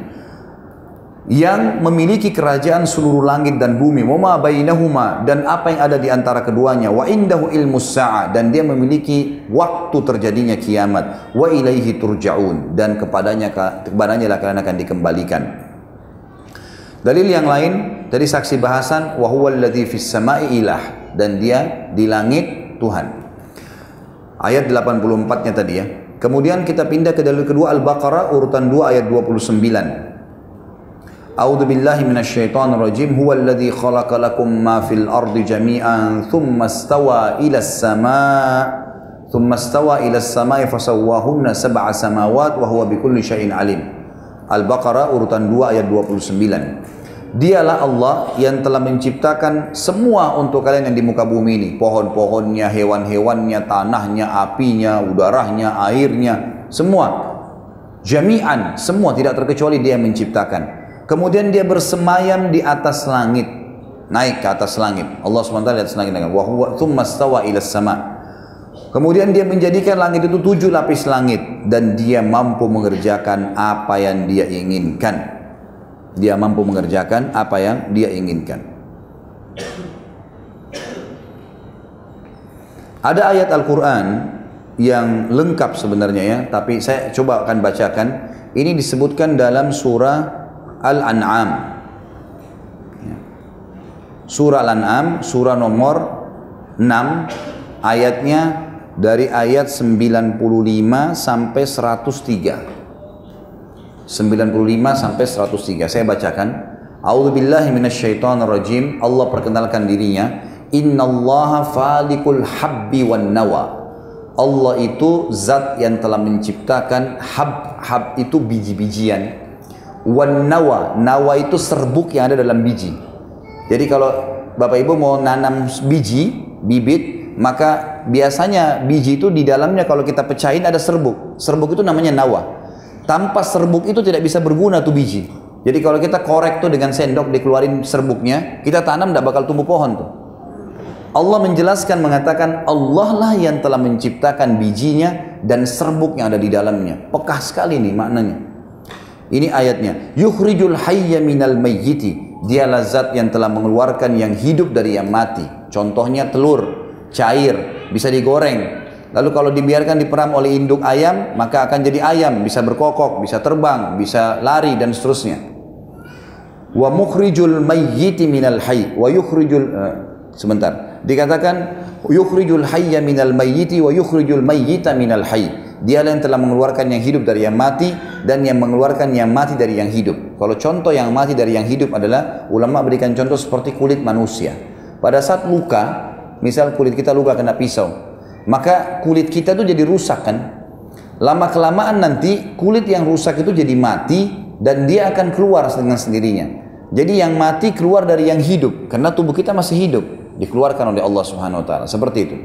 Yang memiliki kerajaan seluruh langit dan bumi, wa ma bainahuma, dan apa yang ada di antara keduanya, wa indahu ilmus sa'ah, dan dia memiliki waktu terjadinya kiamat, wa ilaihi turja'un, dan kepadanya lah kalian akan dikembalikan. Dalil yang lain dari saksi bahasan, wa huwal ladzi fis sama'i ilah, dan dia di langit Tuhan. Ayat 84-nya tadi ya. Kemudian kita pindah ke dalil kedua, Al-Baqarah urutan 2 ayat 29. A'udzu billahi minasyaitonir rajim. Huwal ladzi khalaqa lakum ma fil ardi jami'an thumma istawa ila as-sama'i fasawwahunna sab'a samawat wa huwa bikulli syai'in alim. Al-Baqarah urutan 2 ayat 29. Dialah Allah yang telah menciptakan semua untuk kalian yang di muka bumi ini, pohon-pohonnya, hewan-hewannya, tanahnya, apinya, udaranya, airnya, semua. Jami'an, semua tidak terkecuali dia yang menciptakan. Kemudian dia bersemayam di atas langit, naik ke atas langit. Allah SWT di atas langit dengan wa thumma stawa ila sama. Kemudian dia menjadikan langit itu 7 lapis langit dan dia mampu mengerjakan apa yang dia inginkan. Dia mampu mengerjakan apa yang dia inginkan. Ada ayat Al-Quran yang lengkap sebenarnya ya, tapi saya coba akan bacakan. Ini disebutkan dalam surah Al-An'am. Surah Al-An'am, surah nomor 6, ayatnya dari ayat 95 sampai 103. 95 sampai 103. Saya bacakan. A'udzubillahi minasyaitonirrajim. Allah perkenalkan dirinya. Innallaha falikul habbi wan nawa. Allah itu zat yang telah menciptakan hab itu biji-bijian. Wan nawa itu serbuk yang ada dalam biji. Jadi kalau Bapak Ibu mau nanam bibit, maka biasanya biji itu di dalamnya kalau kita pecahin ada serbuk. Serbuk itu namanya nawa. Tanpa serbuk itu tidak bisa berguna tuh biji. Jadi kalau kita korek tuh dengan sendok dikeluarin serbuknya, kita tanam tidak bakal tumbuh pohon tuh. Allah menjelaskan mengatakan Allah lah yang telah menciptakan bijinya dan serbuk yang ada di dalamnya. Pekah sekali nih maknanya. Ini ayatnya. Yukhrijul hayya minal mayyiti. Dialah zat yang telah mengeluarkan yang hidup dari yang mati. Contohnya telur, cair, bisa digoreng. Lalu kalau dibiarkan diperam oleh induk ayam, maka akan jadi ayam, bisa berkokok, bisa terbang, bisa lari dan seterusnya. Wa mukhrijul mayyiti minal hayy wa yukhrijul sebentar. Dikatakan yukhrijul hayya minal mayyiti wa yukhrijul mayyita minal hayy. Dialah yang telah mengeluarkan yang hidup dari yang mati dan yang mengeluarkan yang mati dari yang hidup. Kalau contoh yang mati dari yang hidup adalah ulama berikan contoh seperti kulit manusia. Pada saat luka, misal kulit kita luka kena pisau, maka kulit kita itu jadi rusak kan. Lama kelamaan nanti kulit yang rusak itu jadi mati dan dia akan keluar dengan sendirinya. Jadi yang mati keluar dari yang hidup karena tubuh kita masih hidup, dikeluarkan oleh Allah Subhanahu wa taala. Seperti itu.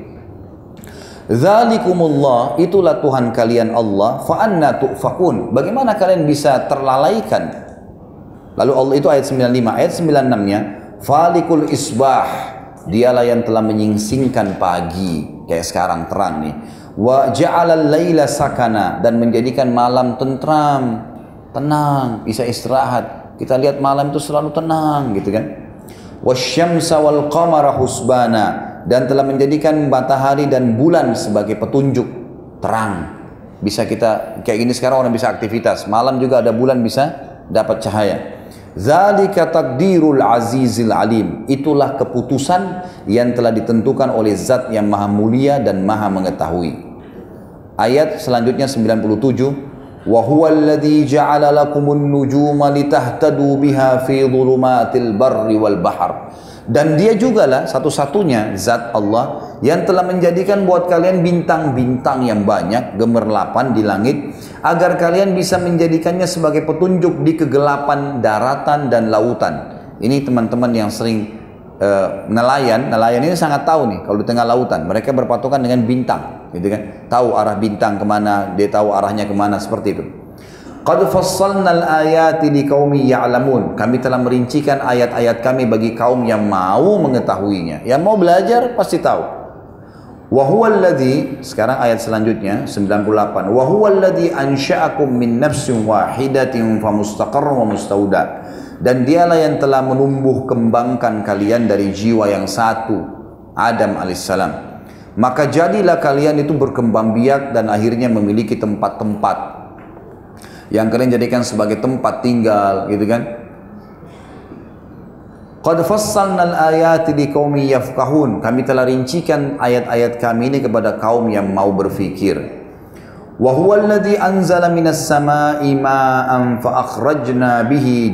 Dzalikumullah, itulah Tuhan kalian Allah, fa anna tu'fakun. Bagaimana kalian bisa terlalaikan? Lalu Allah itu ayat 95, ayat 96-nya, falikul isbah, dialah yang telah menyingsingkan pagi, kayak sekarang terang nih. Wa ja'alal laila sakana, dan menjadikan malam tentram, tenang, bisa istirahat. Kita lihat malam itu selalu tenang gitu kan. Wasyamsa wal qamara husbana, dan telah menjadikan matahari dan bulan sebagai petunjuk terang. Bisa kita kayak gini sekarang orang bisa aktivitas, malam juga ada bulan bisa dapat cahaya. Dzalika taqdirul azizil alim, itulah keputusan yang telah ditentukan oleh zat yang maha mulia dan maha mengetahui. Ayat selanjutnya 97, wa huwal ladzi ja'ala lakumun nujuma litahtadu biha fi dhulumatil barri wal bahr. Dan dia jugalah satu-satunya zat Allah yang telah menjadikan buat kalian bintang-bintang yang banyak, gemerlapan di langit, agar kalian bisa menjadikannya sebagai petunjuk di kegelapan daratan dan lautan. Ini teman-teman yang sering nelayan ini sangat tahu nih kalau di tengah lautan mereka berpatokan dengan bintang, gitu kan? Tahu arah bintang kemana, dia tahu arahnya kemana, seperti itu. Qad fassalnal ayati liqaumin ya'lamun. Kami telah merincikan ayat-ayat kami bagi kaum yang mau mengetahuinya. Yang mau belajar pasti tahu. Wa huwal ladzi, sekarang ayat selanjutnya 98. Wa huwal ladzi ansha'akum min nafsin wahidatin famustaqarrun wa mustauda. Dan dialah yang telah menumbuh kembangkan kalian dari jiwa yang satu, Adam alaihissalam. Maka jadilah kalian itu berkembang biak dan akhirnya memiliki tempat-tempat yang kalian jadikan sebagai tempat tinggal, gitu kan? Qad fassalnal ayati liqaumin yafqahun. Kami telah rincikan ayat-ayat kami ini kepada kaum yang mau berfikir. Wa huwal ladzi anzala minas samaa'i ma'an fa akhrajna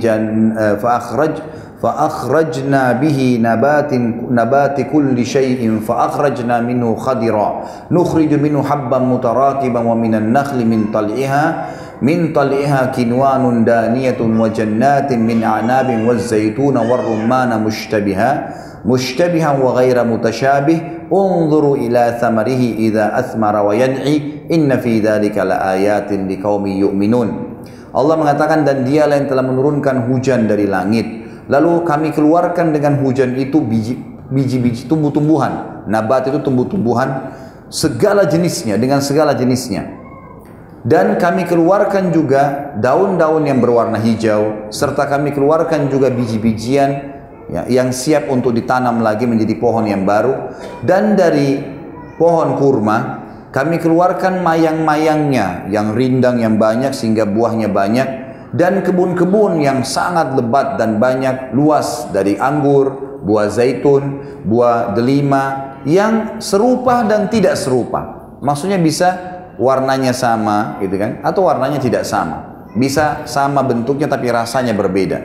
bihi nabati kulli shay'in fa akhrajna minhu khadira nukhriju minhu habban mutarakiban wa minan nakhli min tal'iha kinwanun daniyatun wa jannatin min a'nabin waz zaituna war rumana mushtabihan wa ghaira mutasyabih unzuru ila thamarihi idza athmara wa yan'i inna fi dzalika laayatin liqaumin yu'minun. Allah mengatakan, dan dialah yang telah menurunkan hujan dari langit, lalu kami keluarkan dengan hujan itu biji-biji tumbuh-tumbuhan. Nabat itu tumbuh-tumbuhan segala jenisnya, dengan segala jenisnya. Dan kami keluarkan juga daun-daun yang berwarna hijau, serta kami keluarkan juga biji-bijian ya, yang siap untuk ditanam lagi menjadi pohon yang baru. Dan dari pohon kurma kami keluarkan mayang-mayangnya yang rindang yang banyak sehingga buahnya banyak. Dan kebun-kebun yang sangat lebat dan banyak luas dari anggur, buah zaitun, buah delima yang serupa dan tidak serupa. Maksudnya bisa warnanya sama, gitu kan? Atau warnanya tidak sama. Bisa sama bentuknya tapi rasanya berbeda.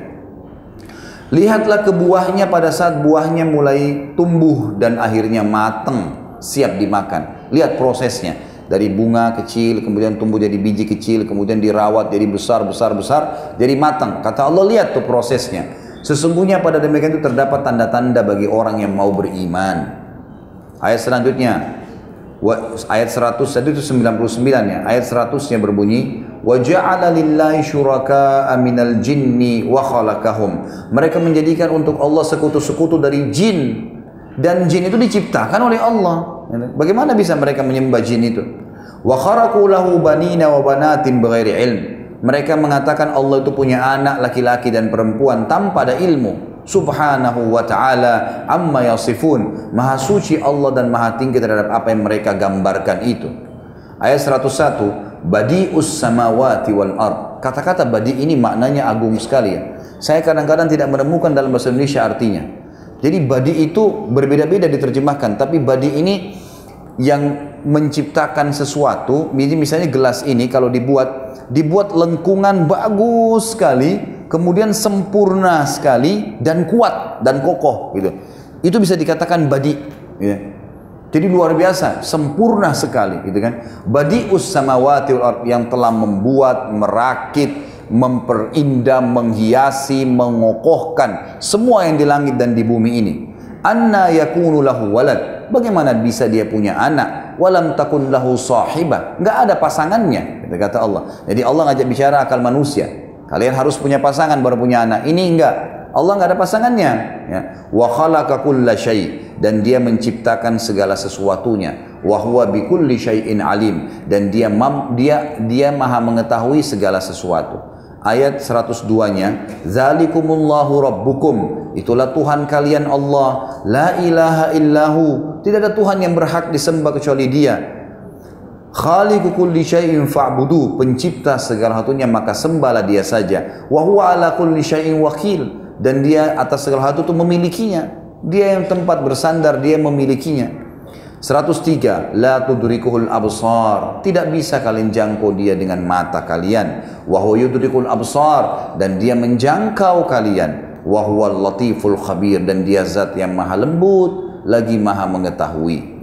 Lihatlah ke buahnya pada saat buahnya mulai tumbuh dan akhirnya matang. siap dimakan. Lihat prosesnya. Dari bunga kecil, kemudian tumbuh jadi biji kecil, kemudian dirawat jadi besar, jadi matang. Kata Allah, lihat tuh prosesnya. Sesungguhnya pada demikian itu terdapat tanda-tanda bagi orang yang mau beriman. Ayat selanjutnya, ayat 100, tadi itu 99 ya. Ayat 100-nya berbunyi, wa ja'ala lillahi syuraka'a minal jinni wa khalaqahum. Mereka menjadikan untuk Allah sekutu-sekutu dari jin, dan jin itu diciptakan oleh Allah. Bagaimana bisa mereka menyembah jin itu? Wa kharaqu lahu banina wa banatin bighairi ilm. Mereka mengatakan Allah itu punya anak laki-laki dan perempuan tanpa ada ilmu. Subhanahu wa ta'ala amma yasifun. Maha suci Allah dan maha tinggi terhadap apa yang mereka gambarkan itu. Ayat 101, badi'us samawati wal ard. Kata-kata badi ini maknanya agung sekali ya. Saya kadang-kadang tidak menemukan dalam bahasa Indonesia artinya. Jadi badi itu berbeda-beda diterjemahkan, tapi badi ini yang menciptakan sesuatu. Misalnya gelas ini kalau dibuat lengkungan bagus sekali, kemudian sempurna sekali dan kuat dan kokoh gitu. Itu bisa dikatakan badi gitu. Jadi luar biasa, sempurna sekali gitu kan. Badi'us samawati wal ard, yang telah membuat, merakit, memperindah, menghiasi, mengokohkan semua yang di langit dan di bumi ini. Anna yakunu lahu walad. Bagaimana bisa dia punya anak? Walam takun lahu sahibah. Enggak ada pasangannya, kata Allah. Jadi Allah ngajak bicara akal manusia. Kalian harus punya pasangan baru punya anak. Ini enggak. Allah enggak ada pasangannya. Ya. Wa khalaqa kulla syai', dan dia menciptakan segala sesuatunya. Wa huwa bikulli syai'in alim, dan dia maha mengetahui segala sesuatu. Ayat 102-nya, zalikumullahu rabbukum, itulah Tuhan kalian Allah, la ilaha illahu, tidak ada Tuhan yang berhak disembah kecuali Dia. Khaliqu kulli syai'in fa'budu, pencipta segala satunya maka sembahlah Dia saja. Wa huwa ala kulli syai'in wakil, dan Dia atas segala satu itu memilikinya. Dia yang tempat bersandar, Dia memilikinya. 103, la tudrikuhul absar, tidak bisa kalian jangkau Dia dengan mata kalian. Wa huwa yudrikul absar, dan Dia menjangkau kalian. Wa huwal latiful khabir, dan Dia zat yang maha lembut lagi maha mengetahui.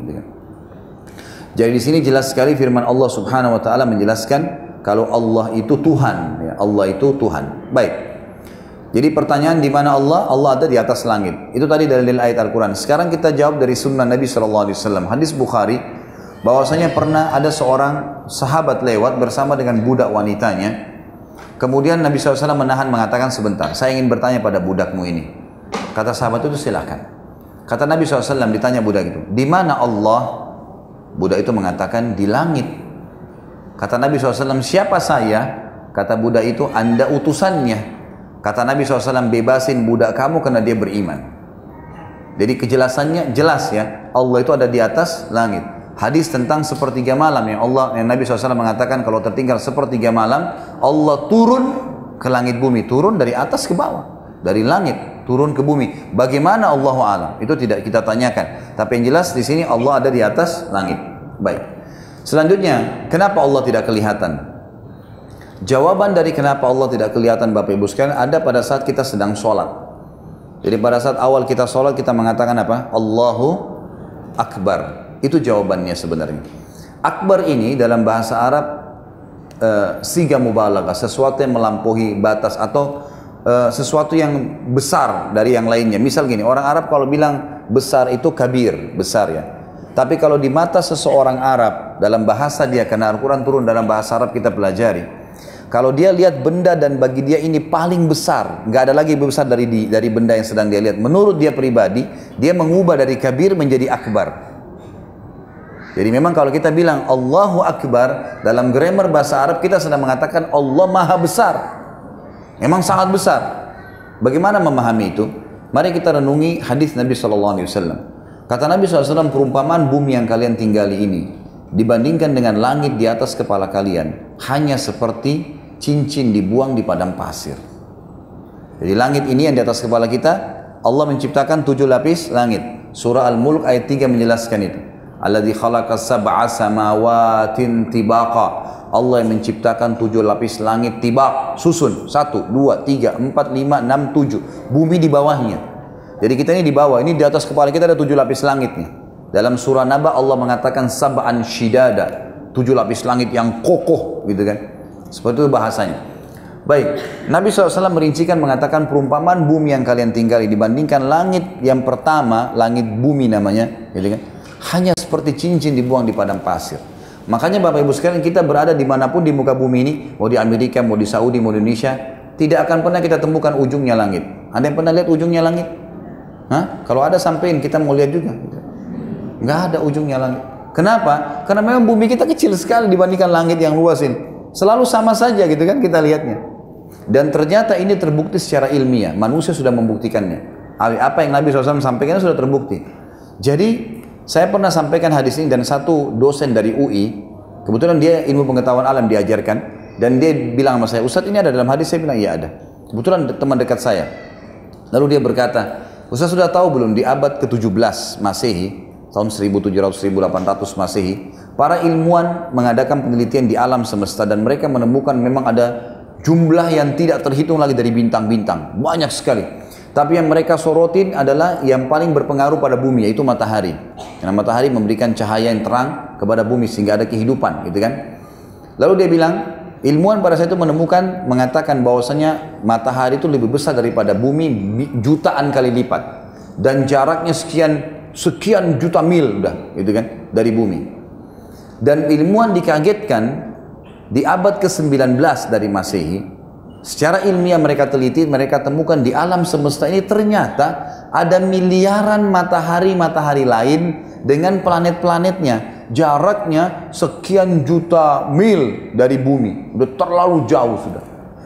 Jadi di sini jelas sekali firman Allah Subhanahu wa taala menjelaskan kalau Allah itu Tuhan, ya, Allah itu Tuhan. Baik. Jadi pertanyaan di mana Allah? Allah ada di atas langit. Itu tadi dalil ayat Al-Quran. Sekarang kita jawab dari sunnah Nabi SAW. Hadis Bukhari, bahwasanya pernah ada seorang sahabat lewat bersama dengan budak wanitanya. Kemudian Nabi SAW menahan, mengatakan, sebentar, saya ingin bertanya pada budakmu ini. Kata sahabat itu, silakan. Kata Nabi SAW, ditanya budak itu, di mana Allah? Budak itu mengatakan, di langit. Kata Nabi SAW, siapa saya? Kata budak itu, Anda utusannya. Kata Nabi SAW, bebasin budak kamu karena dia beriman. Jadi kejelasannya jelas ya, Allah itu ada di atas langit. Hadis tentang sepertiga malam yang Nabi SAW mengatakan kalau tertinggal sepertiga malam, Allah turun ke langit bumi, turun dari atas ke bawah, dari langit turun ke bumi. Bagaimana Allahu a'lam? Itu tidak kita tanyakan. Tapi yang jelas di sini Allah ada di atas langit. Baik. Selanjutnya, kenapa Allah tidak kelihatan? Jawaban dari kenapa Allah tidak kelihatan Bapak Ibu sekalian ada pada saat kita sedang sholat. Jadi pada saat awal kita sholat kita mengatakan apa? Allahu Akbar. Itu jawabannya sebenarnya. Akbar ini dalam bahasa Arab siga mubalaghah, sesuatu yang melampaui batas atau sesuatu yang besar dari yang lainnya. Misal gini, orang Arab kalau bilang besar itu kabir, besar ya. Tapi kalau di mata seseorang Arab dalam bahasa dia, karena Al-Quran turun dalam bahasa Arab kita pelajari. Kalau dia lihat benda dan bagi dia ini paling besar, nggak ada lagi lebih besar dari benda yang sedang dia lihat. Menurut dia pribadi, dia mengubah dari kabir menjadi akbar. Jadi memang kalau kita bilang Allahu Akbar, dalam grammar bahasa Arab kita sedang mengatakan Allah Maha Besar. Memang sangat besar. Bagaimana memahami itu? Mari kita renungi hadis Nabi SAW. Kata Nabi SAW, perumpamaan bumi yang kalian tinggali ini dibandingkan dengan langit di atas kepala kalian hanya seperti cincin dibuang di padang pasir. Jadi langit ini yang di atas kepala kita, Allah menciptakan 7 lapis langit. Surah Al-Mulk ayat 3 menjelaskan itu. Alladzi khalaqa sab'a samawatin tibaqa. Allah yang menciptakan 7 lapis langit tibaq, susun 1, 2, 3, 4, 5, 6, 7. Bumi di bawahnya. Jadi kita ini di bawah, ini di atas kepala kita ada 7 lapis langit nih. Dalam surah Naba Allah mengatakan sab'an shidada, 7 lapis langit yang kokoh, gitu kan. Seperti itu bahasanya. Baik, Nabi SAW merincikan mengatakan perumpamaan bumi yang kalian tinggali dibandingkan langit yang pertama, langit bumi namanya, gitu kan, hanya seperti cincin dibuang di padang pasir. Makanya Bapak Ibu sekalian, kita berada dimanapun di muka bumi ini, mau di Amerika, mau di Saudi, mau di Indonesia, tidak akan pernah kita temukan ujungnya langit. Ada yang pernah lihat ujungnya langit? Hah? Kalau ada sampein, kita mau lihat juga. Nggak ada ujungnya langit. Kenapa? Karena memang bumi kita kecil sekali dibandingkan langit yang luas ini. Selalu sama saja gitu kan kita lihatnya. Dan ternyata ini terbukti secara ilmiah. Manusia sudah membuktikannya. Apa yang Nabi SAW sampaikan sudah terbukti. Jadi saya pernah sampaikan hadis ini dan satu dosen dari UI, kebetulan dia ilmu pengetahuan alam diajarkan, dan dia bilang sama saya, Ustadz ini ada dalam hadis? Saya bilang iya ada. Kebetulan teman dekat saya. Lalu dia berkata, Ustadz sudah tahu belum di abad ke-17 Masehi, tahun 1700-1800 Masehi, para ilmuwan mengadakan penelitian di alam semesta dan mereka menemukan memang ada jumlah yang tidak terhitung lagi dari bintang-bintang, banyak sekali. Tapi yang mereka sorotin adalah yang paling berpengaruh pada bumi, yaitu matahari. Karena matahari memberikan cahaya yang terang kepada bumi sehingga ada kehidupan, gitu kan. Lalu dia bilang, ilmuwan pada saat itu mengatakan bahwasanya matahari itu lebih besar daripada bumi jutaan kali lipat, dan jaraknya sekian juta mil udah, gitu kan, dari bumi. Dan ilmuwan dikagetkan di abad ke-19 dari Masehi, secara ilmiah mereka teliti, mereka temukan di alam semesta ini ternyata ada miliaran matahari-matahari lain dengan planet-planetnya, jaraknya sekian juta mil dari bumi, udah terlalu jauh sudah.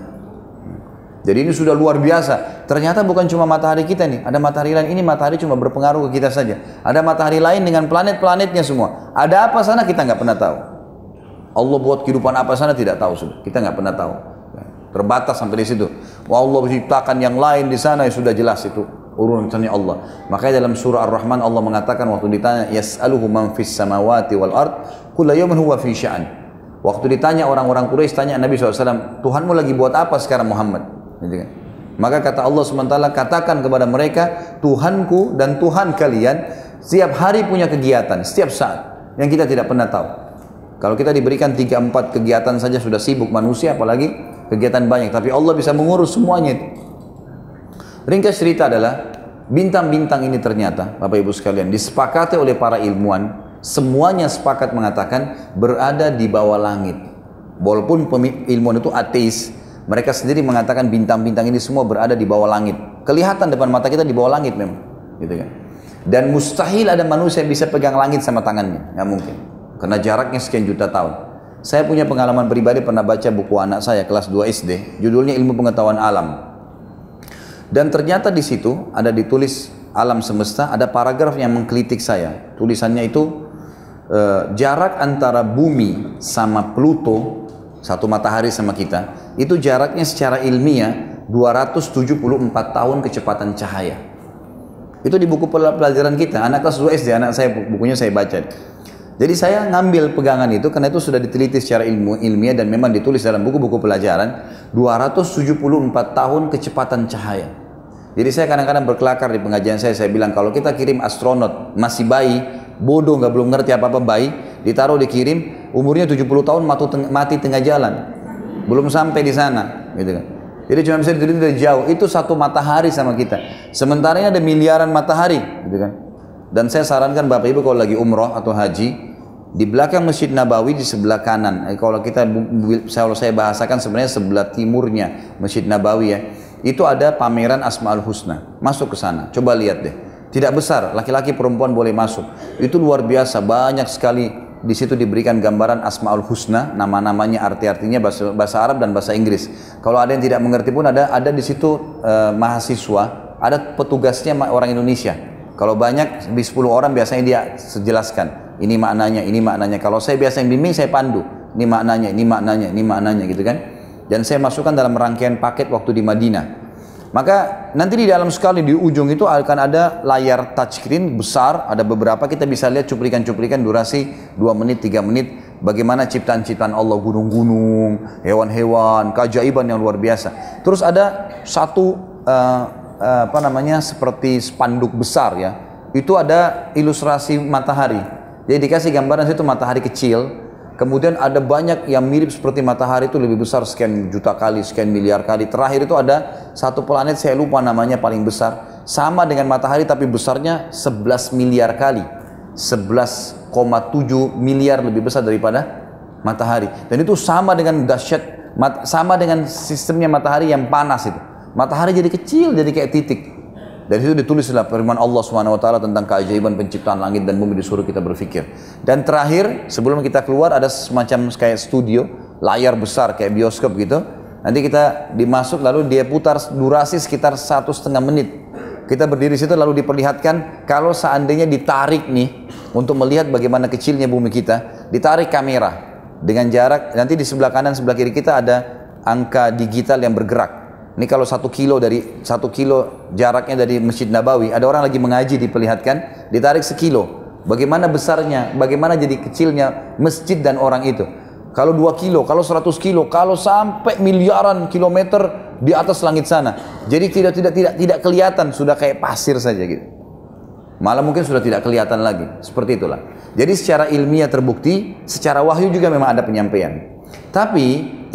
Jadi ini sudah luar biasa. Ternyata bukan cuma matahari kita nih, ada matahari lain. Ini matahari cuma berpengaruh ke kita saja. Ada matahari lain dengan planet-planetnya semua. Ada apa sana kita nggak pernah tahu. Allah buat kehidupan apa sana tidak tahu sudah. Kita nggak pernah tahu. Terbatas sampai di situ. Wah, Allah menciptakan yang lain di sana, ya sudah jelas itu urusannya Allah. Makanya dalam surah Ar-Rahman Allah mengatakan waktu ditanya, yas'aluhu man fis samawati wal ard, kullu yawmin huwa fi sya'an. Waktu ditanya orang-orang Quraisy, tanya Nabi SAW, Tuhanmu lagi buat apa sekarang Muhammad? Maka kata Allah SWT, katakan kepada mereka, Tuhanku dan Tuhan kalian setiap hari punya kegiatan, setiap saat, yang kita tidak pernah tahu. Kalau kita diberikan 3-4 kegiatan saja sudah sibuk manusia, apalagi kegiatan banyak. Tapi Allah bisa mengurus semuanya itu. Ringkas cerita adalah, bintang-bintang ini ternyata, Bapak Ibu sekalian, disepakati oleh para ilmuwan, semuanya sepakat mengatakan berada di bawah langit. Walaupun ilmuwan itu ateis, mereka sendiri mengatakan bintang-bintang ini semua berada di bawah langit. Kelihatan depan mata kita di bawah langit memang, gitu kan. Dan mustahil ada manusia yang bisa pegang langit sama tangannya, nggak mungkin. Karena jaraknya sekian juta tahun. Saya punya pengalaman pribadi, pernah baca buku anak saya kelas 2 SD, judulnya Ilmu Pengetahuan Alam. Dan ternyata di situ ada ditulis alam semesta, ada paragraf yang mengkritik saya. Tulisannya itu jarak antara bumi sama Pluto, satu matahari sama kita, itu jaraknya secara ilmiah 274 tahun kecepatan cahaya. Itu di buku pelajaran kita, anak kelas 2 SD, anak saya, bukunya saya baca. Jadi saya ngambil pegangan itu karena itu sudah diteliti secara ilmiah dan memang ditulis dalam buku-buku pelajaran, 274 tahun kecepatan cahaya. Jadi saya kadang-kadang berkelakar di pengajian saya bilang kalau kita kirim astronot masih bayi, bodoh, nggak belum ngerti apa-apa bayi, ditaruh dikirim, umurnya 70 tahun mati tengah jalan, belum sampai di sana, gitu kan. Jadi cuma bisa diteliti dari jauh. Itu satu matahari sama kita. Sementara ini ada miliaran matahari, gitu kan. Dan saya sarankan Bapak Ibu kalau lagi umroh atau haji, di belakang Masjid Nabawi di sebelah kanan. Kalau saya bahasakan sebenarnya sebelah timurnya Masjid Nabawi ya. Itu ada pameran Asmaul Husna. Masuk ke sana, coba lihat deh. Tidak besar, laki-laki perempuan boleh masuk. Itu luar biasa, banyak sekali di situ diberikan gambaran Asmaul Husna, nama-namanya, arti-artinya bahasa Arab dan bahasa Inggris. Kalau ada yang tidak mengerti pun ada di situ mahasiswa, ada petugasnya orang Indonesia. Kalau banyak, di 10 orang biasanya dia sejelaskan. Ini maknanya. Kalau saya biasa yang bimbing, saya pandu. Ini maknanya, gitu kan. Dan saya masukkan dalam rangkaian paket waktu di Madinah. Maka nanti di dalam sekali di ujung itu akan ada layar touchscreen besar, ada beberapa kita bisa lihat cuplikan-cuplikan durasi 2 menit, 3 menit. Bagaimana ciptaan-ciptaan Allah, gunung-gunung, hewan-hewan, keajaiban yang luar biasa. Terus ada satu seperti spanduk besar ya, itu ada ilustrasi matahari. Jadi dikasih gambaran situ matahari kecil, kemudian ada banyak yang mirip seperti matahari itu lebih besar sekian juta kali, sekian miliar kali. Terakhir itu ada satu planet, saya lupa namanya, paling besar, sama dengan matahari tapi besarnya 11 miliar kali. 11,7 miliar lebih besar daripada matahari. Dan itu sama dengan dahsyat, sama dengan sistemnya matahari yang panas itu. Matahari jadi kecil, jadi kayak titik. Dan itu ditulislah firman Allah SWT tentang keajaiban penciptaan langit dan bumi, disuruh kita berpikir. Dan terakhir, sebelum kita keluar ada semacam kayak studio, layar besar kayak bioskop gitu. Nanti kita dimasuk lalu dia putar durasi sekitar 1,5 menit. Kita berdiri situ lalu diperlihatkan kalau seandainya ditarik nih untuk melihat bagaimana kecilnya bumi kita, ditarik kamera dengan jarak, nanti di sebelah kanan sebelah kiri kita ada angka digital yang bergerak. Ini kalau 1 kilo jaraknya dari Masjid Nabawi, ada orang lagi mengaji diperlihatkan, ditarik sekilo. Bagaimana besarnya, bagaimana jadi kecilnya masjid dan orang itu. Kalau 2 kilo, kalau 100 kilo, kalau sampai miliaran kilometer di atas langit sana. Jadi tidak kelihatan, sudah kayak pasir saja gitu. Malah mungkin sudah tidak kelihatan lagi. Seperti itulah. Jadi secara ilmiah terbukti, secara wahyu juga memang ada penyampaian. Tapi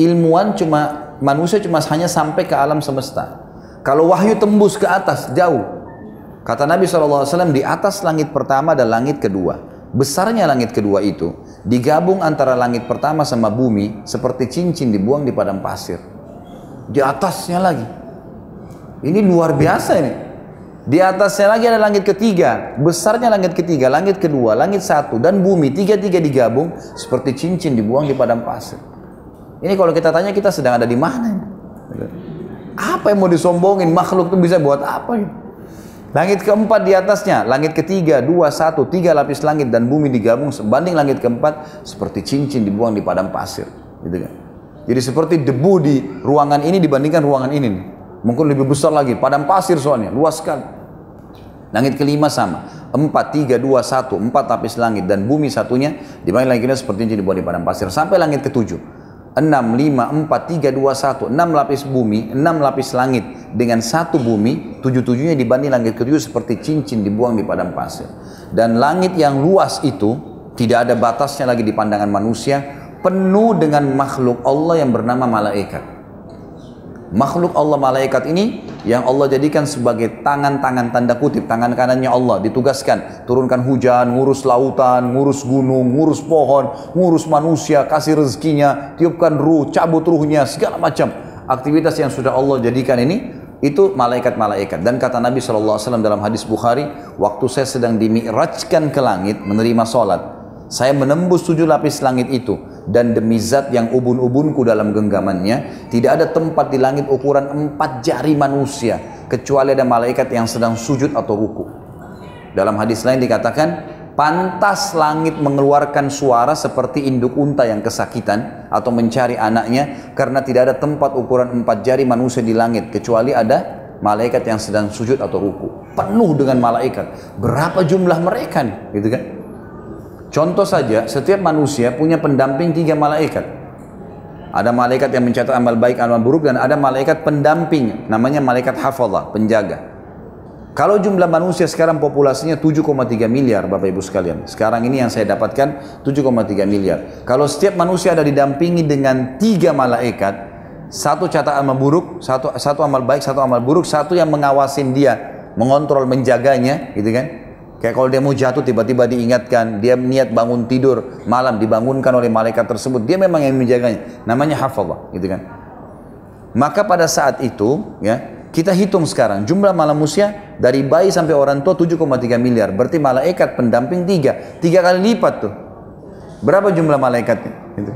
manusia cuma hanya sampai ke alam semesta. Kalau wahyu tembus ke atas, jauh. Kata Nabi SAW, di atas langit pertama dan langit kedua. Besarnya langit kedua itu, digabung antara langit pertama sama bumi, seperti cincin dibuang di padang pasir. Di atasnya lagi. Ini luar biasa ini. Di atasnya lagi ada langit ketiga, besarnya langit ketiga, langit kedua, langit satu, dan bumi, tiga-tiga digabung, seperti cincin dibuang di padang pasir. Ini kalau kita tanya, kita sedang ada di mana? Apa yang mau disombongin? Makhluk itu bisa buat apa? Langit keempat di atasnya, langit ketiga, 2, 1, 3 lapis langit dan bumi digabung sebanding langit keempat seperti cincin dibuang di padang pasir, gitu kan? Jadi seperti debu di ruangan ini dibandingkan ruangan ini, mungkin lebih besar lagi, padang pasir soalnya, luas sekali. Langit kelima sama, 4, 3, 2, 1, 4 lapis langit dan bumi satunya dibanding langit ini seperti cincin dibuang di padang pasir. Sampai langit ketujuh, 6, 5, 4, 3, 2, 1, 6 lapis bumi, 6 lapis langit dengan 1 bumi, 7-7-nya dibanding langit ketujuh seperti cincin dibuang di padang pasir. Dan langit yang luas itu tidak ada batasnya lagi di pandangan manusia, penuh dengan makhluk Allah yang bernama malaikat. Makhluk Allah malaikat ini yang Allah jadikan sebagai tangan-tangan tanda kutip, tangan kanannya Allah, ditugaskan turunkan hujan, ngurus lautan, ngurus gunung, ngurus pohon, ngurus manusia, kasih rezekinya, tiupkan ruh, cabut ruhnya, segala macam aktivitas yang sudah Allah jadikan ini, itu malaikat-malaikat. Dan kata Nabi SAW dalam hadis Bukhari, waktu saya sedang dimi'rajkan ke langit menerima sholat, saya menembus 7 lapis langit itu, dan demi zat yang ubun-ubunku dalam genggamannya, tidak ada tempat di langit ukuran 4 jari manusia kecuali ada malaikat yang sedang sujud atau ruku. Dalam hadis lain dikatakan, pantas langit mengeluarkan suara seperti induk unta yang kesakitan atau mencari anaknya, karena tidak ada tempat ukuran 4 jari manusia di langit kecuali ada malaikat yang sedang sujud atau ruku. Penuh dengan malaikat. Berapa jumlah mereka nih, gitu kan? Contoh saja, setiap manusia punya pendamping 3 malaikat. Ada malaikat yang mencatat amal baik, amal buruk, dan ada malaikat pendamping, namanya malaikat hafazah, penjaga. Kalau jumlah manusia sekarang populasinya 7,3 miliar, Bapak Ibu sekalian. Sekarang ini yang saya dapatkan 7,3 miliar. Kalau setiap manusia ada didampingi dengan 3 malaikat, satu catat amal buruk, satu amal baik, satu amal buruk, satu yang mengawasin dia, mengontrol, menjaganya, gitu kan? Kayak kalau dia mau jatuh tiba-tiba diingatkan, dia niat bangun tidur malam dibangunkan oleh malaikat tersebut, dia memang yang menjaganya, namanya hafazah, gitu kan. Maka pada saat itu ya, kita hitung sekarang jumlah manusia dari bayi sampai orang tua 7,3 miliar, berarti malaikat pendamping 3 kali lipat tuh. Berapa jumlah malaikatnya? Gitu.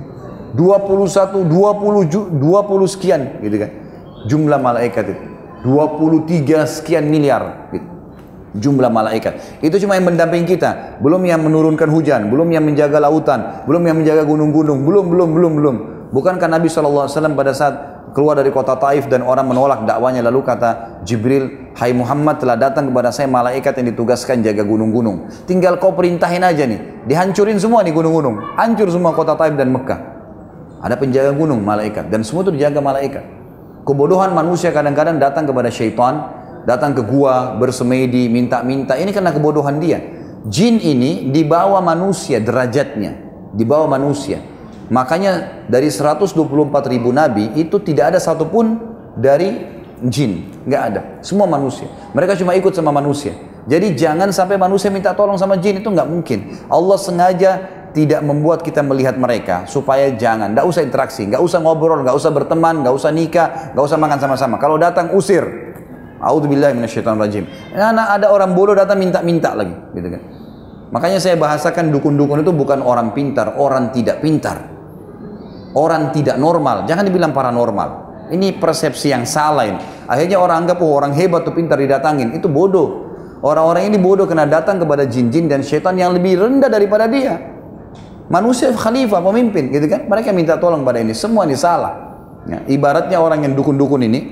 20 sekian, gitu kan. Jumlah malaikat itu 23 sekian miliar, gitu. Jumlah malaikat itu cuma yang mendamping kita, belum yang menurunkan hujan, belum yang menjaga lautan, belum yang menjaga gunung-gunung, belum. Bukankah Nabi SAW pada saat keluar dari kota Taif dan orang menolak dakwanya, lalu kata Jibril, hai Muhammad, telah datang kepada saya malaikat yang ditugaskan jaga gunung-gunung, tinggal kau perintahin aja nih, dihancurin semua nih gunung-gunung, hancur semua kota Taif dan Mekah. Ada penjaga gunung malaikat, dan semua itu dijaga malaikat. Kebodohan manusia kadang-kadang datang kepada syaitan, datang ke gua, bersemedi, minta-minta. Ini karena kebodohan dia. Jin ini di bawah manusia derajatnya, di bawah manusia. Makanya dari 124.000 nabi itu tidak ada satupun dari jin, nggak ada. Semua manusia. Mereka cuma ikut sama manusia. Jadi jangan sampai manusia minta tolong sama jin, itu nggak mungkin. Allah sengaja tidak membuat kita melihat mereka supaya jangan, nggak usah interaksi, nggak usah ngobrol, nggak usah berteman, nggak usah nikah, nggak usah makan sama-sama. Kalau datang usir. A'udzubillahi minasyaitonirrajim. Nah, ada orang bodoh datang minta-minta lagi, gitu kan. Makanya saya bahasakan dukun-dukun itu bukan orang pintar, orang tidak pintar. Orang tidak normal, jangan dibilang paranormal. Ini persepsi yang salah ini. Akhirnya orang anggap, oh orang hebat tuh pintar didatangin, itu bodoh. Orang-orang ini bodoh karena datang kepada jin-jin dan syaitan yang lebih rendah daripada dia. Manusia khalifah, pemimpin, gitu kan. Mereka minta tolong pada ini, semua ini salah. Ya, ibaratnya orang yang dukun-dukun ini,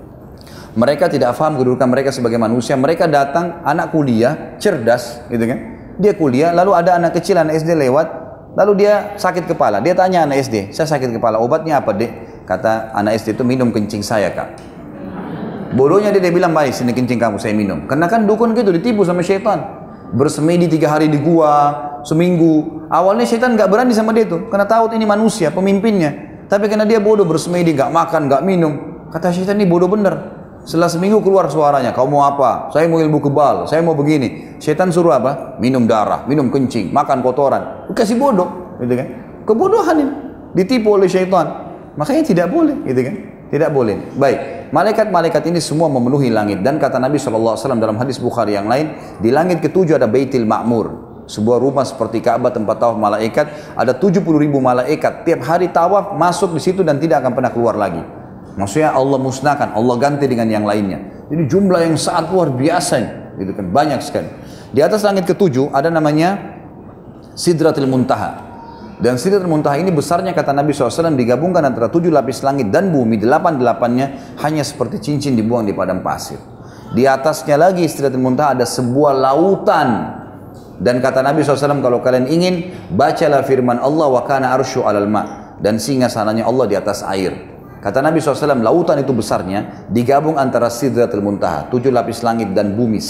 mereka tidak paham kedudukan mereka sebagai manusia. Mereka datang, anak kuliah, cerdas, gitu kan. Dia kuliah, lalu ada anak kecil, anak SD lewat, lalu dia sakit kepala. Dia tanya anak SD, saya sakit kepala, obatnya apa dek? Kata anak SD itu, minum kencing saya kak. Bodohnya dia bilang, baik sini kencing kamu, saya minum. Karena kan dukun gitu, ditipu sama syaitan. Bersemedi 3 hari di gua, seminggu. Awalnya syaitan gak berani sama dia tuh, karena tahu ini manusia, pemimpinnya. Tapi karena dia bodoh, bersemedi, gak makan, gak minum. Kata syaitan ini bodoh bener. Setelah seminggu keluar suaranya, kau mau apa? Saya mau ilmu kebal, saya mau begini. Syaitan suruh apa? Minum darah, minum kencing, makan kotoran. Kasih bodoh, gitu kan? Kebodohan ini, ditipu oleh syaitan. Makanya tidak boleh, gitu kan? Tidak boleh. Baik, malaikat-malaikat ini semua memenuhi langit. Dan kata Nabi SAW dalam hadis Bukhari yang lain, di langit ke-7 ada Baitul Ma'mur. Sebuah rumah seperti Ka'bah, tempat tawaf malaikat. Ada 70.000 malaikat. Tiap hari tawaf masuk di situ dan tidak akan pernah keluar lagi. Maksudnya Allah musnahkan, Allah ganti dengan yang lainnya. Jadi jumlah yang sangat luar biasa, gitu kan, banyak sekali. Di atas langit ke-7 ada namanya Sidratul Muntaha. Dan Sidratul Muntaha ini besarnya kata Nabi SAW digabungkan antara 7 lapis langit dan bumi, 8-8-nya hanya seperti cincin dibuang di padang pasir. Di atasnya lagi Sidratul Muntaha ada sebuah lautan. Dan kata Nabi SAW, kalau kalian ingin, bacalah firman Allah, wa kana arsyu alal ma', dan singgasananya Allah di atas air. Kata Nabi SAW, lautan itu besarnya digabung antara Sidratul Muntaha, 7 lapis langit dan bumi,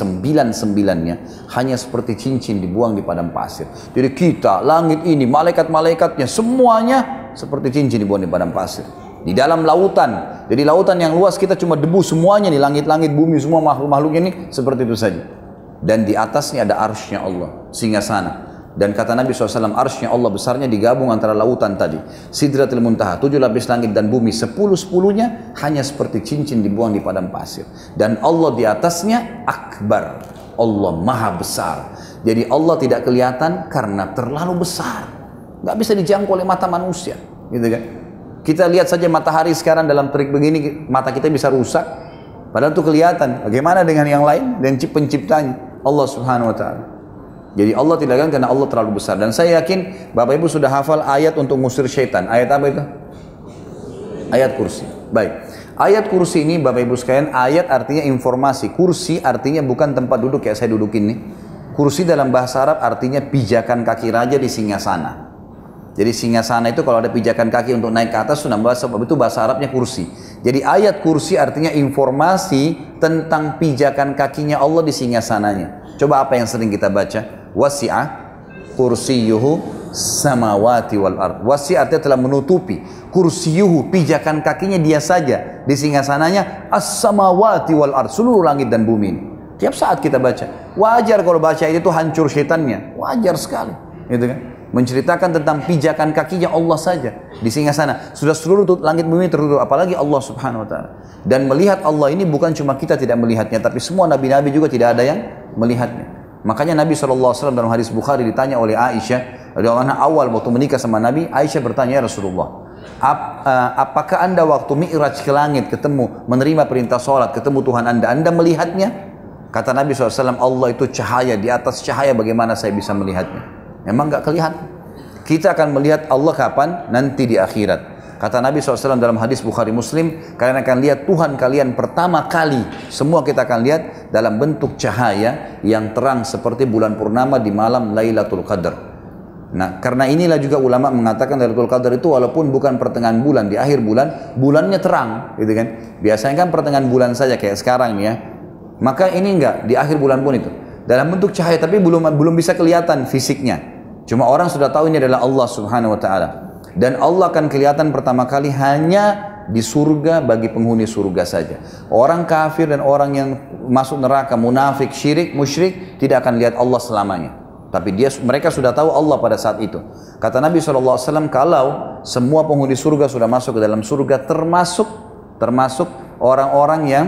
9-9-nya hanya seperti cincin dibuang di padang pasir. Jadi kita, langit ini, malaikat-malaikatnya, semuanya seperti cincin dibuang di padang pasir. Di dalam lautan, jadi lautan yang luas kita cuma debu semuanya nih, langit-langit, bumi, semua makhluk-makhluk ini seperti itu saja. Dan di atasnya ada arsy-Nya Allah, singgasana. Dan kata Nabi SAW, arsy-Nya Allah besarnya digabung antara lautan tadi. Sidratul Muntaha, 7 lapis langit dan bumi, 10-10-nya hanya seperti cincin dibuang di padang pasir. Dan Allah di atasnya akbar. Allah maha besar. Jadi Allah tidak kelihatan karena terlalu besar. Nggak bisa dijangkau oleh mata manusia. Gitu kan? Kita lihat saja matahari sekarang dalam trik begini, mata kita bisa rusak. Padahal itu kelihatan. Bagaimana dengan yang lain? Dan penciptanya, Allah Subhanahu Wa Taala. Jadi Allah tidak akan karena Allah terlalu besar. Dan saya yakin Bapak Ibu sudah hafal ayat untuk ngusir syaitan. Ayat apa itu? Ayat kursi. Baik. Ayat kursi ini Bapak Ibu sekalian, ayat artinya informasi. Kursi artinya bukan tempat duduk kayak saya duduk ini. Kursi dalam bahasa Arab artinya pijakan kaki raja di singgasana. Jadi singgasana itu kalau ada pijakan kaki untuk naik ke atas, itu bahasa Arabnya kursi. Jadi ayat kursi artinya informasi tentang pijakan kakinya Allah di singgasananya. Coba apa yang sering kita baca? Wasi'ah kursiyuhu samawati wal ard. Wasi' artinya telah menutupi. Kursiyuhu, pijakan kakinya dia saja di singgasananya, as-samawati wal ard, seluruh langit dan bumi ini. Tiap saat kita baca. Wajar kalau baca itu hancur syaitannya. Wajar sekali, gitu kan? Menceritakan tentang pijakan kakinya Allah saja di singgasana. Sudah seluruh langit bumi tertutup, apalagi Allah Subhanahu Wa Taala. Dan melihat Allah ini bukan cuma kita tidak melihatnya, tapi semua nabi-nabi juga tidak ada yang melihatnya. Makanya Nabi SAW dalam hadis Bukhari ditanya oleh Aisyah, awal waktu menikah sama Nabi, Aisyah bertanya, ya Rasulullah, apakah anda waktu mi'raj ke langit ketemu, menerima perintah sholat, ketemu Tuhan anda melihatnya? Kata Nabi SAW, Allah itu cahaya, di atas cahaya bagaimana saya bisa melihatnya? Memang nggak kelihatan. Kita akan melihat Allah kapan? Nanti di akhirat. Kata Nabi SAW dalam hadis Bukhari Muslim, kalian akan lihat Tuhan kalian pertama kali. Semua kita akan lihat dalam bentuk cahaya yang terang seperti bulan purnama di malam Lailatul Qadar. Nah, karena inilah juga ulama mengatakan Lailatul Qadar itu walaupun bukan pertengahan bulan, di akhir bulan, bulannya terang, gitu kan? Biasanya kan pertengahan bulan saja kayak sekarang nih ya. Maka ini enggak, di akhir bulan pun itu. Dalam bentuk cahaya, tapi belum bisa kelihatan fisiknya. Cuma orang sudah tahu ini adalah Allah subhanahu wa ta'ala. Dan Allah akan kelihatan pertama kali hanya di surga bagi penghuni surga saja. Orang kafir dan orang yang masuk neraka, munafik, syirik, musyrik, tidak akan lihat Allah selamanya. Tapi mereka sudah tahu Allah pada saat itu. Kata Nabi SAW, kalau semua penghuni surga sudah masuk ke dalam surga, termasuk orang-orang yang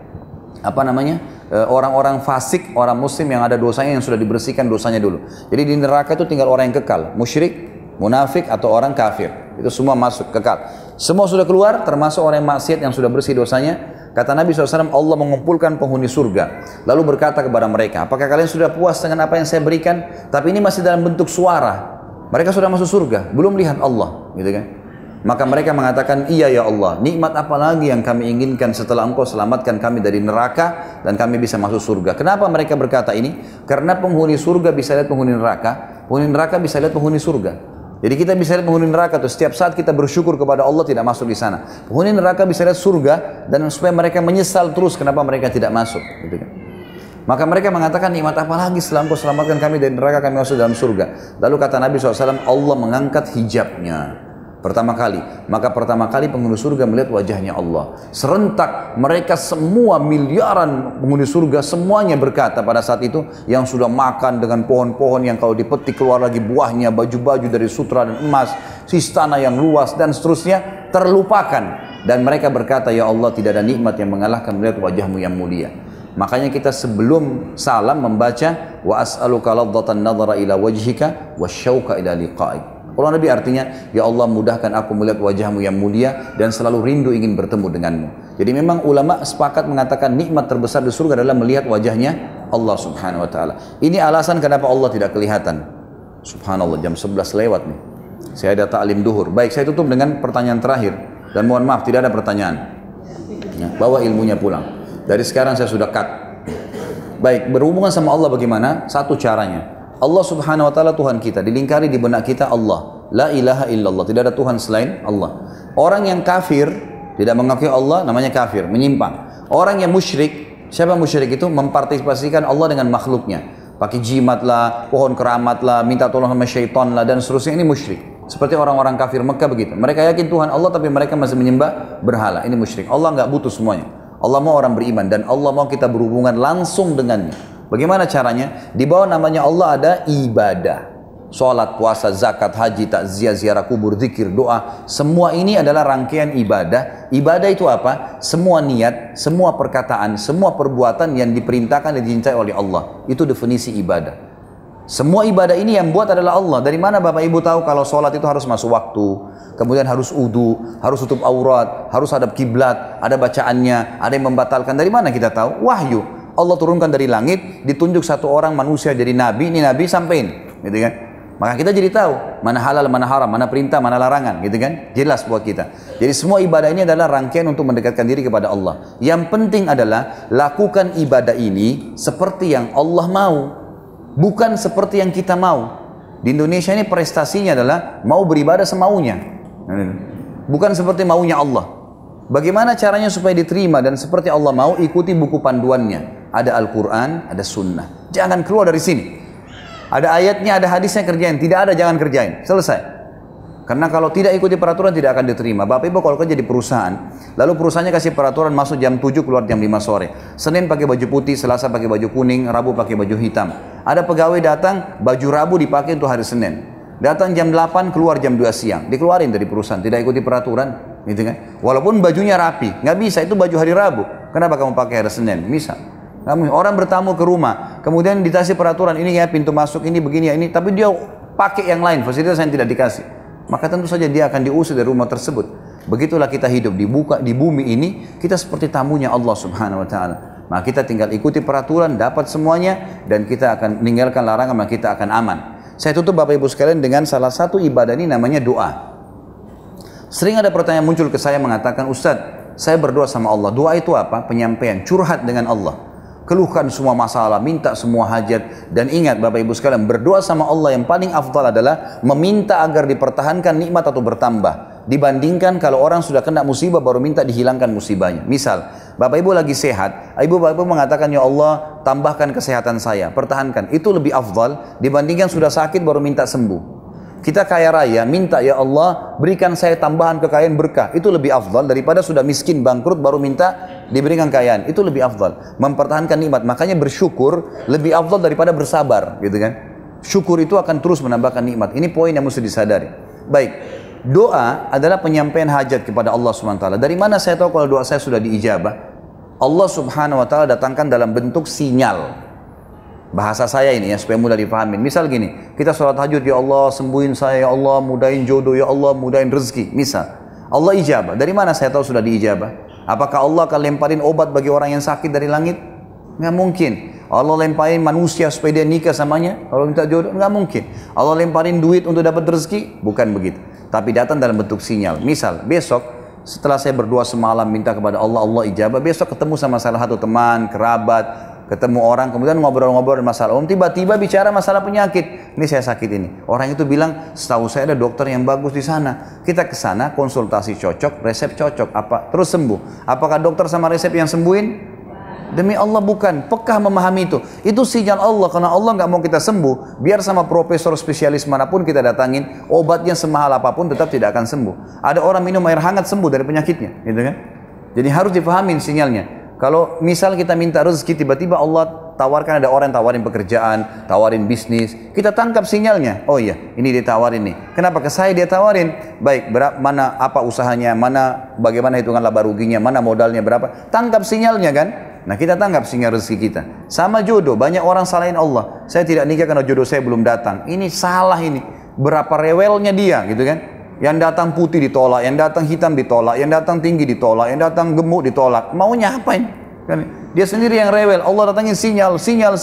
orang-orang fasik, orang muslim yang ada dosanya, yang sudah dibersihkan dosanya dulu. Jadi di neraka itu tinggal orang yang kekal, musyrik, munafik, atau orang kafir. Itu semua masuk, kekal. Semua sudah keluar, termasuk orang yang maksiat yang sudah bersih dosanya. Kata Nabi SAW, Allah mengumpulkan penghuni surga. Lalu berkata kepada mereka, apakah kalian sudah puas dengan apa yang saya berikan? Tapi ini masih dalam bentuk suara. Mereka sudah masuk surga, belum lihat Allah, gitu kan? Maka mereka mengatakan, iya ya Allah, nikmat apa lagi yang kami inginkan setelah engkau selamatkan kami dari neraka dan kami bisa masuk surga. Kenapa mereka berkata ini? Karena penghuni surga bisa lihat penghuni neraka bisa lihat penghuni surga. Jadi kita bisa lihat penghuni neraka tuh, setiap saat kita bersyukur kepada Allah tidak masuk di sana. Penghuni neraka bisa lihat surga, dan supaya mereka menyesal terus kenapa mereka tidak masuk, gitu kan. Maka mereka mengatakan, nikmat apa lagi setelah engkau selamatkan kami dari neraka, kami masuk dalam surga. Lalu kata Nabi SAW, Allah mengangkat hijabnya pertama kali. Maka pertama kali penghuni surga melihat wajahnya Allah. Serentak mereka semua, miliaran penghuni surga, semuanya berkata pada saat itu, yang sudah makan dengan pohon-pohon yang kalau dipetik keluar lagi buahnya, baju-baju dari sutra dan emas, istana yang luas dan seterusnya, terlupakan. Dan mereka berkata, ya Allah, tidak ada nikmat yang mengalahkan melihat wajahmu yang mulia. Makanya kita sebelum salam membaca, wa as'aluka ladzatan nadhara ila wajhika wasyauqa ila liqa'ik. Kalau Nabi artinya, ya Allah, mudahkan aku melihat wajahmu yang mulia dan selalu rindu ingin bertemu denganmu. Jadi memang ulama sepakat mengatakan nikmat terbesar di surga adalah melihat wajahnya Allah subhanahu wa ta'ala. Ini alasan kenapa Allah tidak kelihatan. Subhanallah, jam 11 lewat nih. Saya ada ta'lim duhur. Baik, saya tutup dengan pertanyaan terakhir. Dan mohon maaf, tidak ada pertanyaan. Ya, bawa ilmunya pulang. Dari sekarang saya sudah cut. Baik, berhubungan sama Allah bagaimana? Satu caranya. Allah subhanahu wa ta'ala Tuhan kita, dilingkari di benak kita Allah, la ilaha illallah, tidak ada Tuhan selain Allah. Orang yang kafir, tidak mengakui Allah, namanya kafir, menyimpang. Orang yang musyrik, siapa musyrik itu? Mempartisipasikan Allah dengan makhluknya, pakai jimat lah, pohon keramat lah, minta tolong sama syaitan lah, dan seterusnya. Ini musyrik. Seperti orang-orang kafir Mekah begitu, mereka yakin Tuhan Allah, tapi mereka masih menyembah berhala. Ini musyrik. Allah nggak butuh semuanya. Allah mau orang beriman, dan Allah mau kita berhubungan langsung dengannya. Bagaimana caranya? Di bawah namanya Allah ada ibadah. Salat, puasa, zakat, haji, takziah, ziarah kubur, zikir, doa. Semua ini adalah rangkaian ibadah. Ibadah itu apa? Semua niat, semua perkataan, semua perbuatan yang diperintahkan dan dicintai oleh Allah. Itu definisi ibadah. Semua ibadah ini yang buat adalah Allah. Dari mana Bapak Ibu tahu kalau sholat itu harus masuk waktu? Kemudian harus wudu, harus tutup aurat, harus hadap kiblat, ada bacaannya, ada yang membatalkan. Dari mana kita tahu? Wahyu. Allah turunkan dari langit, ditunjuk satu orang manusia jadi nabi, ini nabi sampein, gitu kan? Maka kita jadi tahu mana halal, mana haram, mana perintah, mana larangan, gitu kan? Jelas buat kita. Jadi semua ibadah ini adalah rangkaian untuk mendekatkan diri kepada Allah. Yang penting adalah lakukan ibadah ini seperti yang Allah mau, bukan seperti yang kita mau. Di Indonesia ini prestasinya adalah mau beribadah semaunya, bukan seperti maunya Allah. Bagaimana caranya supaya diterima dan seperti Allah mau? Ikuti buku panduannya. Ada Al-Quran, ada Sunnah. Jangan keluar dari sini. Ada ayatnya, ada hadisnya, kerjain. Tidak ada, jangan kerjain. Selesai. Karena kalau tidak ikuti peraturan tidak akan diterima. Bapak Ibu kalau kerja di perusahaan, lalu perusahaannya kasih peraturan masuk jam 7, keluar jam 5 sore. Senin pakai baju putih, Selasa pakai baju kuning, Rabu pakai baju hitam. Ada pegawai datang, baju Rabu dipakai untuk hari Senin. Datang jam 8, keluar jam 2 siang. Dikeluarin dari perusahaan, tidak ikuti peraturan. Gitu kan? Walaupun bajunya rapi. Nggak bisa, itu baju hari Rabu. Kenapa kamu pakai hari Senin? Bisa. Orang bertamu ke rumah, kemudian dikasih peraturan, ini ya pintu masuk, ini begini ya ini. Tapi dia pakai yang lain, fasilitas yang tidak dikasih. Maka tentu saja dia akan diusir dari rumah tersebut. Begitulah kita hidup di bumi ini, kita seperti tamunya Allah subhanahu wa ta'ala. Maka kita tinggal ikuti peraturan, dapat semuanya, dan kita akan meninggalkan larangan, maka kita akan aman. Saya tutup Bapak Ibu sekalian dengan salah satu ibadah ini namanya doa. Sering ada pertanyaan muncul ke saya mengatakan, Ustadz, saya berdoa sama Allah. Doa itu apa? Penyampaian, curhat dengan Allah. Keluhkan semua masalah, minta semua hajat. Dan ingat Bapak Ibu sekalian, berdoa sama Allah yang paling afdal adalah meminta agar dipertahankan nikmat atau bertambah. Dibandingkan kalau orang sudah kena musibah baru minta dihilangkan musibahnya. Misal, Bapak Ibu lagi sehat, Bapak Ibu mengatakan, ya Allah tambahkan kesehatan saya, pertahankan. Itu lebih afdal dibandingkan sudah sakit baru minta sembuh. Kita kaya raya, minta ya Allah berikan saya tambahan kekayaan berkah. Itu lebih afdal daripada sudah miskin bangkrut baru minta diberikan kekayaan. Itu lebih afdal. Mempertahankan nikmat. Makanya bersyukur lebih afdal daripada bersabar, gitu kan? Syukur itu akan terus menambahkan nikmat. Ini poin yang mesti disadari. Baik, doa adalah penyampaian hajat kepada Allah SWT. Dari mana saya tahu kalau doa saya sudah diijabah? Allah Subhanahu wa taala datangkan dalam bentuk sinyal. Bahasa saya ini ya supaya mudah dipahamin. Misal gini, kita sholat tahajud, ya Allah sembuhin saya, ya Allah mudahin jodoh, ya Allah mudahin rezeki. Misal, Allah ijabah. Dari mana saya tahu sudah diijabah? Apakah Allah akan lemparin obat bagi orang yang sakit dari langit? Nggak mungkin. Allah lemparin manusia supaya dia nikah samanya kalau minta jodoh? Nggak mungkin. Allah lemparin duit untuk dapat rezeki? Bukan begitu. Tapi datang dalam bentuk sinyal. Misal, besok setelah saya berdoa semalam minta kepada Allah, Allah ijabah. Besok ketemu sama salah satu teman, kerabat, ketemu orang, kemudian ngobrol-ngobrol masalah tiba-tiba bicara masalah penyakit. Ini saya sakit ini. Orang itu bilang, setahu saya ada dokter yang bagus di sana. Kita ke sana, konsultasi cocok, resep cocok, apa terus sembuh. Apakah dokter sama resep yang sembuhin? Demi Allah bukan. Pekah memahami itu. Itu sinyal Allah, karena Allah nggak mau kita sembuh. Biar sama profesor spesialis manapun kita datangin, obatnya semahal apapun tetap tidak akan sembuh. Ada orang minum air hangat sembuh dari penyakitnya, gitu kan? Jadi harus dipahamin sinyalnya. Kalau misal kita minta rezeki, tiba-tiba Allah tawarkan, ada orang yang tawarin pekerjaan, tawarin bisnis, kita tangkap sinyalnya. Oh iya, ini ditawarin nih. Kenapa ke saya dia tawarin? Baik, mana apa usahanya, mana bagaimana hitungan laba ruginya, mana modalnya berapa? Tangkap sinyalnya kan? Nah kita tangkap sinyal rezeki kita. Sama jodoh, banyak orang salahin Allah. Saya tidak nikah karena jodoh saya belum datang. Ini salah ini. Berapa rewelnya dia, gitu kan? Yang datang putih ditolak, yang datang hitam ditolak, yang datang tinggi ditolak, yang datang gemuk ditolak. Maunya apain? Dia sendiri yang rewel. Allah datangin sinyal.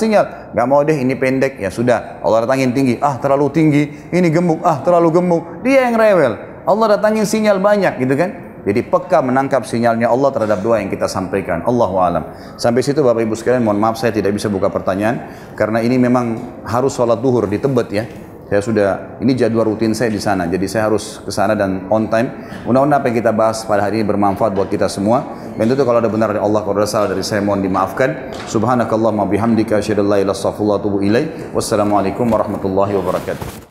Gak mau deh, ini pendek, ya sudah. Allah datangin tinggi, terlalu tinggi. Ini gemuk, terlalu gemuk. Dia yang rewel. Allah datangin sinyal banyak, gitu kan? Jadi peka menangkap sinyalnya Allah terhadap doa yang kita sampaikan. Allahu a'lam. Sampai situ Bapak Ibu sekalian, mohon maaf saya tidak bisa buka pertanyaan karena ini memang harus sholat duhur di Tebet ya. Saya sudah, ini jadwal rutin saya di sana, jadi saya harus ke sana dan on time. Mudah-mudahan apa yang kita bahas pada hari ini bermanfaat buat kita semua. Dan itu kalau ada benar dari Allah, kalau ada salah dari saya mohon dimaafkan. Subhanakallahumma bihamdika asyhadu an la ilaha illa anta astaghfiruka wa atubu ilaik. Wassalamualaikum warahmatullahi wabarakatuh.